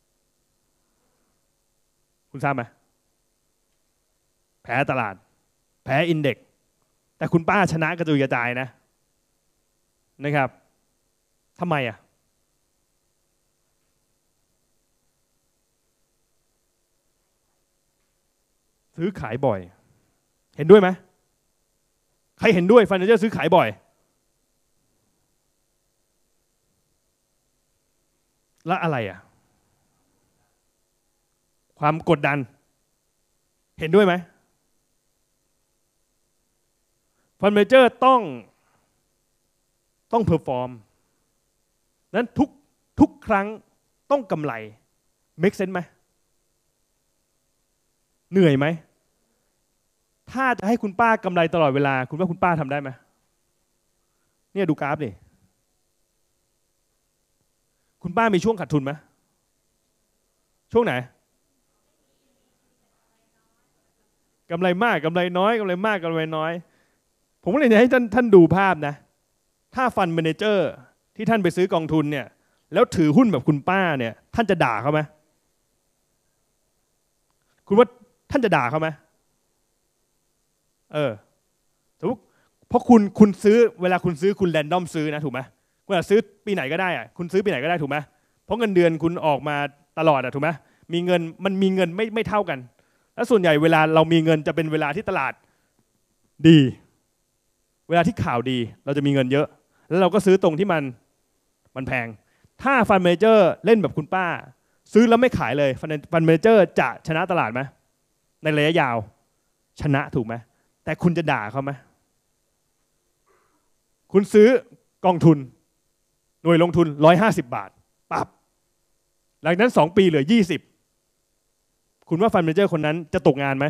คุณทราบไหมแพ้ตลาดแพ้อินเด็กซ์แต่คุณป้าชนะกระจุยกระจายนะนะครับทำไมอ่ะซื้อขายบ่อยเห็นด้วยไหมใครเห็นด้วยฟันเมเนเจอร์ซื้อขายบ่อยแล้วอะไรอ่ะความกดดันเห็นด้วยไหมฟันเมเนเจอร์ต้องต้องเพอร์ฟอร์มนั้นทุกทุกครั้งต้องกำไร make sense ไหมเหนื่อยไหมถ้าจะให้คุณป้ากำไรตลอดเวลาคุณว่าคุณป้าทำได้ไหมเนี่ยดูกราฟดิคุณป้ามีช่วงขาดทุนไหมช่วงไหนกำไรมากกำไรน้อยกำไรมากกำไรน้อยผมก็เลยอยากให้ท่านท่านดูภาพนะถ้าฟันเมเนเจอร์ที่ท่านไปซื้อกองทุนเนี่ยแล้วถือหุ้นแบบคุณป้าเนี่ยท่านจะด่าเขาไหมคุณว่าท่านจะด่าเขาไหมเออสมมติเพราะคุณคุณซื้อเวลาคุณซื้อคุณแรนดอมซื้อนะถูกไหมเวลาซื้อปีไหนก็ได้อะคุณซื้อปีไหนก็ได้ถูกไหมเพราะเงินเดือนคุณออกมาตลอดอะถูกไหมมีเงินมันมีเงินไม่ไม่เท่ากันแล้วส่วนใหญ่เวลาเรามีเงินจะเป็นเวลาที่ตลาดดีเวลาที่ข่าวดีเราจะมีเงินเยอะแล้วเราก็ซื้อตรงที่มันมันแพงถ้าฟันเมเจอร์เล่นแบบคุณป้าซื้อแล้วไม่ขายเลยฟันเมเจอร์จะชนะตลาดไหมในระยะยาวชนะถูกไหมแต่คุณจะด่าเขาไหมคุณซื้อกองทุนหน่วยลงทุนหนึ่งร้อยห้าสิบบาทปั๊บหลังนั้นสองปีเหลือยี่สิบคุณว่าฟันเมเจอร์คนนั้นจะตกงานไหม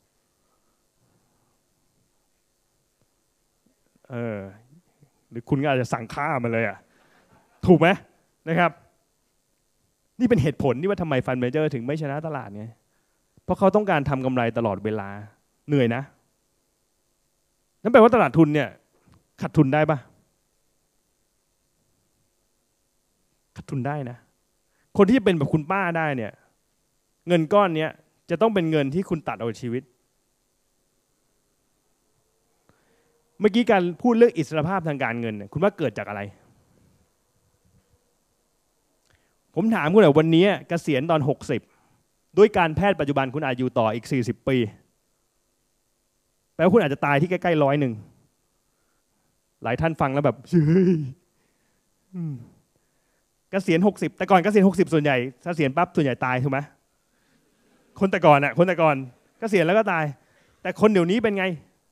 เออหรือคุณก็อาจจะสั่งฆ่ามาเลยอ่ะถูกไหมนะครับนี่เป็นเหตุผลที่ว่าทำไมฟันเมเจอร์ถึงไม่ชนะตลาดไงเพราะเขาต้องการทำกำไรตลอดเวลาเหนื่อยนะนั่นแปลว่าตลาดทุนเนี่ยขาดทุนได้ปะขาดทุนได้นะคนที่จะเป็นแบบคุณป้าได้เนี่ยเงินก้อนนี้จะต้องเป็นเงินที่คุณตัดเอาชีวิตเมื่อกี้การพูดเรื่องอิสรภาพทางการเงินเนี่ยคุณว่าเกิดจากอะไรผมถามคุณหน่อยวันนี้เกษียณตอนหกสิบด้วยการแพทย์ปัจจุบันคุณอาจอยู่ต่ออีกสี่สิบปีแปลว่าคุณอาจจะตายที่ใกล้ๆร้อยหนึ่งหลายท่านฟังแล้วแบบเฮ้ยเกษียณหกสิบแต่ก่อนเกษียณหกสิบส่วนใหญ่เกษียณปั๊บส่วนใหญ่ตายถูกไหมคนแต่ก่อนอ่ะคนแต่ก่อนเกษียณแล้วก็ตายแต่คนเดี๋ยวนี้เป็นไง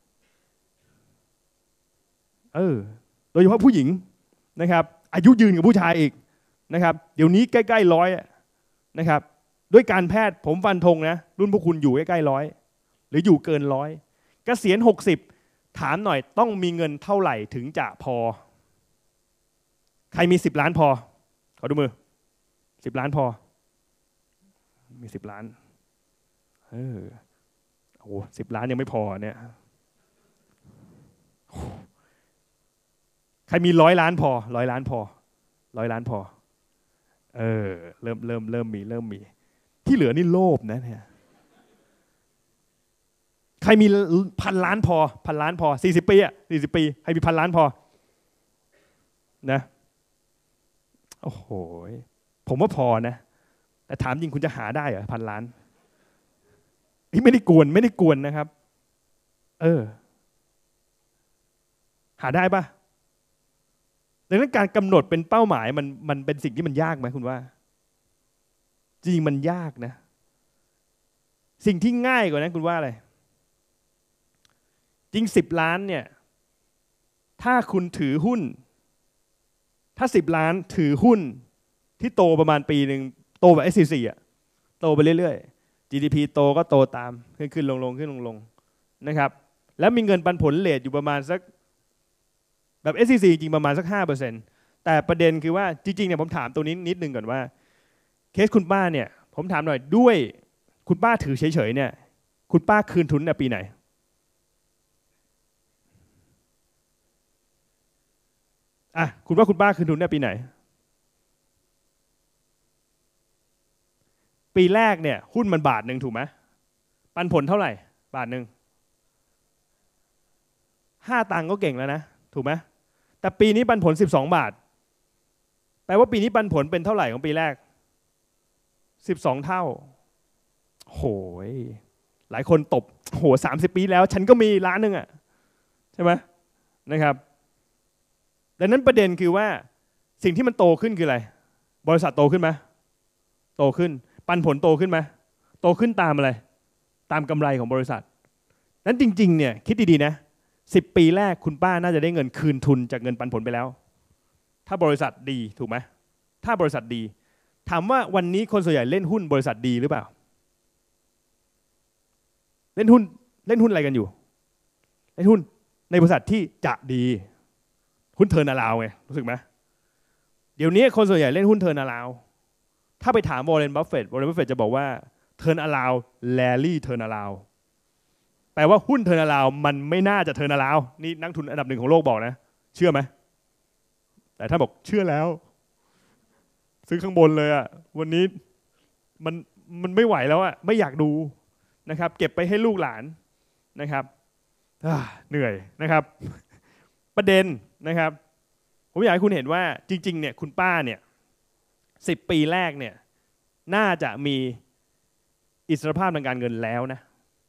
เออโดยเฉพาะผู้หญิงนะครับอายุยืนกับผู้ชายอีกนะครับเดี๋ยวนี้ใกล้ๆร้อยนะครับด้วยการแพทย์ผมฟันธงนะรุ่นพวกคุณอยู่ใกล้ๆร้อยหรืออยู่เกินร้อยเกษียณหกสิบถามหน่อยต้องมีเงินเท่าไหร่ถึงจะพอใครมีสิบล้านพอขอดูมือสิบล้านพอมีสิบล้านเออโอ้สิบล้านยังไม่พอเนี่ยใครรมีร้อยล้านพอร้อยล้านพอร้อยล้านพอเออเริ่มเริ่มเริ่มมีเริ่มมีที่เหลือนี่โลภนะเนี่ยใครมีพันล้านพอพันล้านพอสี่สิบปีอ่ะสี่สิบปีใครมีพันล้านพอนะโอ้โหผมว่าพอนะแต่ถามจริงคุณจะหาได้เหรอพันล้านไม่ได้กวนไม่ได้กวนนะครับเออหาได้ปะดังนั้นการกำหนดเป็นเป้าหมายมันมันเป็นสิ่งที่มันยากไหมคุณว่าจริงมันยากนะสิ่งที่ง่ายกว่านั้นคุณว่าอะไรจริงสิบล้านเนี่ยถ้าคุณถือหุ้นถ้าสิบล้านถือหุ้นที่โตประมาณปีหนึ่งโตแบบ เอส ซี ซี อ่ะโตไปเรื่อยๆ จี ดี พี โตก็โตตามขึ้นขึ้นลงลงขึ้นลงลงนะครับแล้วมีเงินปันผลเรทอยู่ประมาณสักแบบ เอส ซี ซี จริงประมาณสัก ห้าเปอร์เซ็นต์ แต่ประเด็นคือว่าจริงๆเนี่ยผมถามตัวนี้นิดนึงก่อนว่าเคสคุณป้าเนี่ยผมถามหน่อยด้วยคุณป้าถือเฉยๆเนี่ยคุณป้าคืนทุนในปีไหนอ่ะคุณว่าคุณป้าคืนทุนในปีไหนปีแรกเนี่ยหุ้นมันบาทหนึ่งถูกไหมปันผลเท่าไหร่บาทหนึ่งห้าตังค์ก็เก่งแล้วนะถูกไหมแต่ปีนี้ปันผลสิบสองบาทแปลว่าปีนี้ปันผลเป็นเท่าไหร่ของปีแรกสิบสองเท่าโหยหลายคนตบโหสามสิบปีแล้วฉันก็มีล้านหนึ่งอ่ะใช่ไหมนะครับดังนั้นประเด็นคือว่าสิ่งที่มันโตขึ้นคืออะไรบริษัทโตขึ้นไหมโตขึ้นปันผลโตขึ้นไหมโตขึ้นตามอะไรตามกำไรของบริษัทนั้นจริงๆเนี่ยคิดดีๆนะสิบปีแรกคุณป้าน่าจะได้เงินคืนทุนจากเงินปันผลไปแล้วถ้าบริษัทดีถูกไหมถ้าบริษัทดีถามว่าวันนี้คนส่วนใหญ่เล่นหุ้นบริษัทดีหรือเปล่าเล่นหุ้นเล่นหุ้นอะไรกันอยู่เล่นหุ้นในบริษัทที่จะดีหุ้นเทิร์นอราวไงรู้สึกไหมเดี๋ยวนี้คนส่วนใหญ่เล่นหุ้นเทิร์นอราวถ้าไปถามวอร์เรน บัฟเฟตต์วอร์เรน บัฟเฟตต์จะบอกว่าเทิร์นอราวแลลี่เทิร์นอราวแปลว่าหุ้นเทิร์นอราวมันไม่น่าจะเทิร์นอราวนี่นักทุนอันดับหนึ่งของโลกบอกนะเชื่อไหมแต่ถ้าบอกเชื่อแล้วซื้อข้างบนเลยอ่ะวันนี้มันมันไม่ไหวแล้วอ่ะไม่อยากดูนะครับเก็บไปให้ลูกหลานนะครับเหนื่อยนะครับประเด็นนะครับผมอยากให้คุณเห็นว่าจริงๆเนี่ยคุณป้าเนี่ยสิบปีแรกเนี่ยน่าจะมีอิสรภาพทางการเงินแล้วนะ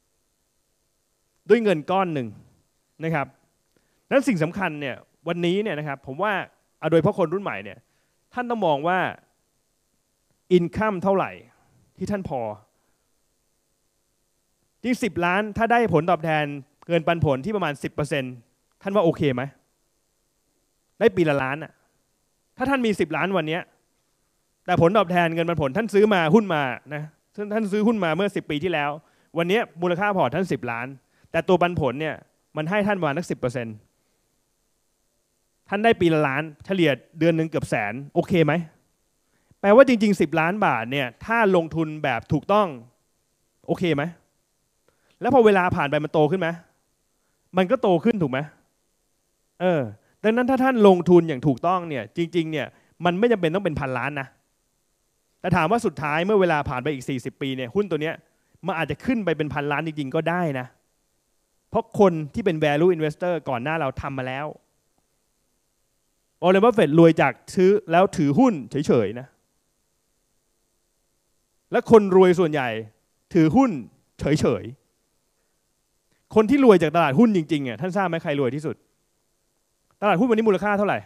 ด้วยเงินก้อนหนึ่งนะครับนั้นสิ่งสำคัญเนี่ยวันนี้เนี่ยนะครับผมว่าโดยเฉพาะคนรุ่นใหม่เนี่ยท่านต้องมองว่าอินคัมเท่าไหร่ที่ท่านพอจริงสิบล้านถ้าได้ผลตอบแทนเงินปันผลที่ประมาณ สิบเปอร์เซ็นต์ ท่านว่าโอเคไหมได้ปีละล้านอ่ะถ้าท่านมีสิบล้านวันนี้แต่ผลตอบแทนเงินปันผลท่านซื้อมาหุ้นมานะท่านซื้อหุ้นมาเมื่อสิบปีที่แล้ววันนี้มูลค่าพอร์ตท่านสิบล้านแต่ตัวปันผลเนี่ยมันให้ท่านประมาณสัก สิบเปอร์เซ็นต์ ท่านได้ปีละล้านเฉลี่ยเดือนหนึ่งเกือบแสนโอเคไหมแปลว่าจริงๆสิบล้านบาทเนี่ยถ้าลงทุนแบบถูกต้องโอเคไหมแล้วพอเวลาผ่านไปมันโตขึ้นไหมมันก็โตขึ้นถูกไหมเออดังนั้นถ้าท่านลงทุนอย่างถูกต้องเนี่ยจริงๆเนี่ยมันไม่จำเป็นต้องเป็นพันล้านนะแต่ถามว่าสุดท้ายเมื่อเวลาผ่านไปอีกสี่สิบปีเนี่ยหุ้นตัวเนี้ยมันอาจจะขึ้นไปเป็นพันล้านจริงๆก็ได้นะเพราะคนที่เป็น value investor ก่อนหน้าเราทำมาแล้ววอร์เรน บัฟเฟตต์รวยจากซื้อแล้วถือหุ้นเฉยๆนะและคนรวยส่วนใหญ่ถือหุ้นเฉยๆคนที่รวยจากตลาดหุ้นจริงๆอ่ะท่านทราบไหมใครรวยที่สุดตลาดหุ้นวันนี้มูลค่าเท่าไหร่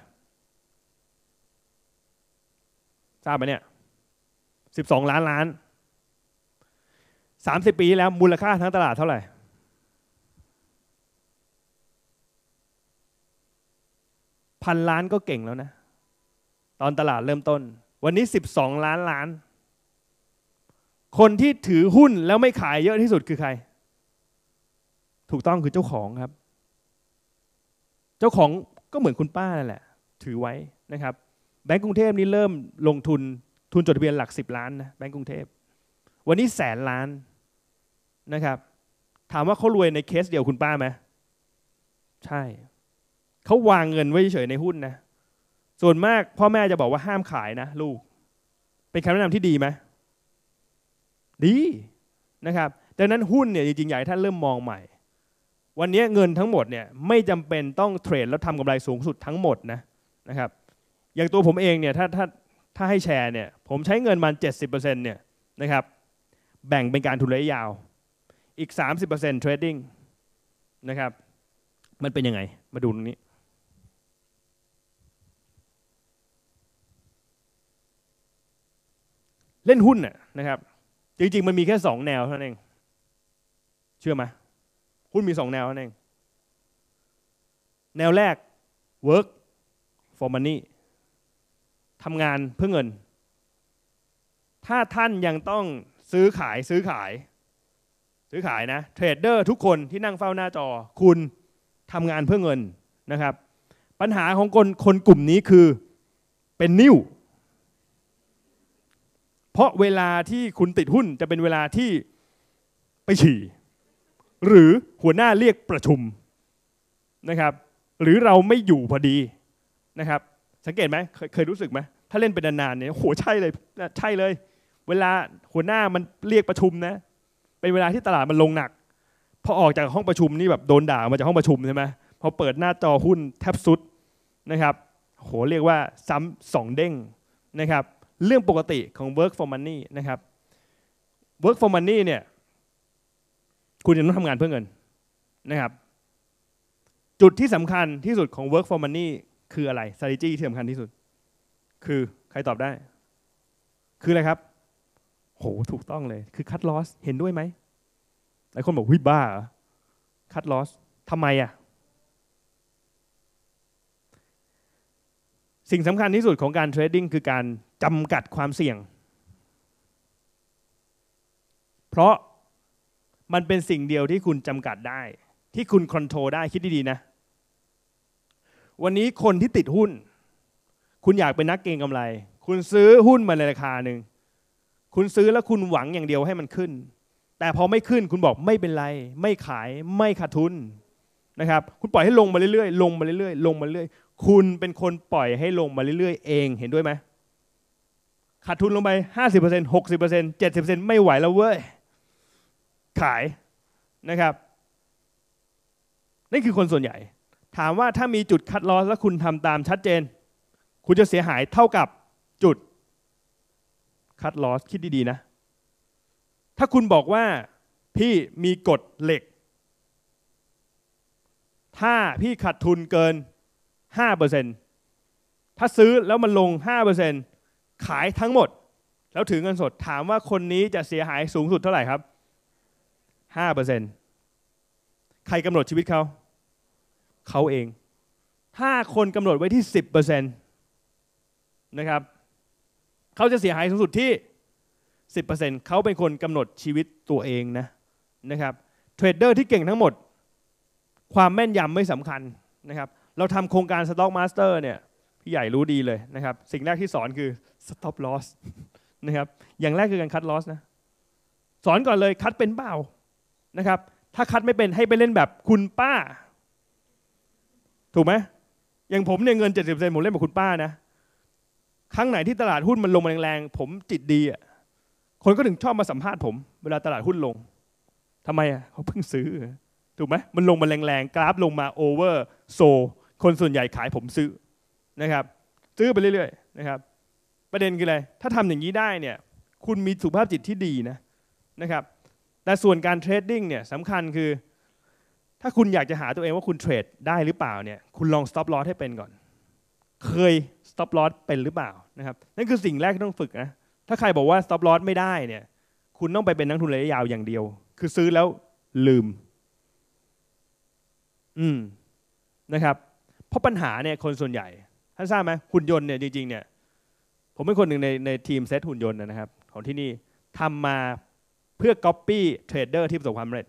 ทราบไหมเนี่ยสิบสองล้านล้านสามสิบปีแล้วมูลค่าทั้งตลาดเท่าไหร่พันล้านก็เก่งแล้วนะตอนตลาดเริ่มต้นวันนี้สิบสองล้านล้านคนที่ถือหุ้นแล้วไม่ขายเยอะที่สุดคือใครถูกต้องคือเจ้าของครับเจ้าของก็เหมือนคุณป้านั่นแหละถือไว้นะครับแบงก์กรุงเทพนี่เริ่มลงทุนทุนจดทะเบียนหลักสิบล้านนะแบงก์กรุงเทพวันนี้แสนล้านนะครับถามว่าเขารวยในเคสเดียวคุณป้าไหมใช่
เขาวางเงินไว้เฉยในหุ้นนะส่วนมากพ่อแม่จะบอกว่าห้ามขายนะลูกเป็นคำแนะนำที่ดีไหมดีนะครับดังนั้นหุ้นเนี่ยจริงๆอยากให้ท่านเริ่มมองใหม่วันนี้เงินทั้งหมดเนี่ยไม่จำเป็นต้องเทรดแล้วทำกำไรสูงสุดทั้งหมดนะนะครับอย่างตัวผมเองเนี่ยถ้าถ้าถ้าให้แชร์เนี่ยผมใช้เงินมัน เจ็ดสิบเปอร์เซ็นต์ เนี่ยนะครับแบ่งเป็นการทุนระยะยาวอีก สามสิบเปอร์เซ็นต์ เทรดดิ้งนะครับมันเป็นยังไงมาดูตรงนี้เล่นหุ้นน่ะนะครับจริงๆมันมีแค่สองแนวเท่านั้นเองเชื่อไหมหุ้นมีสองแนวเท่านั้นเองแนวแรก work for money ทำงานเพื่อเงินถ้าท่านยังต้องซื้อขายซื้อขายซื้อขายนะเทรดเดอร์ทุกคนที่นั่งเฝ้าหน้าจอคุณทำงานเพื่อเงินนะครับปัญหาของคนคนกลุ่มนี้คือเป็นนิ่วเพราะเวลาที่คุณติดหุ้นจะเป็นเวลาที่ไปฉี่หรือหัวหน้าเรียกประชุมนะครับหรือเราไม่อยู่พอดีนะครับสังเกตไหมเคยเคยรู้สึกไหมถ้าเล่นเป็นนานๆเนี่ยโหใช่เลยใช่เลยเวลาหัวหน้ามันเรียกประชุมนะเป็นเวลาที่ตลาดมันลงหนักพอออกจากห้องประชุมนี่แบบโดนด่ามาจากห้องประชุมใช่ไหมพอเปิดหน้าจอหุ้นแทบสุดนะครับโหเรียกว่าซ้ำสองเด้งนะครับเรื่องปกติของ work for money นะครับ work for money เนี่ยคุณจะต้องทำงานเพื่อเงินนะครับจุดที่สำคัญที่สุดของ work for money คืออะไร strategy ที่สำคัญที่สุดคือใครตอบได้คืออะไรครับโหถูกต้องเลยคือ cut loss เห็นด้วยไหมหลายคนบอกวิบ้า cut loss ทำไมอ่ะสิ่งสำคัญที่สุดของการเทรดดิ้งคือการจำกัดความเสี่ยงเพราะมันเป็นสิ่งเดียวที่คุณจำกัดได้ที่คุณคอนโทรลได้คิดดีๆนะวันนี้คนที่ติดหุ้นคุณอยากเป็นนักเก็งกำไรคุณซื้อหุ้นมาในราคาหนึ่งคุณซื้อแล้วคุณหวังอย่างเดียวให้มันขึ้นแต่พอไม่ขึ้นคุณบอกไม่เป็นไรไม่ขายไม่ขาดทุนนะครับคุณปล่อยให้ลงมาเรื่อยๆลงมาเรื่อยๆลงมาเรื่อยคุณเป็นคนปล่อยให้ลงมาเรื่อยๆเองเห็นด้วยไหมขาดทุนลงไป ห้าสิบเปอร์เซ็นต์ หกสิบเปอร์เซ็นต์ เจ็ดสิบเปอร์เซ็นต์ ไม่ไหวแล้วเว้ยขายนะครับนี่คือคนส่วนใหญ่ถามว่าถ้ามีจุดคัดลอสแล้วคุณทำตามชัดเจนคุณจะเสียหายเท่ากับจุดคัดลอสคิดดีๆนะถ้าคุณบอกว่าพี่มีกฎเหล็กถ้าพี่ขาดทุนเกิน ห้าเปอร์เซ็นต์ ถ้าซื้อแล้วมันลง ห้าเปอร์เซ็นต์ ขายทั้งหมดแล้วถือเงินสดถามว่าคนนี้จะเสียหายสูงสุดเท่าไหร่ครับ ห้าเปอร์เซ็นต์ ใครกำหนดชีวิตเขาเขาเองถ้าคนกำหนดไว้ที่ สิบเปอร์เซ็นต์ นะครับเขาจะเสียหายสูงสุดที่ สิบเปอร์เซ็นต์ เขาเป็นคนกำหนดชีวิตตัวเองนะนะครับเทรดเดอร์ที่เก่งทั้งหมดความแม่นยำไม่สำคัญนะครับเราทำโครงการ Stock Master เนี่ยพี่ใหญ่รู้ดีเลยนะครับสิ่งแรกที่สอนคือ stop loss นะครับอย่างแรกคือการ cut loss นะสอนก่อนเลยคัดเป็นเปล่านะครับถ้าคัดไม่เป็นให้ไปเล่นแบบคุณป้าถูกไหมอย่างผมเนี่ยเงิน เจ็ดสิบเปอร์เซ็นต์ ผมเล่นแบบคุณป้านะครั้งไหนที่ตลาดหุ้นมันลงมาแรงๆผมจิตดีอ่ะคนก็ถึงชอบมาสัมภาษณ์ผมเวลาตลาดหุ้นลงทำไมอ่ะเขาเพิ่งซื้อถูกไหมมันลงมาแรงๆกราฟลงมาโอเวอร์โซคนส่วนใหญ่ขายผมซื้อนะครับซื้อไปเรื่อยๆนะครับประเด็นคืออะไรถ้าทำอย่างนี้ได้เนี่ยคุณมีสุขภาพจิตที่ดีนะนะครับแต่ส่วนการเทรดดิ้งเนี่ยสำคัญคือถ้าคุณอยากจะหาตัวเองว่าคุณเทรดได้หรือเปล่าเนี่ยคุณลอง stop loss ให้เป็นก่อนเคย stop loss เป็นหรือเปล่านะครับนั่นคือสิ่งแรกที่ต้องฝึกนะถ้าใครบอกว่า stop loss ไม่ได้เนี่ยคุณต้องไปเป็นนักทุนระยะยาวอย่างเดียวคือซื้อแล้วลืมอืมนะครับเพราะปัญหาเนี่ยคนส่วนใหญ่ท่านทราบไหมหุ่นยนต์เนี่ยจริงๆเนี่ยผมเป็นคนหนึ่งในในทีมเซตหุ่นยนต์นะครับของที่นี่ทำมาเพื่อ copy trader ที่ประสบความสำเร็จ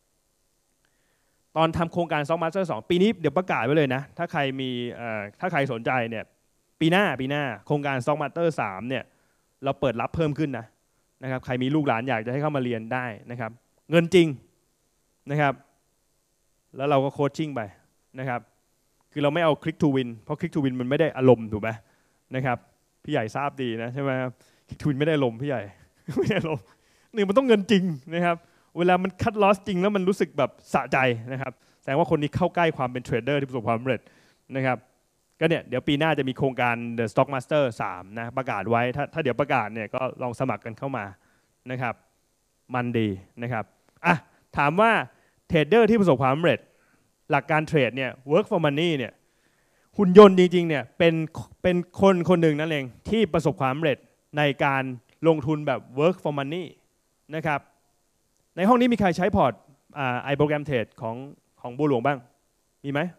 ตอนทำโครงการ Stock Master สองปีนี้เดี๋ยวประกาศไว้เลยนะถ้าใครมีถ้าใครสนใจเนี่ยปีหน้าปีหน้าโครงการ Stock Master สามเนี่ยเราเปิดรับเพิ่มขึ้นนะนะครับใครมีลูกหลานอยากจะให้เข้ามาเรียนได้นะครับเงินจริงนะครับแล้วเราก็โค้ชชิ่งไปนะครับคือเราไม่เอา click to win เพราะ click to win มันไม่ได้อารมณ์ถูกไหมนะครับพี่ใหญ่ทราบดีนะใช่ไหมครับ click to win ไม่ได้อารมณ์พี่ใหญ่ ไม่ได้อารมณ์หนึ่งมันต้องเงินจริงนะครับเวลามันคัดลอสจริงแล้วมันรู้สึกแบบสะใจนะครับแสดงว่าคนนี้เข้าใกล้ความเป็นเทรดเดอร์ที่ประสบความสำเร็จนะครับก็เนี่ยเดี๋ยวปีหน้าจะมีโครงการ The Stock Master สามนะประกาศไว้ถ้าถ้าเดี๋ยวประกาศเนี่ยก็ลองสมัครกันเข้ามานะครับมันดีนะครับอ่ะถามว่าเทรดเดอร์ที่ประสบความสำเร็จหลักการเทรดเนี่ย work for money เนี่ยหุ่นยนต์จริงๆเนี่ยเป็นเป็นคนคนหนึ่งนั่นเองที่ประสบความสำเร็จในการลงทุนแบบ work for money นะครับในห้องนี้มีใครใช้พอร์ตไอโปรแกรมเทรดของของบัวหลวงบ้างมีไหม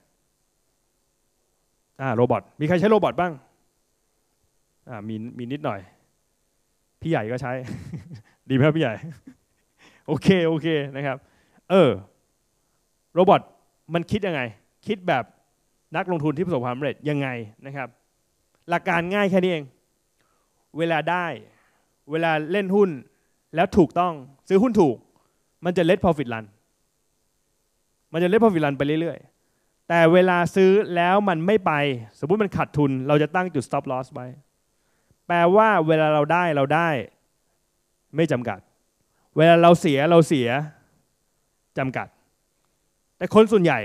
อ่าโรบอทมีใครใช้โรบอทบ้างอ่ามีมีนิดหน่อยพี่ใหญ่ก็ใช้ ดีไหมครับพี่ใหญ่ โอเคโอเคนะครับเออโรบอทมันคิดยังไงคิดแบบนักลงทุนที่ประสบความสำเร็จยังไงนะครับหลักการง่ายแค่นี้เองเวลาได้เวลาเล่นหุ้นแล้วถูกต้องซื้อหุ้นถูกมันจะ let profit run มันจะ let profit run ไปเรื่อยๆแต่เวลาซื้อแล้วมันไม่ไปสมมุติมันขาดทุนเราจะตั้งจุด stop loss ไว้แปลว่าเวลาเราได้เราได้ไม่จำกัดเวลาเราเสียเราเสียจำกัดแต่คนส่วนใหญ่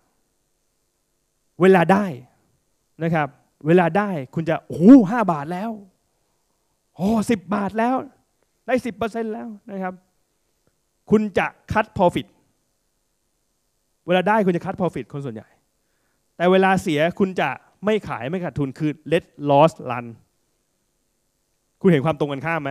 เวลาได้นะครับเวลาได้คุณจะโอ้โหห้าบาทแล้วโอ้สิบบาทแล้วได้สิบเปอร์เซ็นต์แล้วนะครับคุณจะคัด profit เวลาได้คุณจะคัด profit คนส่วนใหญ่แต่เวลาเสียคุณจะไม่ขายไม่ขาดทุนคือ let loss run คุณเห็นความตรงกันข้ามไหม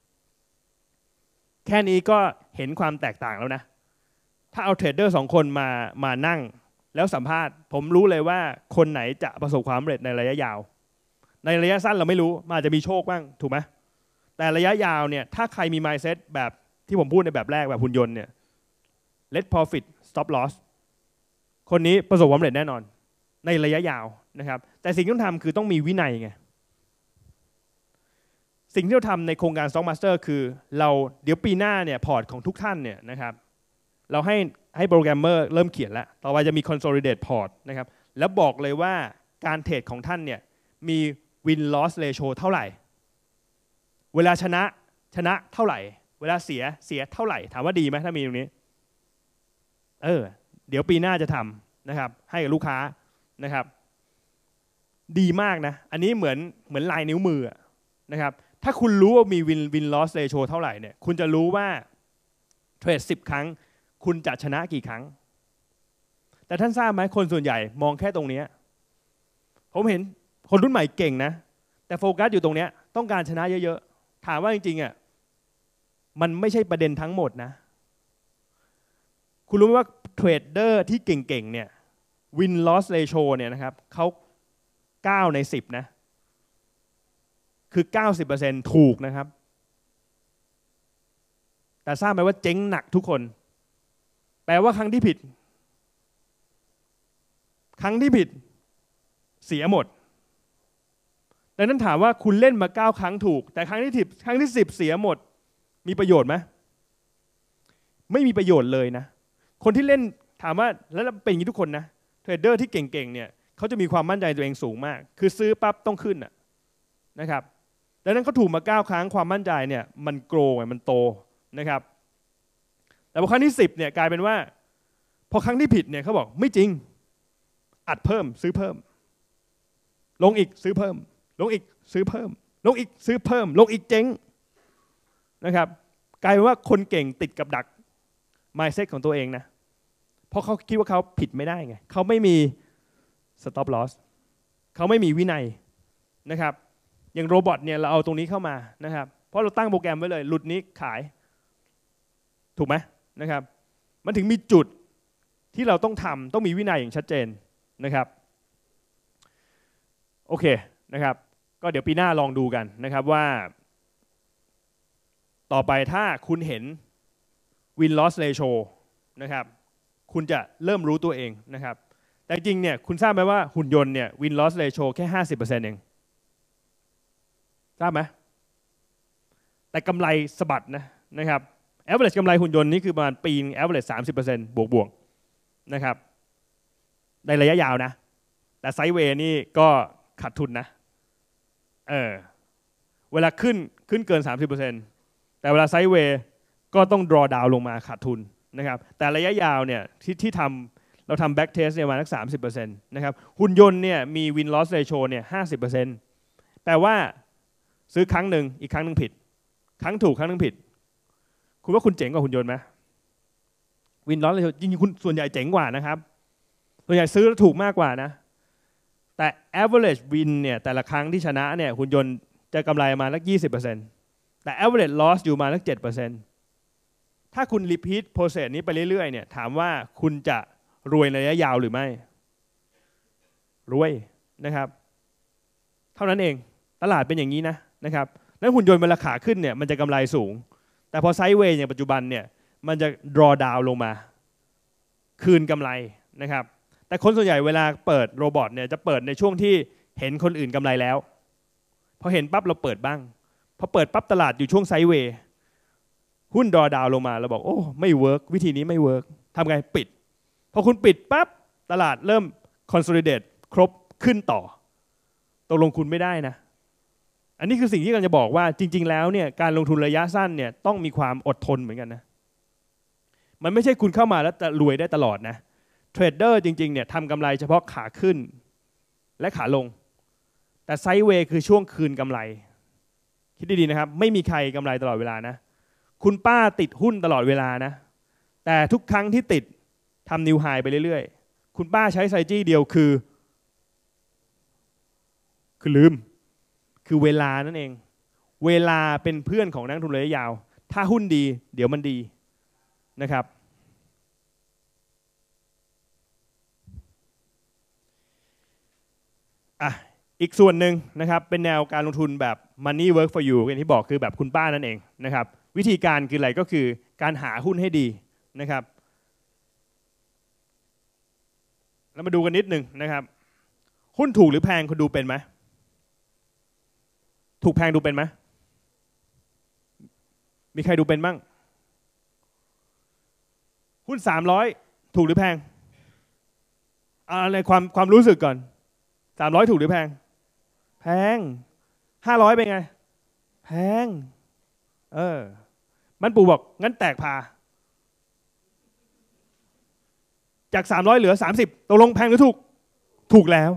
แค่นี้ก็เห็นความแตกต่างแล้วนะถ้าเอาเทรดเดอร์สองคนมามานั่งแล้วสัมภาษณ์ผมรู้เลยว่าคนไหนจะประสบความสำเร็จในระยะยาวในระยะสั้นเราไม่รู้มันอาจจะมีโชคบ้างถูกไหมแต่ระยะยาวเนี่ยถ้าใครมี mindset แบบที่ผมพูดในแบบแรกแบบหุ่นยนต์เนี่ย let profit stop loss คนนี้ประสบความสำเร็จแน่นอนในระยะยาวนะครับแต่สิ่งที่ต้องทำคือต้องมีวินัยไงสิ่งที่เราทำในโครงการ Stock Master คือเราเดี๋ยวปีหน้าเนี่ยพอร์ตของทุกท่านเนี่ยนะครับเราให้ให้โปรแกรมเมอร์เริ่มเขียนแล้วต่อไปจะมี consolidate port นะครับแล้วบอกเลยว่าการเทรดของท่านเนี่ยมี win loss ratio เท่าไหร่เวลาชนะชนะเท่าไหร่เวลาเสียเสียเท่าไหร่ถามว่าดีไหมถ้ามีตรงนี้เออเดี๋ยวปีหน้าจะทำนะครับให้กับลูกค้านะครับดีมากนะอันนี้เหมือนเหมือนลายนิ้วมือนะครับถ้าคุณรู้ว่ามี win win loss ratio เท่าไหร่เนี่ยคุณจะรู้ว่าเทรดสิบครั้งคุณจะชนะกี่ครั้งแต่ท่านทราบไหมคนส่วนใหญ่มองแค่ตรงนี้ผมเห็นคนรุ่นใหม่เก่งนะแต่โฟกัสอยู่ตรงนี้ต้องการชนะเยอะๆถามว่าจริงๆอ่ะมันไม่ใช่ประเด็นทั้งหมดนะคุณรู้ไหมว่าเทรดเดอร์ที่เก่งๆเนี่ย win loss ratio เนี่ยนะครับเขาเก้าในสิบนะคือ เก้าสิบเปอร์เซ็นต์ ถูกนะครับแต่ทราบไหมว่าเจ๊งหนักทุกคนแปลว่าครั้งที่ผิดครั้งที่ผิดเสียหมดดังนั้นถามว่าคุณเล่นมาเก้าครั้งถูกแต่ครั้งที่สิบครั้งที่สิบเสียหมดมีประโยชน์ไหมไม่มีประโยชน์เลยนะคนที่เล่นถามว่าแล้วเป็นอย่างนี้ทุกคนนะเทรดเดอร์ที่เก่งๆเนี่ยเขาจะมีความมั่นใจตัวเองสูงมากคือซื้อปั๊บต้องขึ้นนะครับดังนั้นเขาถูกมาเก้าครั้งความมั่นใจเนี่ยมันโกรธมันโตนะครับแต่พอครั้งที่สิบเนี่ยกลายเป็นว่าพอครั้งที่ผิดเนี่ยเขาบอกไม่จริงอัดเพิ่มซื้อเพิ่มลงอีกซื้อเพิ่มลงอีกซื้อเพิ่มลงอีกซื้อเพิ่มลงอีกเจ๊งนะครับกลายเป็นว่าคนเก่งติดกับดัก mindset ของตัวเองนะเพราะเขาคิดว่าเขาผิดไม่ได้ไงเขาไม่มี stop loss เขาไม่มีวินัยนะครับอย่างโรบอทเนี่ยเราเอาตรงนี้เข้ามานะครับเพราะเราตั้งโปรแกรมไว้เลยหลุดนี้ขายถูกไหมนะครับมันถึงมีจุดที่เราต้องทำต้องมีวินัยอย่างชัดเจนนะครับโอเคนะครับก็เดี๋ยวปีหน้าลองดูกันนะครับว่าต่อไปถ้าคุณเห็น win loss ratio นะครับคุณจะเริ่มรู้ตัวเองนะครับแต่จริงเนี่ยคุณทราบไหมว่าหุ่นยนต์เนี่ย win loss ratio แค่ ห้าสิบเปอร์เซ็นต์ เองทราบไหมแต่กำไรสะบัดนะนะครับ average กำไรหุ่นยนต์นี่คือประมาณปีนึง average สามสิบเปอร์เซ็นต์ บวกบวกนะครับในระยะยาวนะแต่ไซด์เวย์นี่ก็ขาดทุนนะเออเวลาขึ้นขึ้นเกิน สามสิบเปอร์เซ็นต์ แต่เวลาไซด์เวย์ก็ต้อง draw down ลงมาขาดทุนนะครับแต่ระยะยาวเนี่ยที่ที่ทำเราทำ back test เนี่ยมาสัก สามสิบเปอร์เซ็นต์ นะครับหุ่นยนต์เนี่ยมี win loss ratio เนี่ย ห้าสิบเปอร์เซ็นต์ แปลว่าซื้อครั้งหนึ่งอีกครั้งหนึ่งผิดครั้งถูกครั้งหนึ่งผิดคุณว่าคุณเจ๋งกว่าหุ่นยนต์ไหม win loss ratio จริงๆคุณส่วนใหญ่เจ๋งกว่านะครับส่วนใหญ่ซื้อแล้วถูกมากกว่านะแต่ average win เนี่ยแต่ละครั้งที่ชนะเนี่ยหุ่นยนต์จะกำไรมาสัก ยี่สิบเปอร์เซ็นต์ แต่ average loss อยู่มาสัก เจ็ดเปอร์เซ็นต์ ถ้าคุณ repeat process นี้ไปเรื่อยๆเนี่ยถามว่าคุณจะรวยในระยะยาวหรือไม่รวยนะครับเท่านั้นเองตลาดเป็นอย่างนี้นะนะครับแล้วหุ่นยนต์เวลาขาขึ้นเนี่ยมันจะกำไรสูงแต่พอไซด์เวย์อย่างปัจจุบันเนี่ยมันจะ draw down ลงมาคืนกำไรนะครับแต่คนส่วนใหญ่เวลาเปิดโรบอทเนี่ยจะเปิดในช่วงที่เห็นคนอื่นกำไรแล้วพอเห็นปั๊บเราเปิดบ้างพอเปิดปั๊บตลาดอยู่ช่วงไซด์เวย์หุ้น draw down ลงมาเราบอกโอ้ไม่เวิร์กวิธีนี้ไม่เวิร์กทำไงปิดพอคุณปิดปั๊บตลาดเริ่ม consolidate ครบขึ้นต่อตกลงคุณไม่ได้นะอันนี้คือสิ่งที่กำลังจะบอกว่าจริงๆแล้วเนี่ยการลงทุนระยะสั้นเนี่ยต้องมีความอดทนเหมือนกันนะมันไม่ใช่คุณเข้ามาแล้วจะรวยได้ตลอดนะเทรดเดอร์จริงๆเนี่ยทำกำไรเฉพาะขาขึ้นและขาลงแต่ไซด์เวย์คือช่วงคืนกำไรคิดดีๆนะครับไม่มีใครกำไรตลอดเวลานะคุณป้าติดหุ้นตลอดเวลานะแต่ทุกครั้งที่ติดทำนิวไฮไปเรื่อยๆคุณป้าใช้ไซจี้เดียวคือคือลืมคือเวลานั่นเองเวลาเป็นเพื่อนของนักลงทุนระยะยาวถ้าหุ้นดีเดี๋ยวมันดีนะครับอ่ะอีกส่วนหนึ่งนะครับเป็นแนวการลงทุนแบบ money work for you อย่างที่บอกคือแบบคุณป้านั่นเองนะครับวิธีการคืออะไรก็คือการหาหุ้นให้ดีนะครับเรามาดูกันนิดนึงนะครับหุ้นถูกหรือแพงคุณดูเป็นไหมถูกแพงดูเป็นไหมมีใครดูเป็นบ้างหุ้นสามร้อยถูกหรือแพงอะไรความความรู้สึกก่อนสามร้อยถูกหรือแพงแพงห้าร้อยเป็นไงแพงเออมันปู่บอกงั้นแตกพาจากสามร้อยเหลือสามสิบตกลงแพงหรือถูกถูกแล้ว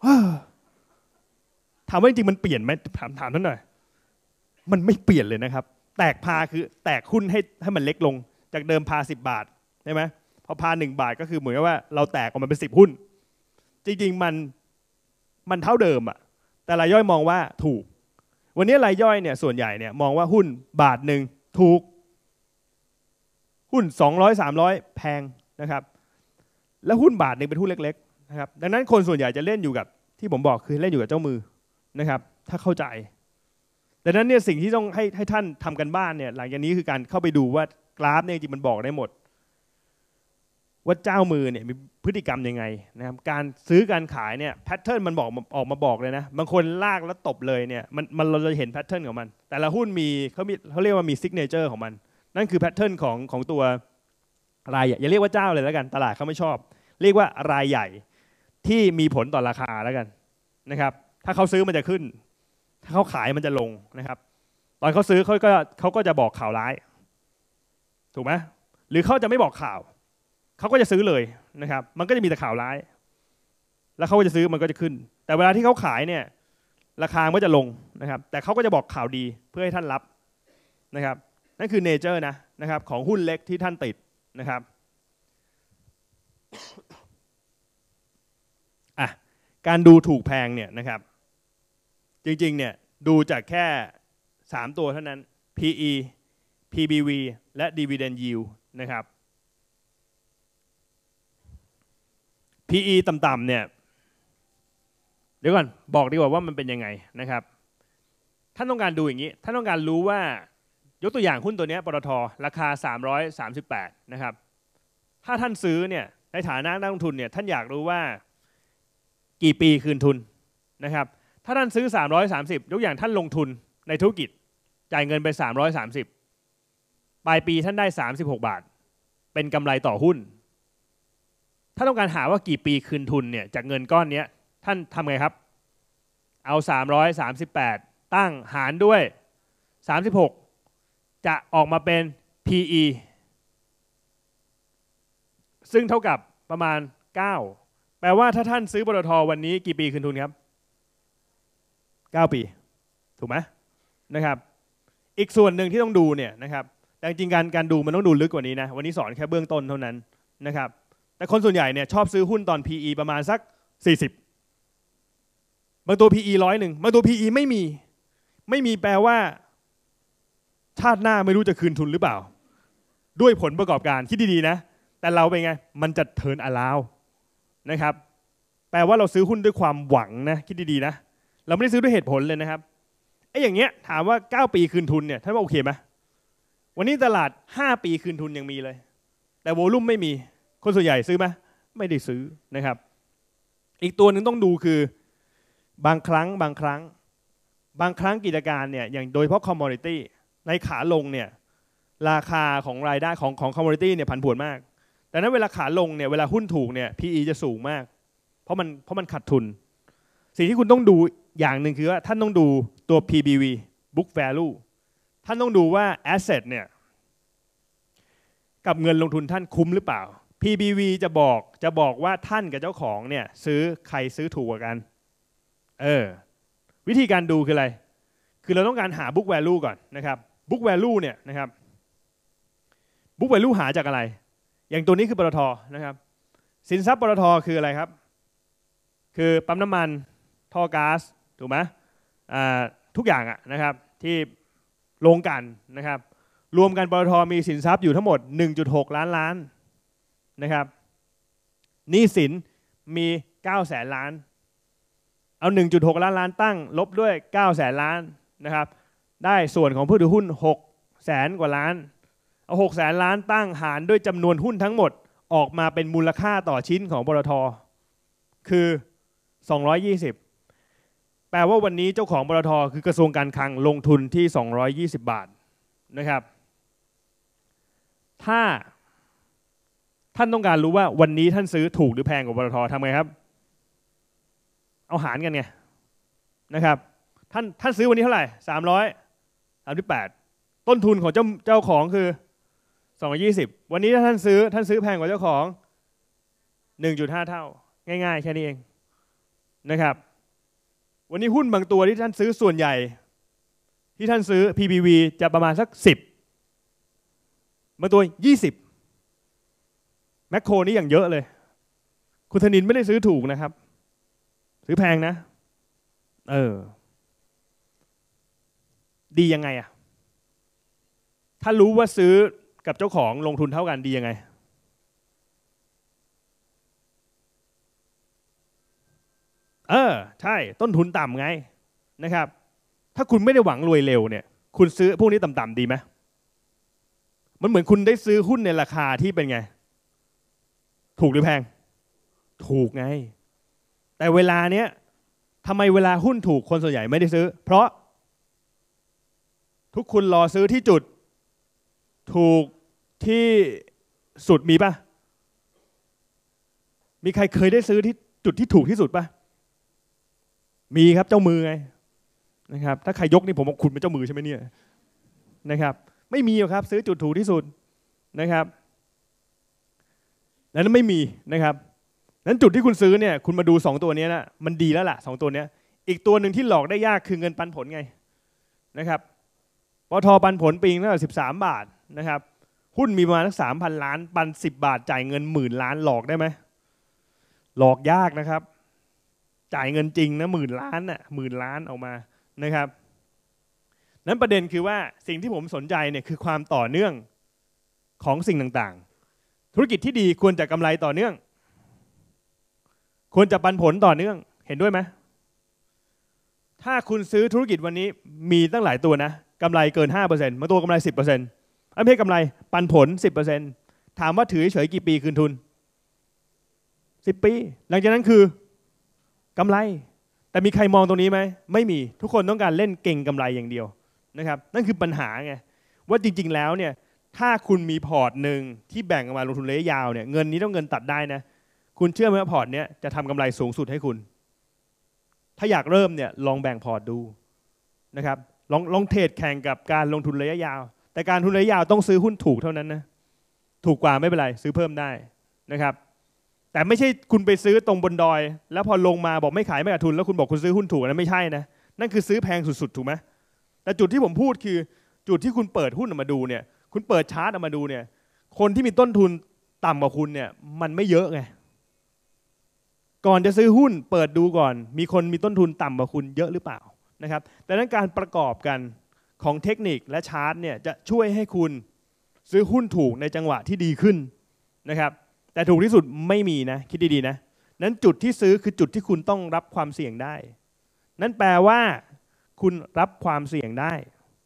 ถามว่าจริงๆมันเปลี่ยนไหมถามถามท่านหน่อยมันไม่เปลี่ยนเลยนะครับแตกพาคือแตกหุ้นให้ให้มันเล็กลงจากเดิมพาสิบบาทใช่ไหมพอพาหนึ่งบาทก็คือเหมือนกับว่าเราแตกออกมาเป็นสิบหุ้นจริงๆมันมันเท่าเดิมอะแต่รายย่อยมองว่าถูกวันนี้รายย่อยเนี่ยส่วนใหญ่เนี่ยมองว่าหุ้นบาทหนึ่งถูกหุ้นสองร้อย สามร้อยแพงนะครับแล้วหุ้นบาทหนึ่งเป็นหุ้นเล็กๆนะครับดังนั้นคนส่วนใหญ่จะเล่นอยู่กับที่ผมบอกคือเล่นอยู่กับเจ้ามือนะครับถ้าเข้าใจดังนั้นเนี่ยสิ่งที่ต้องให้ให้ท่านทำกันบ้านเนี่ยหลังจากนี้คือการเข้าไปดูว่ากราฟเนี่ยจริงมันบอกได้หมดว่าเจ้ามือเนี่ยมีพฤติกรรมยังไงนะครับการซื้อการขายเนี่ยแพทเทิร์นมันบอกออกมาบอกเลยนะบางคนลากแล้วตบเลยเนี่ยมันมันเราจะเห็นแพทเทิร์นของมันแต่ละหุ้นมีเขามีเขาเรียกว่ามีซิกเนเจอร์ของมันนั่นคือแพทเทิร์นของของตัวรายอย่าเรียกว่าเจ้าเลยแล้วกันตลาดเขาไม่ชอบเรียกว่ารายใหญ่ที่มีผลต่อราคาแล้วกันนะครับถ้าเขาซื้อมันจะขึ้นถ้าเขาขายมันจะลงนะครับตอนเขาซื้อเขาก็เขาก็จะบอกข่าวร้ายถูกไหมหรือเขาจะไม่บอกข่าวเขาก็จะซื้อเลยนะครับมันก็จะมีแต่ข่าวร้ายแล้วเขาก็จะซื้อมันก็จะขึ้นแต่เวลาที่เขาขายเนี่ยราคาก็จะลงนะครับแต่เขาก็จะบอกข่าวดีเพื่อให้ท่านรับนะครับนั่นคือเนเจอร์นะนะครับของหุ้นเล็กที่ท่านติดนะครับอ่ะการดูถูกแพงเนี่ยนะครับจริงๆเนี่ยดูจากแค่สามตัวเท่านั้น พี อี พี บี วี และ Dividend Yield นะครับ พี อี ต่ำๆเนี่ยเดี๋ยวก่อนบอกดีกว่าว่ามันเป็นยังไงนะครับท่านต้องการดูอย่างนี้ท่านต้องการรู้ว่ายกตัวอย่างหุ้นตัวนี้ปตท.ราคาสามร้อยสามสิบแปดนะครับถ้าท่านซื้อเนี่ยในฐานะนักลงทุนเนี่ยท่านอยากรู้ว่ากี่ปีคืนทุนนะครับถ้าท่านซื้อสามร้อยสามสิบยกอย่างท่านลงทุนในธุรกิจจ่ายเงินไปสามร้อยสามสิบปลายปีท่านได้สามสิบหกบาทเป็นกำไรต่อหุ้นถ้าต้องการหาว่ากี่ปีคืนทุนเนี่ยจากเงินก้อนนี้ท่านทำไงครับเอาสามร้อยสามสิบแปดตั้งหารด้วยสามสิบหกจะออกมาเป็น พี อี ซึ่งเท่ากับประมาณเก้าแปลว่าถ้าท่านซื้อปตท.วันนี้กี่ปีคืนทุนครับเก้าปีถูกไหมนะครับอีกส่วนหนึ่งที่ต้องดูเนี่ยนะครับแต่จริงๆการการดูมันต้องดูลึกกว่านี้นะวันนี้สอนแค่เบื้องต้นเท่านั้นนะครับแต่คนส่วนใหญ่เนี่ยชอบซื้อหุ้นตอน พี อี ประมาณสักสี่สิบบางตัว พี อี ร้อยหนึ่งบางตัว พี อี ไม่มีไม่มีแปลว่าชาติหน้าไม่รู้จะคืนทุนหรือเปล่าด้วยผลประกอบการคิดดีๆนะแต่เราเป็นไงมันจะเทิร์นอลาวนะครับแปลว่าเราซื้อหุ้นด้วยความหวังนะคิดดีๆนะเราไม่ได้ซื้อด้วยเหตุผลเลยนะครับไอ้อย่างเงี้ยถามว่าเก้าปีคืนทุนเนี่ยท่านว่าโอเคไหมวันนี้ตลาดห้าปีคืนทุนยังมีเลยแต่โวลุ่มไม่มีคนส่วนใหญ่ซื้อไหมไม่ได้ซื้อนะครับอีกตัวหนึ่งต้องดูคือบางครั้งบางครั้งบางครั้งกิจการเนี่ยอย่างโดยเฉพาะคอมมอดิตี้ในขาลงเนี่ยราคาของรายได้ของของคอมมอดิตี้เนี่ยผันผวนมากแต่นั้นเวลาขาลงเนี่ยเวลาหุ้นถูกเนี่ย พี อี จะสูงมากเพราะมันเพราะมันขาดทุนสิ่งที่คุณต้องดูอย่างหนึ่งคือว่าท่านต้องดูตัว พี บี วี Book Value ท่านต้องดูว่า Asset เนี่ยกับเงินลงทุนท่านคุ้มหรือเปล่า พี บี วี จะบอกจะบอกว่าท่านกับเจ้าของเนี่ยซื้อใครซื้อถูกกว่ากันเออวิธีการดูคืออะไรคือเราต้องการหา Book Value ก่อนนะครับ Book Value เนี่ยนะครับ Book Value หาจากอะไรอย่างตัวนี้คือปตท.นะครับสินทรัพย์ปตท.คืออะไรครับคือปั๊มน้ำมันท่อก๊าซถูกไหมทุกอย่างอะนะครับที่ลงกันนะครับรวมกันปตท.มีสินทรัพย์อยู่ทั้งหมด หนึ่งจุดหก ล้านล้านนะครับหนี้สินมีเก้าแสนล้านเอา หนึ่งจุดหก ล้านล้านตั้งลบด้วยเก้าแสนล้านนะครับได้ส่วนของผู้ถือหุ้นหกแสนกว่าล้านเอาหกแสนล้านตั้งหารด้วยจำนวนหุ้นทั้งหมดออกมาเป็นมูลค่าต่อชิ้นของปตท.คือสองร้อยยี่สิบแปลว่าวันนี้เจ้าของปตท.คือกระทรวงการคลังลงทุนที่สองร้อยยี่สิบบาทนะครับถ้าท่านต้องการรู้ว่าวันนี้ท่านซื้อถูกหรือแพงกว่าปตท.ทำไงครับเอาหารกันไงนะครับท่านท่านซื้อวันนี้เท่าไหร่สามร้อยสามสิบแปดต้นทุนของเจ้าเจ้าของคือสองร้อยยี่สิบวันนี้ถ้าท่านซื้อท่านซื้อแพงกว่าเจ้าของ หนึ่งจุดห้า เท่าง่ายๆแค่นี้เองนะครับวันนี้หุ้นบางตัวที่ท่านซื้อส่วนใหญ่ที่ท่านซื้อ พี บี วี จะประมาณสักสิบบางตัวยี่สิบแมคโครนี่อย่างเยอะเลยคุณธนินไม่ได้ซื้อถูกนะครับซื้อแพงนะเออดียังไงอะถ้ารู้ว่าซื้อกับเจ้าของลงทุนเท่ากันดียังไงเออใช่ต้นทุนต่ำไงนะครับถ้าคุณไม่ได้หวังรวยเร็วเนี่ยคุณซื้อพวกนี้ต่ำๆดีไหมมันเหมือนคุณได้ซื้อหุ้นในราคาที่เป็นไงถูกหรือแพงถูกไงแต่เวลาเนี้ยทำไมเวลาหุ้นถูกคนส่วนใหญ่ไม่ได้ซื้อเพราะทุกคนรอซื้อที่จุดถูกที่สุดมีป่ะมีใครเคยได้ซื้อที่จุดที่ถูกที่สุดป่ะมีครับเจ้ามือไงนะครับถ้าใครยกนี่ผมบอกคุณเป็นเจ้ามือใช่ไหมเนี่ยนะครับไม่มีหรอกครับซื้อจุดถูกที่สุดนะครับนั้นไม่มีนะครับนั้นจุดที่คุณซื้อเนี่ยคุณมาดูสองตัวนี้นะมันดีแล้วล่ะสองตัวนี้อีกตัวหนึ่งที่หลอกได้ยากคือเงินปันผลไงนะครับปตท.ปันผลปีนึงละสิบสามบาทนะครับหุ้นมีประมาณสักสามพันล้านปันสิบบาทจ่ายเงินหมื่นล้านหลอกได้ไหมหลอกยากนะครับจ่ายเงินจริงนะหมื่นล้านน่ะหมื่นล้านออกมานะครับนั้นประเด็นคือว่าสิ่งที่ผมสนใจเนี่ยคือความต่อเนื่องของสิ่งต่างๆธุรกิจที่ดีควรจะกำไรต่อเนื่องควรจะปันผลต่อเนื่องเห็นด้วยไหมถ้าคุณซื้อธุรกิจวันนี้มีตั้งหลายตัวนะกำไรเกิน ห้าเปอร์เซ็นต์ บางตัวกำไร สิบเปอร์เซ็นต์ ไม่ใช่กำไรปันผล สิบเปอร์เซ็นต์ ถามว่าถือเฉยกี่ปีคืนทุนสิบปีหลังจากนั้นคือกำไรแต่มีใครมองตรงนี้ไหมไม่มีทุกคนต้องการเล่นเก่งกำไรอย่างเดียวนะครับนั่นคือปัญหาไงว่าจริงๆแล้วเนี่ยถ้าคุณมีพอร์ตหนึ่งที่แบ่งออกมาลงทุนระยะยาวเนี่ยเงินนี้ต้องเงินตัดได้นะคุณเชื่อไหมว่าพอร์ตเนี้ยจะทำกำไรสูงสุดให้คุณถ้าอยากเริ่มเนี่ยลองแบ่งพอร์ตดูนะครับลองลองเทรดแข่งกับการลงทุนระยะยาวแต่การทุนระยะยาวต้องซื้อหุ้นถูกเท่านั้นนะถูกกว่าไม่เป็นไรซื้อเพิ่มได้นะครับแต่ไม่ใช่คุณไปซื้อตรงบนดอยแล้วพอลงมาบอกไม่ขายไม่ขาดทุนแล้วคุณบอกคุณซื้อหุ้นถูกนั้นไม่ใช่นะนั่นคือซื้อแพงสุดๆถูกไหมแต่จุดที่ผมพูดคือจุดที่คุณเปิดหุ้นออกมาดูเนี่ยคุณเปิดชาร์ตออกมาดูเนี่ยคนที่มีต้นทุนต่ำกว่าคุณเนี่ยมันไม่เยอะไงก่อนจะซื้อหุ้นเปิดดูก่อนมีคนมีต้นทุนต่ำกว่าคุณเยอะหรือเปล่านะครับแต่นั้นการประกอบกันของเทคนิคและชาร์ตเนี่ยจะช่วยให้คุณซื้อหุ้นถูกในจังหวะที่ดีขึ้นนะครับแต่ถูกที่สุดไม่มีนะคิดดีๆนะนั้นจุดที่ซื้อคือจุดที่คุณต้องรับความเสี่ยงได้นั่นแปลว่าคุณรับความเสี่ยงได้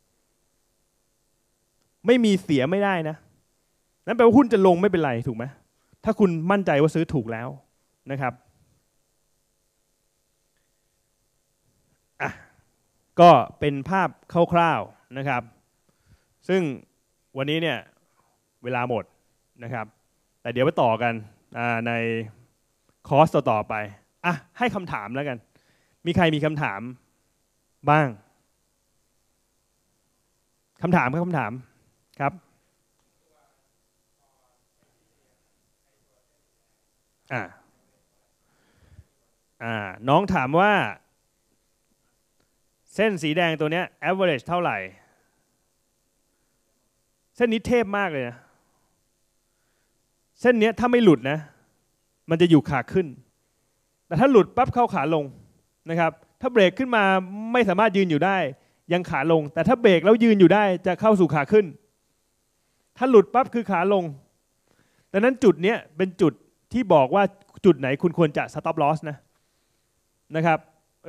ไม่มีเสียไม่ได้นะนั่นแปลว่าหุ้นจะลงไม่เป็นไรถูกไหมถ้าคุณมั่นใจว่าซื้อถูกแล้วนะครับอ่ะก็เป็นภาพคร่าวๆนะครับซึ่งวันนี้เนี่ยเวลาหมดนะครับแต่เดี๋ยวไปต่อกันในคอร์สต่อๆไปอ่ะให้คำถามแล้วกันมีใครมีคำถามบ้างคำถามครับคำถามครับอ่าอ่าน้องถามว่าเส้นสีแดงตัวเนี้ย average เท่าไหร่เส้นนี้เทพมากเลยนะเส้นนี้ถ้าไม่หลุดนะมันจะอยู่ขาขึ้นแต่ถ้าหลุดปั๊บเข้าขาลงนะครับถ้าเบรกขึ้นมาไม่สามารถยืนอยู่ได้ยังขาลงแต่ถ้าเบรกแล้วยืนอยู่ได้จะเข้าสู่ขาขึ้นถ้าหลุดปั๊บคือขาลงดังนั้นจุดนี้เป็นจุดที่บอกว่าจุดไหนคุณควรจะ stop loss นะนะครับ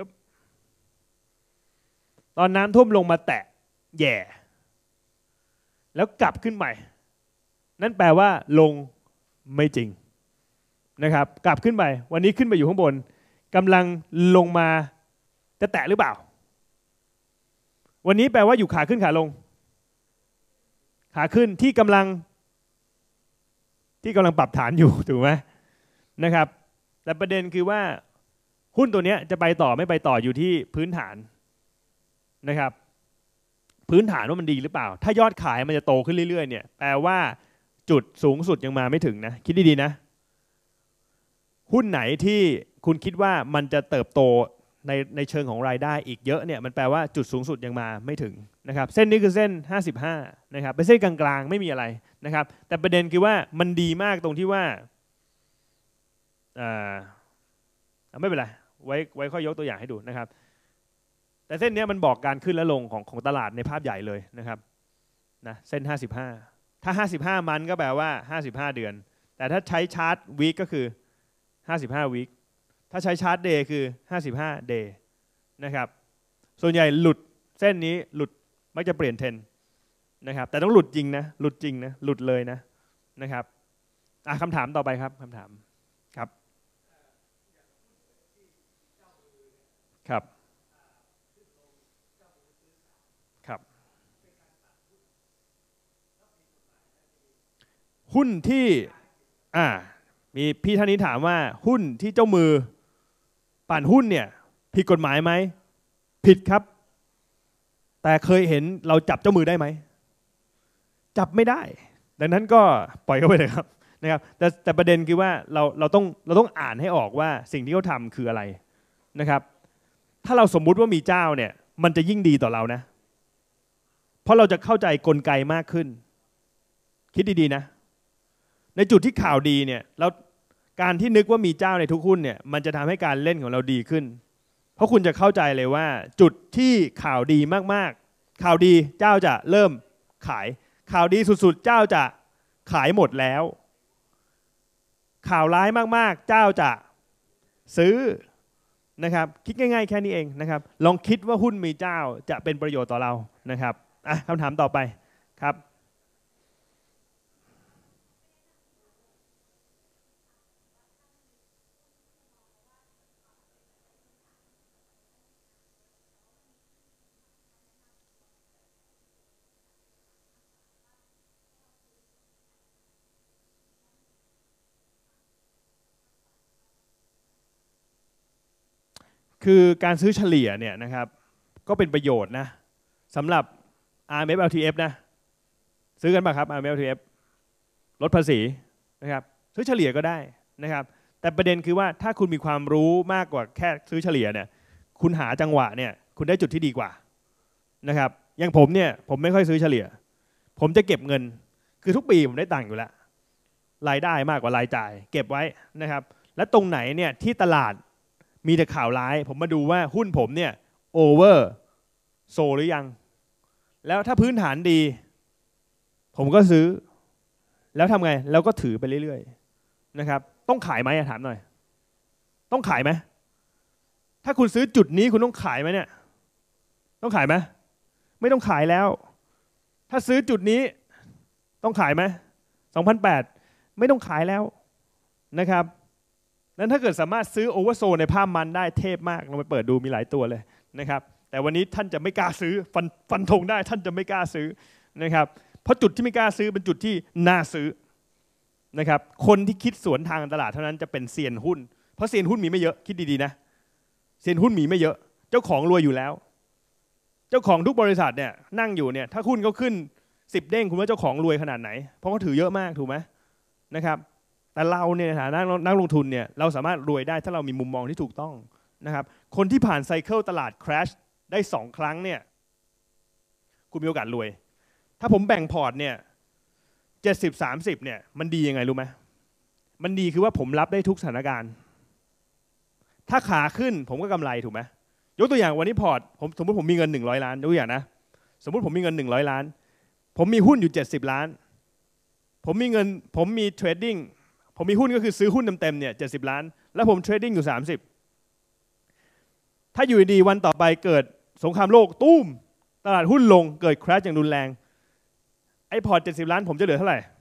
ตอนน้ำท่วมลงมาแตะแย่แล้วกลับขึ้นใหม่นั่นแปลว่าลงไม่จริงนะครับกลับขึ้นไปวันนี้ขึ้นไปอยู่ข้างบนกำลังลงมาจะแตะหรือเปล่าวันนี้แปลว่าอยู่ขาขึ้นขาลงขาขึ้นที่กำลังที่กำลังปรับฐานอยู่ถูกไหมนะครับแต่ประเด็นคือว่าหุ้นตัวนี้จะไปต่อไม่ไปต่ออยู่ที่พื้นฐานนะครับพื้นฐานว่ามันดีหรือเปล่าถ้ายอดขายมันจะโตขึ้นเรื่อยๆเนี่ยแปลว่าจุดสูงสุดยังมาไม่ถึงนะคิดดีๆนะหุ้นไหนที่คุณคิดว่ามันจะเติบโตในในเชิงของรายได้อีกเยอะเนี่ยมันแปลว่าจุดสูงสุดยังมาไม่ถึงนะครับเส้นนี้คือเส้นห้าสิบห้านะครับเป็นเส้นกลางๆไม่มีอะไรนะครับแต่ประเด็นคือว่ามันดีมากตรงที่ว่าอ่าไม่เป็นไรไว้ไว้ค่อยยกตัวอย่างให้ดูนะครับแต่เส้นนี้มันบอกการขึ้นและลงของของตลาดในภาพใหญ่เลยนะครับนะเส้นห้าสิบห้าถ้าห้าสิบห้ามันก็แปลว่าห้าสิบห้าเดือนแต่ถ้าใช้ชาร์ตวีคก็คือห้าสิบห้าวีคถ้าใช้ชาร์ตเดย์คือห้าสิบห้าเดย์นะครับส่วนใหญ่หลุดเส้นนี้หลุดมักจะเปลี่ยนเทรนนะครับแต่ต้องหลุดจริงนะหลุดจริงนะหลุดเลยนะนะครับอ่ะคำถามต่อไปครับคำถามครับครับครับหุ้นที่อ่ามีพี่ท่านนี้ถามว่าหุ้นที่เจ้ามือปั่นหุ้นเนี่ยผิดกฎหมายไหมผิดครับแต่เคยเห็นเราจับเจ้ามือได้ไหมจับไม่ได้ดังนั้นก็ปล่อยเขาไปเลยครับนะครับแต่แต่ประเด็นคือว่าเราเราต้องเราต้องอ่านให้ออกว่าสิ่งที่เขาทำคืออะไรนะครับถ้าเราสมมุติว่ามีเจ้าเนี่ยมันจะยิ่งดีต่อเรานะเพราะเราจะเข้าใจกลไกมากขึ้นคิดดีๆนะในจุดที่ข่าวดีเนี่ยแล้วการที่นึกว่ามีเจ้าในทุกหุ้นเนี่ยมันจะทำให้การเล่นของเราดีขึ้นเพราะคุณจะเข้าใจเลยว่าจุดที่ข่าวดีมากๆข่าวดีเจ้าจะเริ่มขายข่าวดีสุดๆเจ้าจะขายหมดแล้วข่าวร้ายมากๆเจ้าจะซื้อนะครับคิดง่ายๆแค่นี้เองนะครับลองคิดว่าหุ้นมีเจ้าจะเป็นประโยชน์ต่อเรานะครับอ่ะคำถามต่อไปครับคือการซื้อเฉลี่ยเนี่ยนะครับก็เป็นประโยชน์นะสำหรับ อาร์ เอ็ม เอฟ แอล ที เอฟ นะซื้อกันป่ะครับ อาร์ เอ็ม เอฟ แอล ที เอฟ ลดภาษีนะครับซื้อเฉลี่ยก็ได้นะครับแต่ประเด็นคือว่าถ้าคุณมีความรู้มากกว่าแค่ซื้อเฉลี่ยเนี่ยคุณหาจังหวะเนี่ยคุณได้จุดที่ดีกว่านะครับอย่างผมเนี่ยผมไม่ค่อยซื้อเฉลี่ยผมจะเก็บเงินคือทุกปีผมได้ตังค์อยู่แล้วรายได้มากกว่ารายจ่ายเก็บไว้นะครับและตรงไหนเนี่ยที่ตลาดมีแต่ข่าวร้ายผมมาดูว่าหุ้นผมเนี่ยโอเวอร์โซหรือยังแล้วถ้าพื้นฐานดีผมก็ซื้อแล้วทำไงแล้วก็ถือไปเรื่อยๆนะครับต้องขายไหมถามหน่อยต้องขายไหมถ้าคุณซื้อจุดนี้คุณต้องขายไหมเนี่ยต้องขายไหมไม่ต้องขายแล้วถ้าซื้อจุดนี้ต้องขายไหมสองพันแปดไม่ต้องขายแล้วนะครับนั้นถ้าเกิดสามารถซื้อโอเวอร์โซในภาพมันได้เทพมากลองไปเปิดดูมีหลายตัวเลยนะครับแต่วันนี้ท่านจะไม่กล้าซื้อฟันฟันธงได้ท่านจะไม่กล้าซื้อนะครับเพราะจุดที่ไม่กล้าซื้อเป็นจุดที่น่าซื้อนะครับคนที่คิดสวนทางตลาดเท่านั้นจะเป็นเซียนหุ้นเพราะเซียนหุ้นมีไม่เยอะคิดดีๆนะเซียนหุ้นมีไม่เยอะเจ้าของรวยอยู่แล้วเจ้าของทุกบริษัทเนี่ยนั่งอยู่เนี่ยถ้าหุ้นเขาขึ้นสิบเด้งคุณว่าเจ้าของรวยขนาดไหนเพราะเขาถือเยอะมากถูกไหมนะครับแต่เราเนี่ยในฐานะนักลงทุนเนี่ยเราสามารถรวยได้ถ้าเรามีมุมมองที่ถูกต้องนะครับคนที่ผ่านไซเคิลตลาด crash ได้สองครั้งเนี่ยคุณมีโอกาสรวยถ้าผมแบ่งพอร์ตเนี่ยเจ็ดสิบ สามสิบเนี่ยมันดียังไงรู้ไหมมันดีคือว่าผมรับได้ทุกสถานการณ์ถ้าขาขึ้นผมก็กำไรถูกไหมยกตัวอย่างวันนี้พอร์ตผมสมมติผมมีเงินหนึ่งร้อยล้านยกตัวอย่างนะสมมติผมมีเงินหนึ่งร้อยล้านผมมีหุ้นอยู่เจ็ดสิบล้านผมมีเงินผมมีเทรดดิ้งผมมีหุ้นก็คือซื้อหุ้นเต็มๆเนี่ยเจ็ดสิบล้านแล้วผมเทรดดิ้งอยู่สามสิบถ้าอยู่ดีวันต่อไปเกิดสงครามโลกตุ้มตลาดหุ้นลงเกิด crash อย่างรุนแรงไอ้พอร์ตเจ็ดสิบล้านผมจะเหลือเท่าไหร่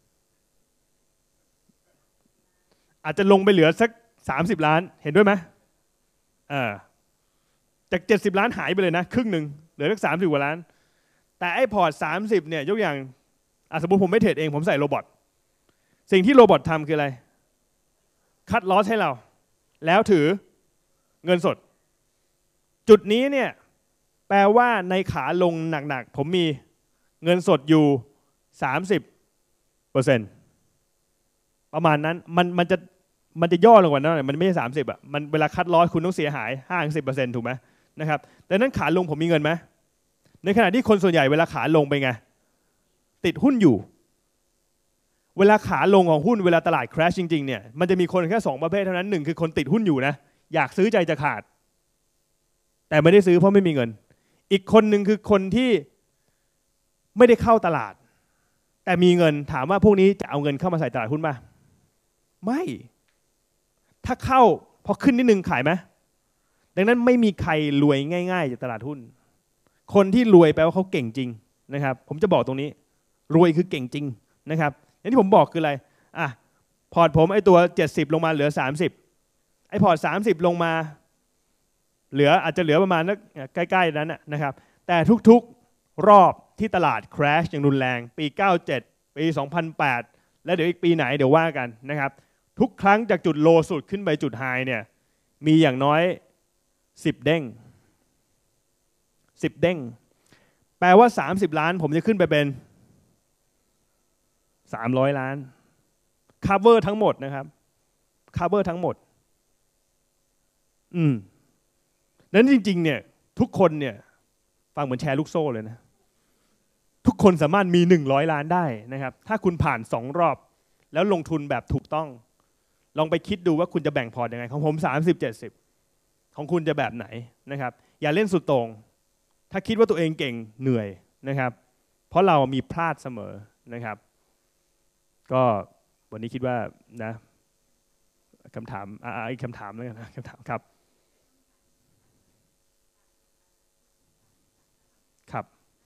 อาจจะลงไปเหลือสักสามสิบล้านเห็นด้วยไหมอ่าจากเจ็ดสิบล้านหายไปเลยนะครึ่งหนึ่งเหลือสักสามสิบกว่าล้านแต่ไอ้พอร์ตสามสิบเนี่ยยกอย่างสมมติผมไม่เทรดเองผมใส่โรบอทสิ่งที่โรบอททำคืออะไรคัดลอสให้เราแล้วถือเงินสดจุดนี้เนี่ยแปลว่าในขาลงหนักๆผมมีเงินสดอยู่ สามสิบเปอร์เซ็นต์ ประมาณนั้นมันมันจะมันจะย่อลงกว่านั้นมันไม่ใช่สามสิบอ่ะมันเวลาคัดลอสคุณต้องเสียหาย ห้าถึงสิบเปอร์เซ็นต์ ถูกไหมนะครับแต่นั้นขาลงผมมีเงินไหมในขณะที่คนส่วนใหญ่เวลาขาลงไปไงติดหุ้นอยู่เวลาขาลงของหุ้นเวลาตลาด crash จริงๆเนี่ยมันจะมีคนแค่สองประเภทเท่านั้นหนึ่งคือคนติดหุ้นอยู่นะอยากซื้อใจจะขาดแต่ไม่ได้ซื้อเพราะไม่มีเงินอีกคนหนึ่งคือคนที่ไม่ได้เข้าตลาดแต่มีเงินถามว่าพวกนี้จะเอาเงินเข้ามาใส่ตลาดหุ้นป่ะไม่ถ้าเข้าพอขึ้นนิดนึงขายไหมดังนั้นไม่มีใครรวยง่ายๆจากตลาดหุ้นคนที่รวยแปลว่าเขาเก่งจริงนะครับผมจะบอกตรงนี้รวยคือเก่งจริงนะครับอย่างที่ผมบอกคืออะไรอ่ะพอร์ตผมไอ้ตัวเจ็ดสิบลงมาเหลือสามสิบไอ้พอร์ตสามสิบลงมาเหลืออาจจะเหลือประมาณใกล้ๆนั้นนะครับแต่ทุกๆรอบที่ตลาด crash อย่างรุนแรงปีเก้าสิบเจ็ดปีสองพันแปดและเดี๋ยวอีกปีไหนเดี๋ยวว่ากันนะครับทุกครั้งจากจุดโลสุดขึ้นไปจุดไฮเนี่ยมีอย่างน้อยสิบเด้งสิบเด้งแปลว่าสามสิบล้านผมจะขึ้นไปเป็นสามร้อยล้าน cover ทั้งหมดนะครับ cover ทั้งหมดอืมนั้นจริงๆเนี่ยทุกคนเนี่ยฟังเหมือนแชร์ลูกโซ่เลยนะทุกคนสามารถมีหนึ่งร้อยล้านได้นะครับถ้าคุณผ่านสองรอบแล้วลงทุนแบบถูกต้องลองไปคิดดูว่าคุณจะแบ่งพอร์ตยังไงของผมสามสิบ เจ็ดสิบของคุณจะแบบไหนนะครับอย่าเล่นสุดโต่งถ้าคิดว่าตัวเองเก่งเหนื่อยนะครับเพราะเรามีพลาดเสมอนะครับก็วันนี้คิดว่านะคำถามอ่าอีกคำถามแล้วกันนะคำถามครับครับ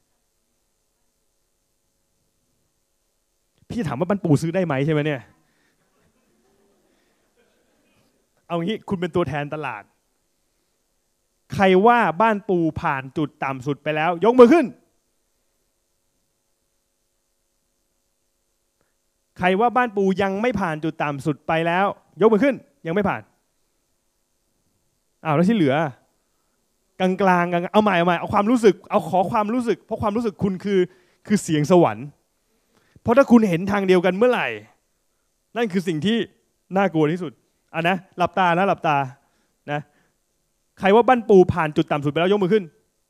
พี่ถามว่าบ้านปูซื้อได้ไหมใช่ไหมเนี่ยเอางี้คุณเป็นตัวแทนตลาดใครว่าบ้านปูผ่านจุดต่ำสุดไปแล้วยกมือขึ้นใครว่าบ้านปูยังไม่ผ่านจุดต่ำสุดไปแล้วยกมือขึ้นยังไม่ผ่านอ้าวแล้วที่เหลือกลางๆกลางเอาใหม่เอาใหม่เอาความรู้สึกเอาขอความรู้สึกเพราะความรู้สึกคุณคือคือเสียงสวรรค์เพราะถ้าคุณเห็นทางเดียวกันเมื่อไหร่นั่นคือสิ่งที่น่ากลัวที่สุดอ่ะนะหลับตานะหลับตานะใครว่าบ้านปูผ่านจุดต่ำสุดไปแล้วยกมือขึ้น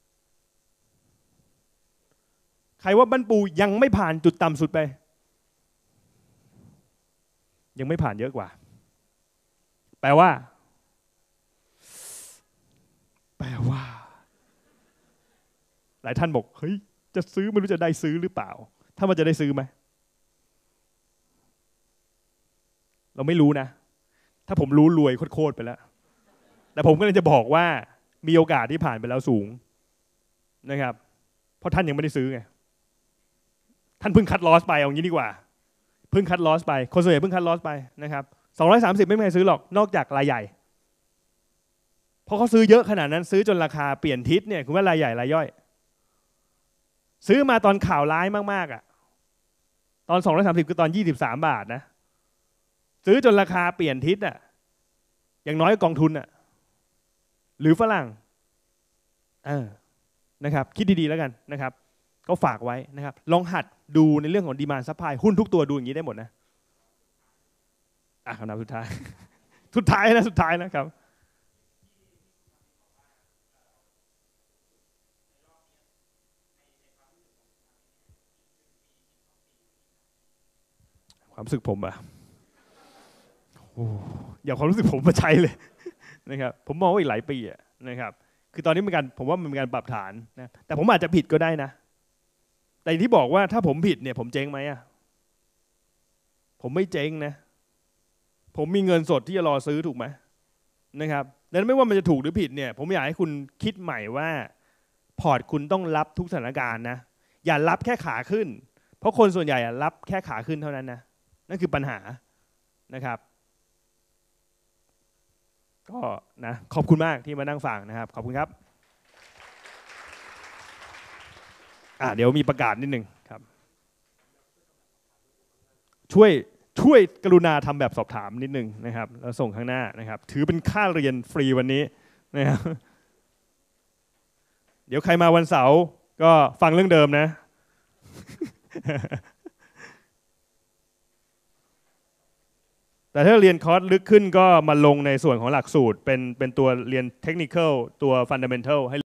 ใครว่าบ้านปูยังไม่ผ่านจุดต่ำสุดไปยังไม่ผ่านเยอะกว่าแปลว่าแปลว่าหลายท่านบอกเฮ้ยจะซื้อไม่รู้จะได้ซื้อหรือเปล่าถ้ามันจะได้ซื้อไหมเราไม่รู้นะถ้าผมรู้รวยโคตรไปแล้วแต่ผมก็เลยจะบอกว่ามีโอกาสที่ผ่านไปแล้วสูงนะครับเพราะท่านยังไม่ได้ซื้อไงท่านเพิ่งคัดลอสไปเอางี้ดีกว่าเพิ่งคัดลอสไปคนส่วนใหญ่เพิ่งคัดลอสไปนะครับสองร้อยสามสิบไม่มีใครซื้อหรอกนอกจากรายใหญ่เพราะเขาซื้อเยอะขนาดนั้นซื้อจนราคาเปลี่ยนทิศเนี่ยคุณว่ารายใหญ่รายย่อยซื้อมาตอนข่าวร้ายมากๆอ่ะตอนสองร้อยสามสิบคือตอนยี่สิบสามบาทนะซื้อจนราคาเปลี่ยนทิศอ่ะอย่างน้อยกองทุนอ่ะหรือฝรั่งเออนะครับคิดดีๆแล้วกันนะครับก็ฝากไว้นะครับลองหัดดูในเรื่องของดีมานด์ซัพพลายหุ้นทุกตัวดูอย่างนี้ได้หมดนะอ่ะคำถามสุดท้าย สุดท้ายนะสุดท้ายนะครับความรู้สึกผมอะอย่าความรู้สึกผมมาใช้เลยนะครับผมมองว่าอีกหลายปีอะนะครับคือตอนนี้เป็นการผมว่ามันเป็นการปรับฐานนะแต่ผมอาจจะผิดก็ได้นะแต่ที่บอกว่าถ้าผมผิดเนี่ยผมเจ๊งไหมอะผมไม่เจ๊งนะผมมีเงินสดที่จะรอซื้อถูกไหมนะครับดังนั้นไม่ว่ามันจะถูกหรือผิดเนี่ยผมอยากให้คุณคิดใหม่ว่าพอร์ตคุณต้องรับทุกสถานการณ์นะอย่ารับแค่ขาขึ้นเพราะคนส่วนใหญ่รับแค่ขาขึ้นเท่านั้นนะนั่นคือปัญหานะครับก็นะขอบคุณมากที่มานั่งฟังนะครับขอบคุณครับอ่าเดี๋ยวมีประกาศนิดนึงครับช่วยช่วยกรุณาทำแบบสอบถามนิดนึงนะครับแล้วส่งข้างหน้านะครับถือเป็นค่าเรียนฟรีวันนี้นะครับเดี๋ยวใครมาวันเสาร์ก็ฟังเรื่องเดิมนะแต่ถ้าเรียนคอร์สลึกขึ้นก็มาลงในส่วนของหลักสูตรเป็นเป็นตัวเรียนเทคนิคอลตัวฟันดัมเมนทัลให้